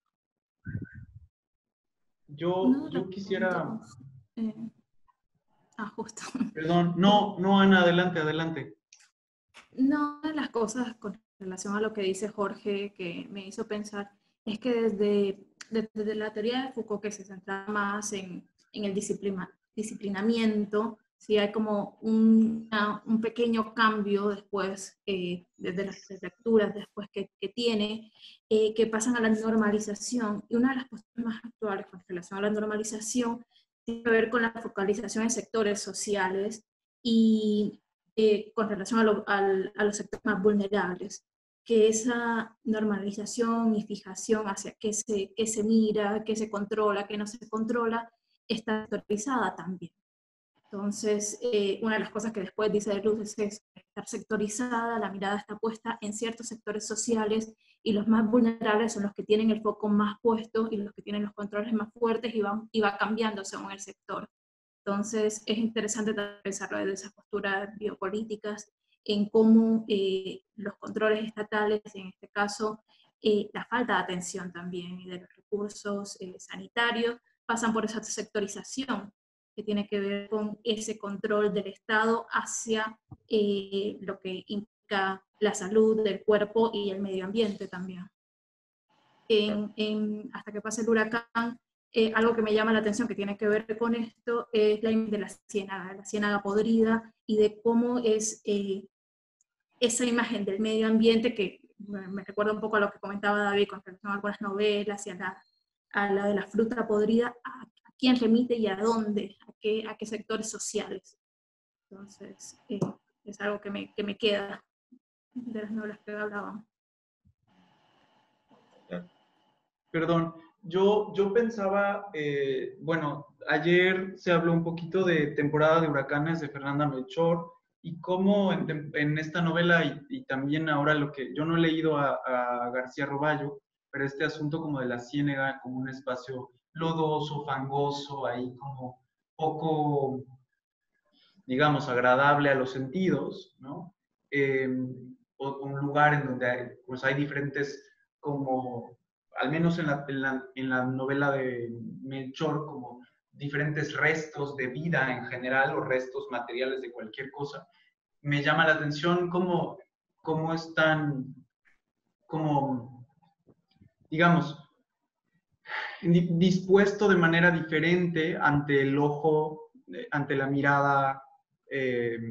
Speaker 5: Yo, yo quisiera...
Speaker 4: Eh, ah, justo.
Speaker 5: Perdón, no, no, Ana, adelante, adelante.
Speaker 4: No, una de las cosas con relación a lo que dice Jorge que me hizo pensar es que desde, desde la teoría de Foucault, que se centra más en, en el disciplina, disciplinamiento, sí hay como un, una, un pequeño cambio después eh, desde las lecturas después que, que tiene, eh, que pasan a la normalización. Y una de las posturas más actuales con relación a la normalización tiene que ver con la focalización en sectores sociales y eh, con relación a, lo, a, a los sectores más vulnerables, que esa normalización y fijación hacia qué se, qué se mira, qué se controla, qué no se controla, está sectorizada también. Entonces, eh, una de las cosas que después dice de Luz es estar sectorizada, la mirada está puesta en ciertos sectores sociales y los más vulnerables son los que tienen el foco más puesto y los que tienen los controles más fuertes y, van, y va cambiando según el sector. Entonces, es interesante pensarlo desde esas posturas biopolíticas, en cómo eh, los controles estatales, en este caso, eh, la falta de atención también de los recursos eh, sanitarios, pasan por esa sectorización, que tiene que ver con ese control del Estado hacia eh, lo que implica la salud del cuerpo y el medio ambiente también. En, en, hasta que pase el huracán, eh, algo que me llama la atención que tiene que ver con esto es la imagen de la ciénaga, la ciénaga podrida, y de cómo es eh, esa imagen del medio ambiente que me recuerda un poco a lo que comentaba David con relación a algunas novelas y a la, a la de la fruta podrida, a, a quién remite y a dónde, a qué, a qué sectores sociales. Entonces, eh, es algo que me, que me queda de las novelas que hablaban.
Speaker 5: Perdón, yo, yo pensaba, eh, bueno, ayer se habló un poquito de Temporada de Huracanes de Fernanda Melchor y cómo en, en esta novela y, y también ahora lo que yo no he leído a, a García Roballo, pero este asunto como de la ciénaga, como un espacio lodoso, fangoso, ahí como poco, digamos, agradable a los sentidos, ¿no? Eh, un lugar en donde hay, pues hay diferentes como al menos en la, en, la, en la novela de Melchor, como diferentes restos de vida en general o restos materiales de cualquier cosa, me llama la atención cómo, cómo están, como, digamos, dispuesto de manera diferente ante el ojo, ante la mirada eh,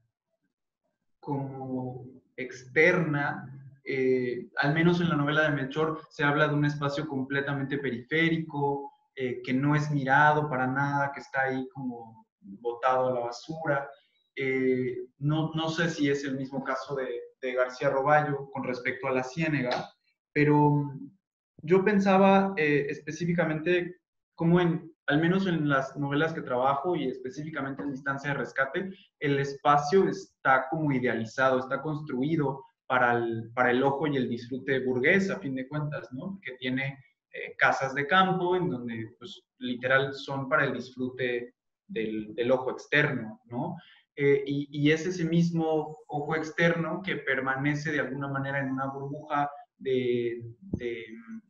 Speaker 5: como externa. Eh, al menos en la novela de Melchor se habla de un espacio completamente periférico, eh, que no es mirado para nada, que está ahí como botado a la basura. Eh, no, no sé si es el mismo caso de, de García Roballo con respecto a la ciénaga, pero yo pensaba eh, específicamente cómo en, al menos en las novelas que trabajo y específicamente en Distancia de Rescate, el espacio está como idealizado, está construido para el, para el ojo y el disfrute burgués, a fin de cuentas, ¿no? Que tiene eh, casas de campo en donde, pues, literal son para el disfrute del, del ojo externo, ¿no? Eh, y, y es ese mismo ojo externo que permanece de alguna manera en una burbuja de, de,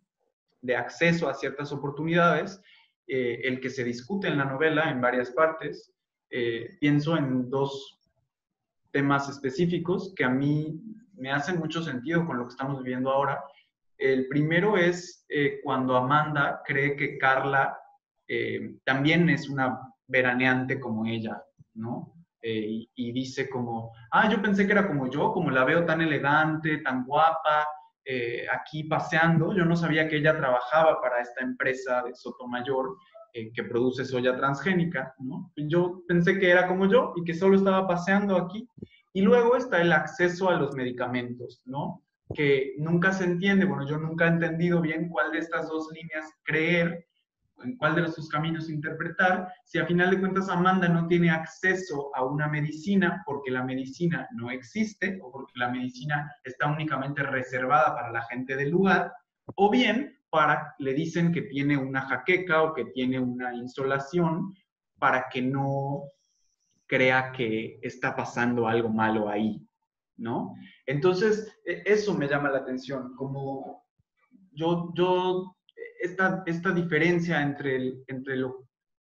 Speaker 5: de acceso a ciertas oportunidades, eh, el que se discute en la novela en varias partes. Eh, pienso en dos temas específicos que a mí me hacen mucho sentido con lo que estamos viviendo ahora. El primero es eh, cuando Amanda cree que Carla eh, también es una veraneante como ella, ¿no? Eh, y, y dice como, ah, yo pensé que era como yo, como la veo tan elegante, tan guapa, eh, aquí paseando. Yo no sabía que ella trabajaba para esta empresa de Sotomayor eh, que produce soya transgénica, ¿no? Yo pensé que era como yo y que solo estaba paseando aquí. Y luego está el acceso a los medicamentos, ¿no? Que nunca se entiende, bueno, yo nunca he entendido bien cuál de estas dos líneas creer, en cuál de los sus caminos interpretar, si a final de cuentas Amanda no tiene acceso a una medicina porque la medicina no existe o porque la medicina está únicamente reservada para la gente del lugar, o bien para, le dicen que tiene una jaqueca o que tiene una insolación para que no crea que está pasando algo malo ahí, ¿no? Entonces, eso me llama la atención, como yo, yo esta, esta diferencia entre, el, entre, lo,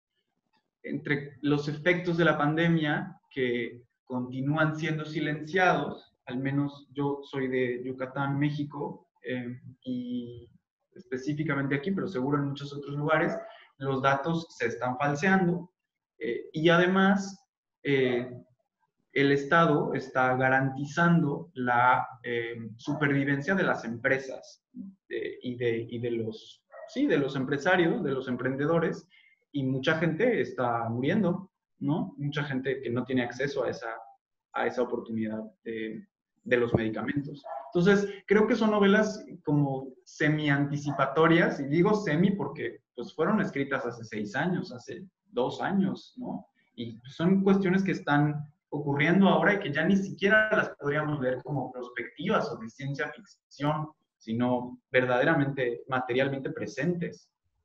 Speaker 5: entre los efectos de la pandemia que continúan siendo silenciados, al menos yo soy de Yucatán, México, eh, y específicamente aquí, pero seguro en muchos otros lugares, los datos se están falseando eh, y además eh, el Estado está garantizando la eh, supervivencia de las empresas eh, y, de, y de, los, sí, de los empresarios, de los emprendedores, y mucha gente está muriendo, ¿no? Mucha gente que no tiene acceso a esa, a esa oportunidad de, de los medicamentos. Entonces, creo que son novelas como semi-anticipatorias, y digo semi porque pues, fueron escritas hace seis años, hace dos años, ¿no? Y son cuestiones que están ocurriendo ahora y que ya ni siquiera las podríamos ver como perspectivas o de ciencia ficción, sino verdaderamente, materialmente presentes.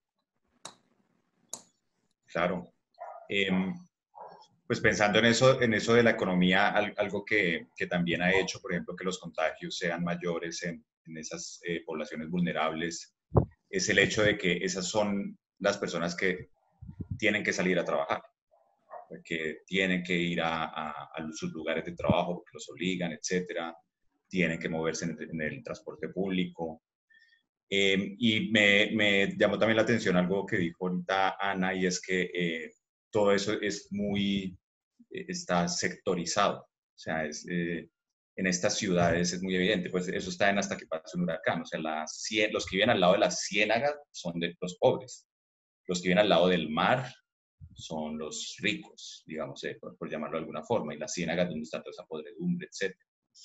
Speaker 1: Claro. Eh, pues pensando en eso, en eso de la economía, algo que, que también ha hecho, por ejemplo, que los contagios sean mayores en, en esas eh, poblaciones vulnerables, es el hecho de que esas son las personas que tienen que salir a trabajar, que tienen que ir a, a, a sus lugares de trabajo porque los obligan, etcétera, tienen que moverse en el, en el transporte público. Eh, y me, me llamó también la atención algo que dijo ahorita Ana, y es que eh, todo eso es muy, está sectorizado. O sea, es, eh, en estas ciudades es muy evidente, pues eso está en hasta que pase un huracán. O sea, las, los que viven al lado de la ciénaga son de los pobres. Los que viven al lado del mar son los ricos, digamos, eh, por, por llamarlo de alguna forma, y la ciénaga donde está toda esa podredumbre, etcétera.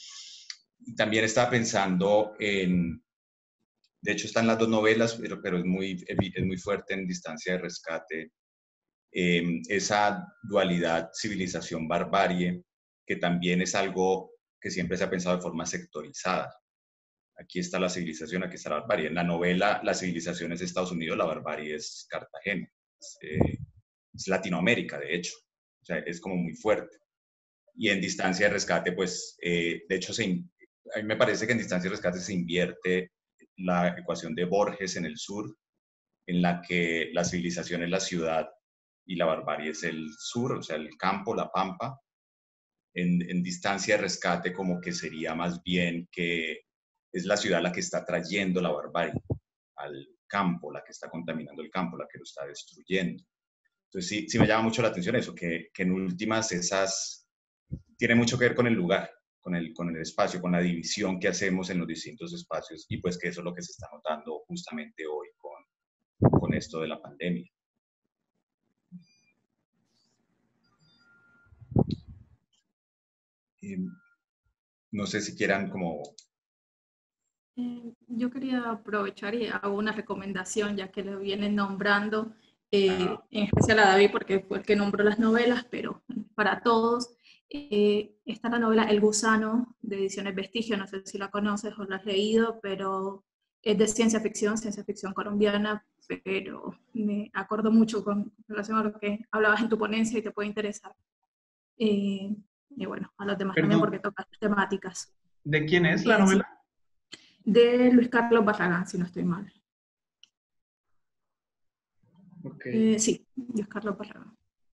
Speaker 1: Y también estaba pensando en, de hecho están las dos novelas, pero, pero es, muy, es muy fuerte en Distancia de Rescate, eh, esa dualidad civilización-barbarie, que también es algo que siempre se ha pensado de forma sectorizada. Aquí está la civilización, aquí está la barbarie. En la novela, la civilización es Estados Unidos, la barbarie es Cartagena. Es, eh, es Latinoamérica, de hecho. O sea, es como muy fuerte. Y en Distancia de Rescate, pues, eh, de hecho, se, a mí me parece que en Distancia de Rescate se invierte la ecuación de Borges en el sur, en la que la civilización es la ciudad y la barbarie es el sur, o sea, el campo, la pampa. En, en Distancia de Rescate como que sería más bien que es la ciudad la que está trayendo la barbarie al campo, la que está contaminando el campo, la que lo está destruyendo. Entonces sí, sí me llama mucho la atención eso, que, que en últimas esas tiene mucho que ver con el lugar, con el, con el espacio, con la división que hacemos en los distintos espacios, y pues que eso es lo que se está notando justamente hoy con, con esto de la pandemia. Eh, no sé si quieran como...
Speaker 4: Eh, yo quería aprovechar y hago una recomendación, ya que lo vienen nombrando, eh, en especial a David, porque fue el que nombró las novelas, pero para todos. Eh, está la novela El Gusano, de Ediciones Vestigio, no sé si la conoces o la has leído, pero es de ciencia ficción, ciencia ficción colombiana, pero me acuerdo mucho con relación a lo que hablabas en tu ponencia y te puede interesar. Eh, y bueno, a los demás
Speaker 5: Perdón.
Speaker 4: también porque tocas temáticas.
Speaker 5: ¿De quién es la
Speaker 4: Eh,
Speaker 5: novela?
Speaker 4: De Luis Carlos Barragán, si no estoy mal.
Speaker 5: Okay.
Speaker 4: Eh, sí, Luis Carlos Barragán.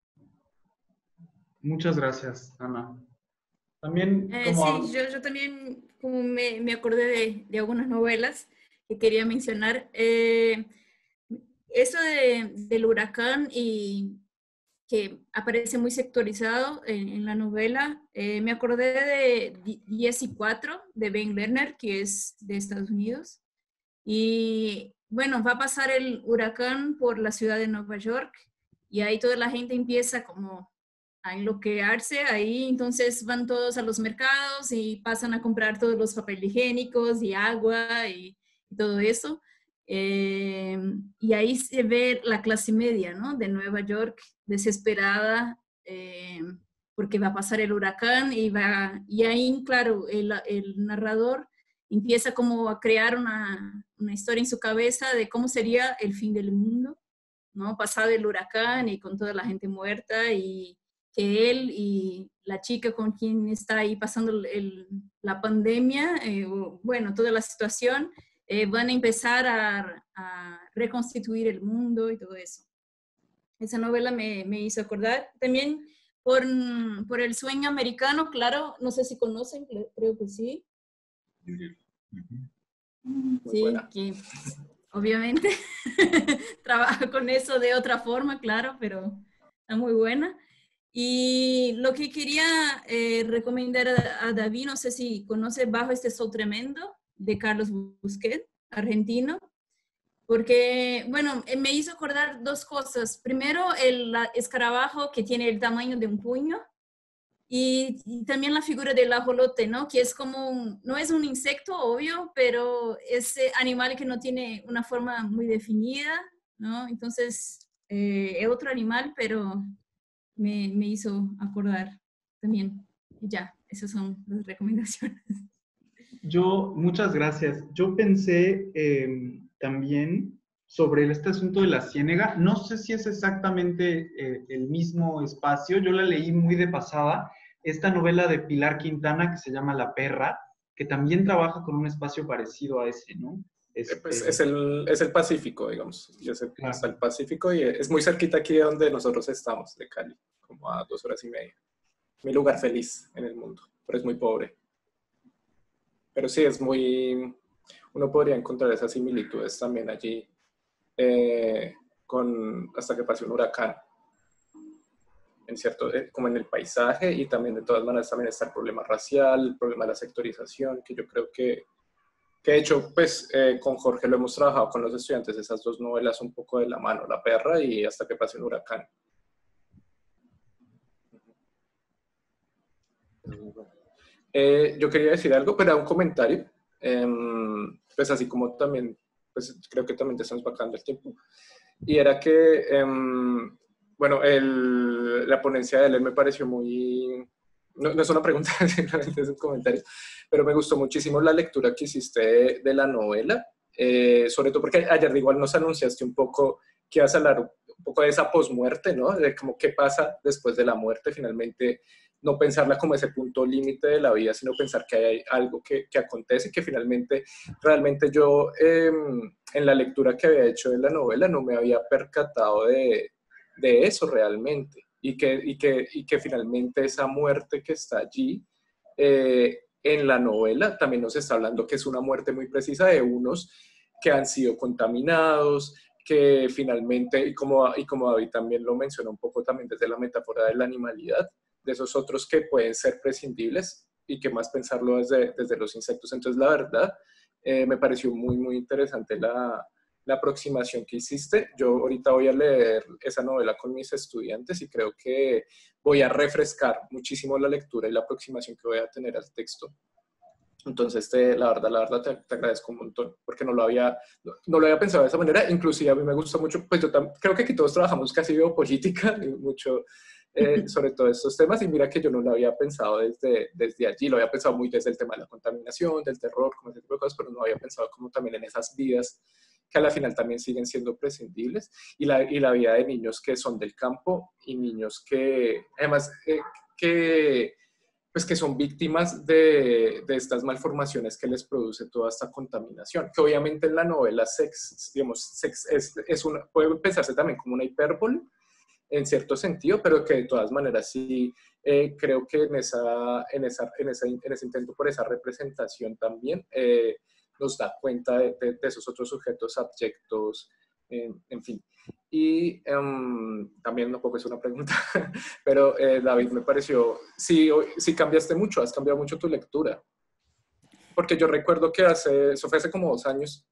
Speaker 5: Muchas gracias, Ana. También,
Speaker 3: Eh,
Speaker 5: como...
Speaker 3: sí, yo, yo también como me, me acordé de, de algunas novelas que quería mencionar. Eh, eso de, del huracán y que aparece muy sectorizado en, en la novela, eh, me acordé de diez y cuatro de Ben Lerner, que es de Estados Unidos. Y bueno, va a pasar el huracán por la ciudad de Nueva York y ahí toda la gente empieza como a enloquearse ahí, entonces van todos a los mercados y pasan a comprar todos los papel higiénicos y agua y, y todo eso. Eh, y ahí se ve la clase media, ¿no? De Nueva York desesperada eh, porque va a pasar el huracán y, va, y ahí, claro, el, el narrador empieza como a crear una, una historia en su cabeza de cómo sería el fin del mundo, ¿no? Pasado el huracán y con toda la gente muerta y que él y la chica con quien está ahí pasando el, la pandemia, eh, bueno, toda la situación, eh, van a empezar a, a reconstituir el mundo y todo eso. Esa novela me, me hizo acordar. También por, por El Sueño Americano, claro, no sé si conocen, creo que sí.
Speaker 1: Uh-huh.
Speaker 3: Sí, que obviamente. Trabajo con eso de otra forma, claro, pero está muy buena. Y lo que quería eh, recomendar a, a David, no sé si conoce Bajo este Sol Tremendo, de Carlos Busquet, argentino, porque, bueno, me hizo acordar dos cosas. Primero, el escarabajo que tiene el tamaño de un puño, y, y también la figura del ajolote, ¿no? Que es como, un, no es un insecto, obvio, pero es animal que no tiene una forma muy definida, ¿no? Entonces, eh, es otro animal, pero me, me hizo acordar también. Y ya, esas son las recomendaciones.
Speaker 5: Yo, muchas gracias. Yo pensé eh, también sobre este asunto de la ciénega. No sé si es exactamente eh, el mismo espacio. Yo la leí muy de pasada. Esta novela de Pilar Quintana que se llama La Perra, que también trabaja con un espacio parecido a ese, ¿no?
Speaker 6: Este... Pues
Speaker 5: Este...
Speaker 6: es, el, es el Pacífico, digamos. Es el,
Speaker 5: Claro.
Speaker 6: Está el Pacífico y es muy cerquita aquí de donde nosotros estamos, de Cali, como a dos horas y media. Mi lugar feliz en el mundo, pero es muy pobre. Pero sí, es muy... Uno podría encontrar esas similitudes también allí, eh, con, hasta que pase un huracán, en cierto, eh, como en el paisaje, y también de todas maneras también está el problema racial, el problema de la sectorización, que yo creo que, que de hecho, pues eh, con Jorge lo hemos trabajado con los estudiantes, esas dos novelas un poco de la mano, La Perra y Hasta que pase un huracán. Eh, yo quería decir algo, pero era un comentario, eh, pues así como también, pues creo que también te estamos bajando el tiempo, y era que, eh, bueno, el, la ponencia de él me pareció muy, no, no es una pregunta, simplemente es un comentario, pero me gustó muchísimo la lectura que hiciste de, de la novela, eh, sobre todo porque ayer igual nos anunciaste un poco que ibas a hablar un poco de esa posmuerte, ¿no? De como qué pasa después de la muerte, finalmente no pensarla como ese punto límite de la vida, sino pensar que hay algo que, que acontece y que finalmente, realmente yo eh, en la lectura que había hecho de la novela no me había percatado de, de eso realmente, y que, y, que, y que finalmente esa muerte que está allí eh, en la novela también nos está hablando que es una muerte muy precisa de unos que han sido contaminados, que finalmente, y como, y como David también lo mencionó un poco también desde la metáfora de la animalidad, de esos otros que pueden ser prescindibles y que más pensarlo desde, desde los insectos. Entonces, la verdad, eh, me pareció muy, muy interesante la, la aproximación que hiciste. Yo ahorita voy a leer esa novela con mis estudiantes y creo que voy a refrescar muchísimo la lectura y la aproximación que voy a tener al texto. Entonces, te, la verdad, la verdad te, te agradezco un montón, porque no lo, había, no, no lo había pensado de esa manera. Inclusive a mí me gusta mucho, pues yo tam, creo que aquí todos trabajamos casi biopolítica, y mucho eh, sobre todo estos temas, y mira que yo no lo había pensado desde, desde allí, lo había pensado muy desde el tema de la contaminación, del terror, como ese tipo de cosas, pero no había pensado como también en esas vidas que a la final también siguen siendo prescindibles, y la, y la vida de niños que son del campo y niños que, además, eh, que... pues que son víctimas de, de estas malformaciones que les produce toda esta contaminación, que obviamente en la novela sex, digamos, sex es, es una, puede pensarse también como una hipérbole, en cierto sentido, pero que de todas maneras sí eh, creo que en, esa, en, esa, en, esa, en ese intento por esa representación también eh, nos da cuenta de, de, de esos otros sujetos abyectos, eh, en fin. Y um, también un poco es una pregunta, pero eh, David, me pareció, sí, sí cambiaste mucho, has cambiado mucho tu lectura, porque yo recuerdo que hace, eso fue hace como dos años,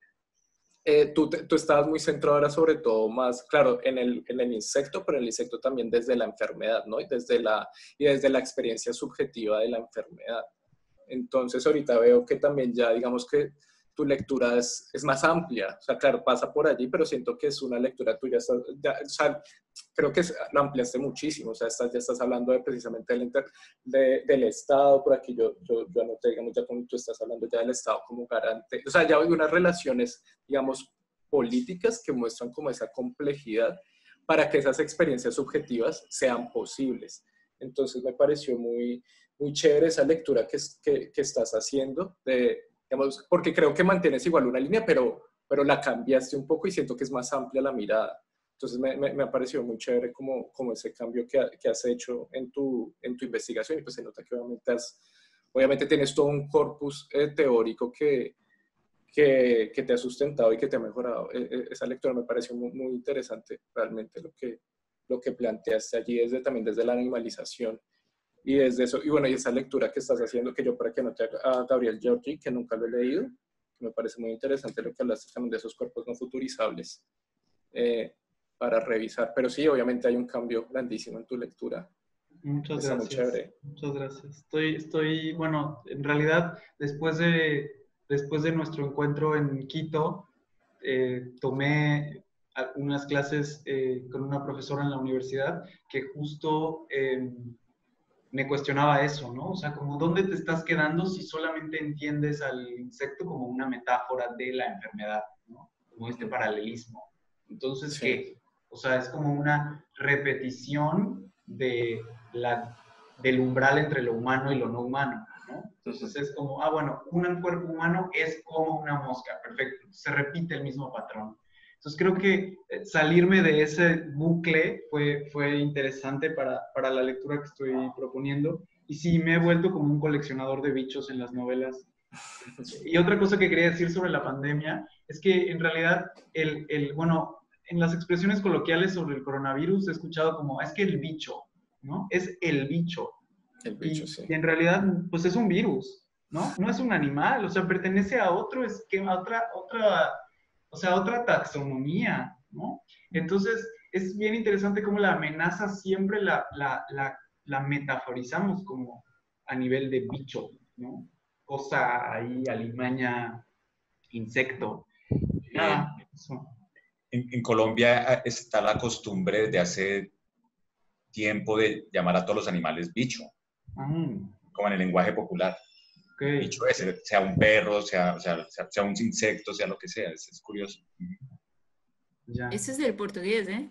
Speaker 6: eh, tú, tú estabas muy centrado ahora sobre todo más, claro, en el, en el insecto, pero el insecto también desde la enfermedad, ¿no? Y desde la, y desde la experiencia subjetiva de la enfermedad. Entonces ahorita veo que también ya, digamos que tu lectura es, es más amplia, o sea, claro, pasa por allí, pero siento que es una lectura tuya, ya, o sea, creo que es, lo ampliaste muchísimo, o sea, estás, ya estás hablando de, precisamente del, inter, de, del Estado, por aquí yo, yo, yo anoté, digamos, ya como tú estás hablando ya del Estado como garante, o sea, ya hay unas relaciones, digamos, políticas que muestran como esa complejidad para que esas experiencias subjetivas sean posibles. Entonces me pareció muy, muy chévere esa lectura que, que, que estás haciendo, de, digamos, porque creo que mantienes igual una línea, pero, pero la cambiaste un poco y siento que es más amplia la mirada. Entonces me, me, me ha parecido muy chévere como, como ese cambio que, que has hecho en tu, en tu investigación, y pues se nota que obviamente, has, obviamente tienes todo un corpus eh, teórico que, que, que te ha sustentado y que te ha mejorado. Esa lectura me pareció muy, muy interesante, realmente, lo que, lo que planteaste allí, desde, también desde la animalización. Y desde eso, y bueno, y esa lectura que estás haciendo, que yo para que anote a Gabriel Giorgi, que nunca lo he leído, me parece muy interesante lo que hablaste también de esos cuerpos no futurizables, eh, para revisar. Pero sí, obviamente hay un cambio grandísimo en tu lectura.
Speaker 5: Muchas
Speaker 6: Está
Speaker 5: gracias.
Speaker 6: muy chévere.
Speaker 5: Muchas gracias. Estoy, estoy, bueno, en realidad, después de, después de nuestro encuentro en Quito, eh, tomé unas clases eh, con una profesora en la universidad que justo eh, me cuestionaba eso, ¿no? O sea, como dónde te estás quedando si solamente entiendes al insecto como una metáfora de la enfermedad, ¿no? Como este paralelismo. Entonces,
Speaker 6: Sí.
Speaker 5: ¿qué? O sea, es como una repetición de la, del umbral entre lo humano y lo no humano, ¿no? Entonces es como, ah, bueno, un cuerpo humano es como una mosca, perfecto, se repite el mismo patrón. Entonces creo que salirme de ese bucle fue, fue interesante para, para la lectura que estoy proponiendo. Y sí, me he vuelto como un coleccionador de bichos en las novelas. Y otra cosa que quería decir sobre la pandemia es que en realidad, el, el, bueno, en las expresiones coloquiales sobre el coronavirus he escuchado como, es que el bicho, ¿no? Es el bicho.
Speaker 6: El bicho,
Speaker 5: y,
Speaker 6: sí.
Speaker 5: y en realidad, pues es un virus, ¿no? No es un animal, o sea, pertenece a otro esquema, a otra, otra, o sea, otra taxonomía, ¿no? Entonces, es bien interesante cómo la amenaza siempre la, la, la, la metaforizamos como a nivel de bicho, ¿no? Cosa ahí, alimaña, insecto. Nada, eso.
Speaker 1: En, en Colombia está la costumbre de hace tiempo de llamar a todos los animales bicho,
Speaker 5: Mm,
Speaker 1: como en el lenguaje popular.
Speaker 5: okay.
Speaker 1: Bicho ese, sea un perro, sea, sea, sea un insecto, sea lo que sea, es, es curioso.
Speaker 3: Ya. Eso es del portugués, ¿eh?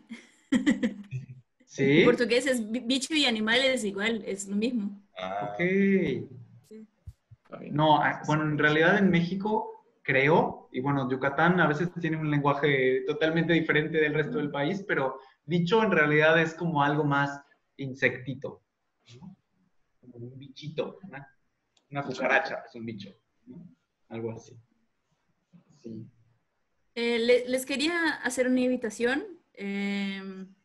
Speaker 5: ¿Sí?
Speaker 3: En portugués es bicho y animales igual, es lo mismo.
Speaker 5: Ah. Ok.
Speaker 3: Sí.
Speaker 5: No, bueno, en realidad en México creo, y bueno, Yucatán a veces tiene un lenguaje totalmente diferente del resto del país, pero bicho en realidad es como algo más insectito, ¿no? Como un bichito, una, una cucaracha es un bicho, ¿no? Algo así. Sí.
Speaker 3: Eh, le, les quería hacer una invitación. Eh,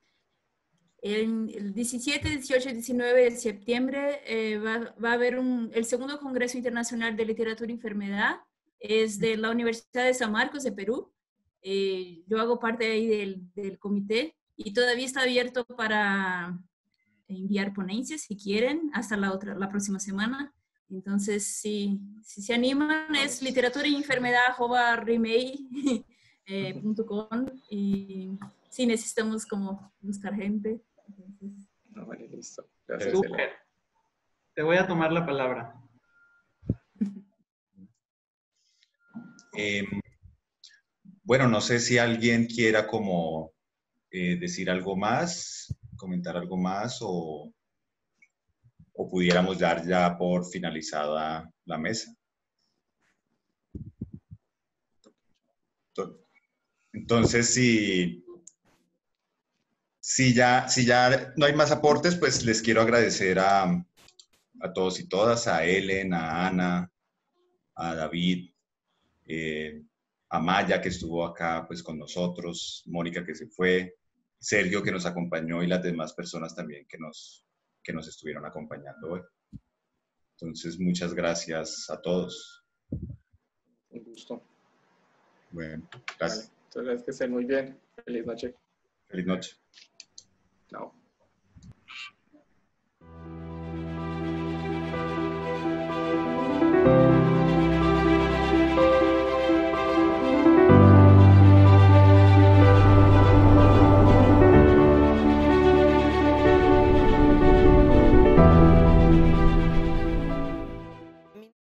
Speaker 3: el, el diecisiete, dieciocho y diecinueve de septiembre eh, va, va a haber un, el segundo Congreso Internacional de Literatura y Enfermedad. Es de la Universidad de San Marcos de Perú. Eh, yo hago parte ahí del, del comité y todavía está abierto para enviar ponencias si quieren hasta la, otra, la próxima semana. Entonces, si, si se animan, es literatura y enfermedad arroba remey punto com y sí necesitamos como buscar gente. Entonces,
Speaker 6: no, vale, listo. Gracias,
Speaker 5: Súper. Te voy a tomar la palabra.
Speaker 1: Eh, bueno, no sé si alguien quiera como eh, decir algo más, comentar algo más o, o pudiéramos dar ya por finalizada la mesa. Entonces, si, si, ya, si ya no hay más aportes, pues les quiero agradecer a, a todos y todas, a Ellen, a Ana, a David, eh, a Maya que estuvo acá pues con nosotros, Mónica que se fue, Sergio que nos acompañó y las demás personas también que nos, que nos estuvieron acompañando hoy. Entonces, muchas gracias a todos.
Speaker 6: Un gusto.
Speaker 1: Bueno, gracias.
Speaker 6: Vale. Entonces, que estén muy bien. Feliz noche.
Speaker 1: Feliz noche.
Speaker 6: Chao.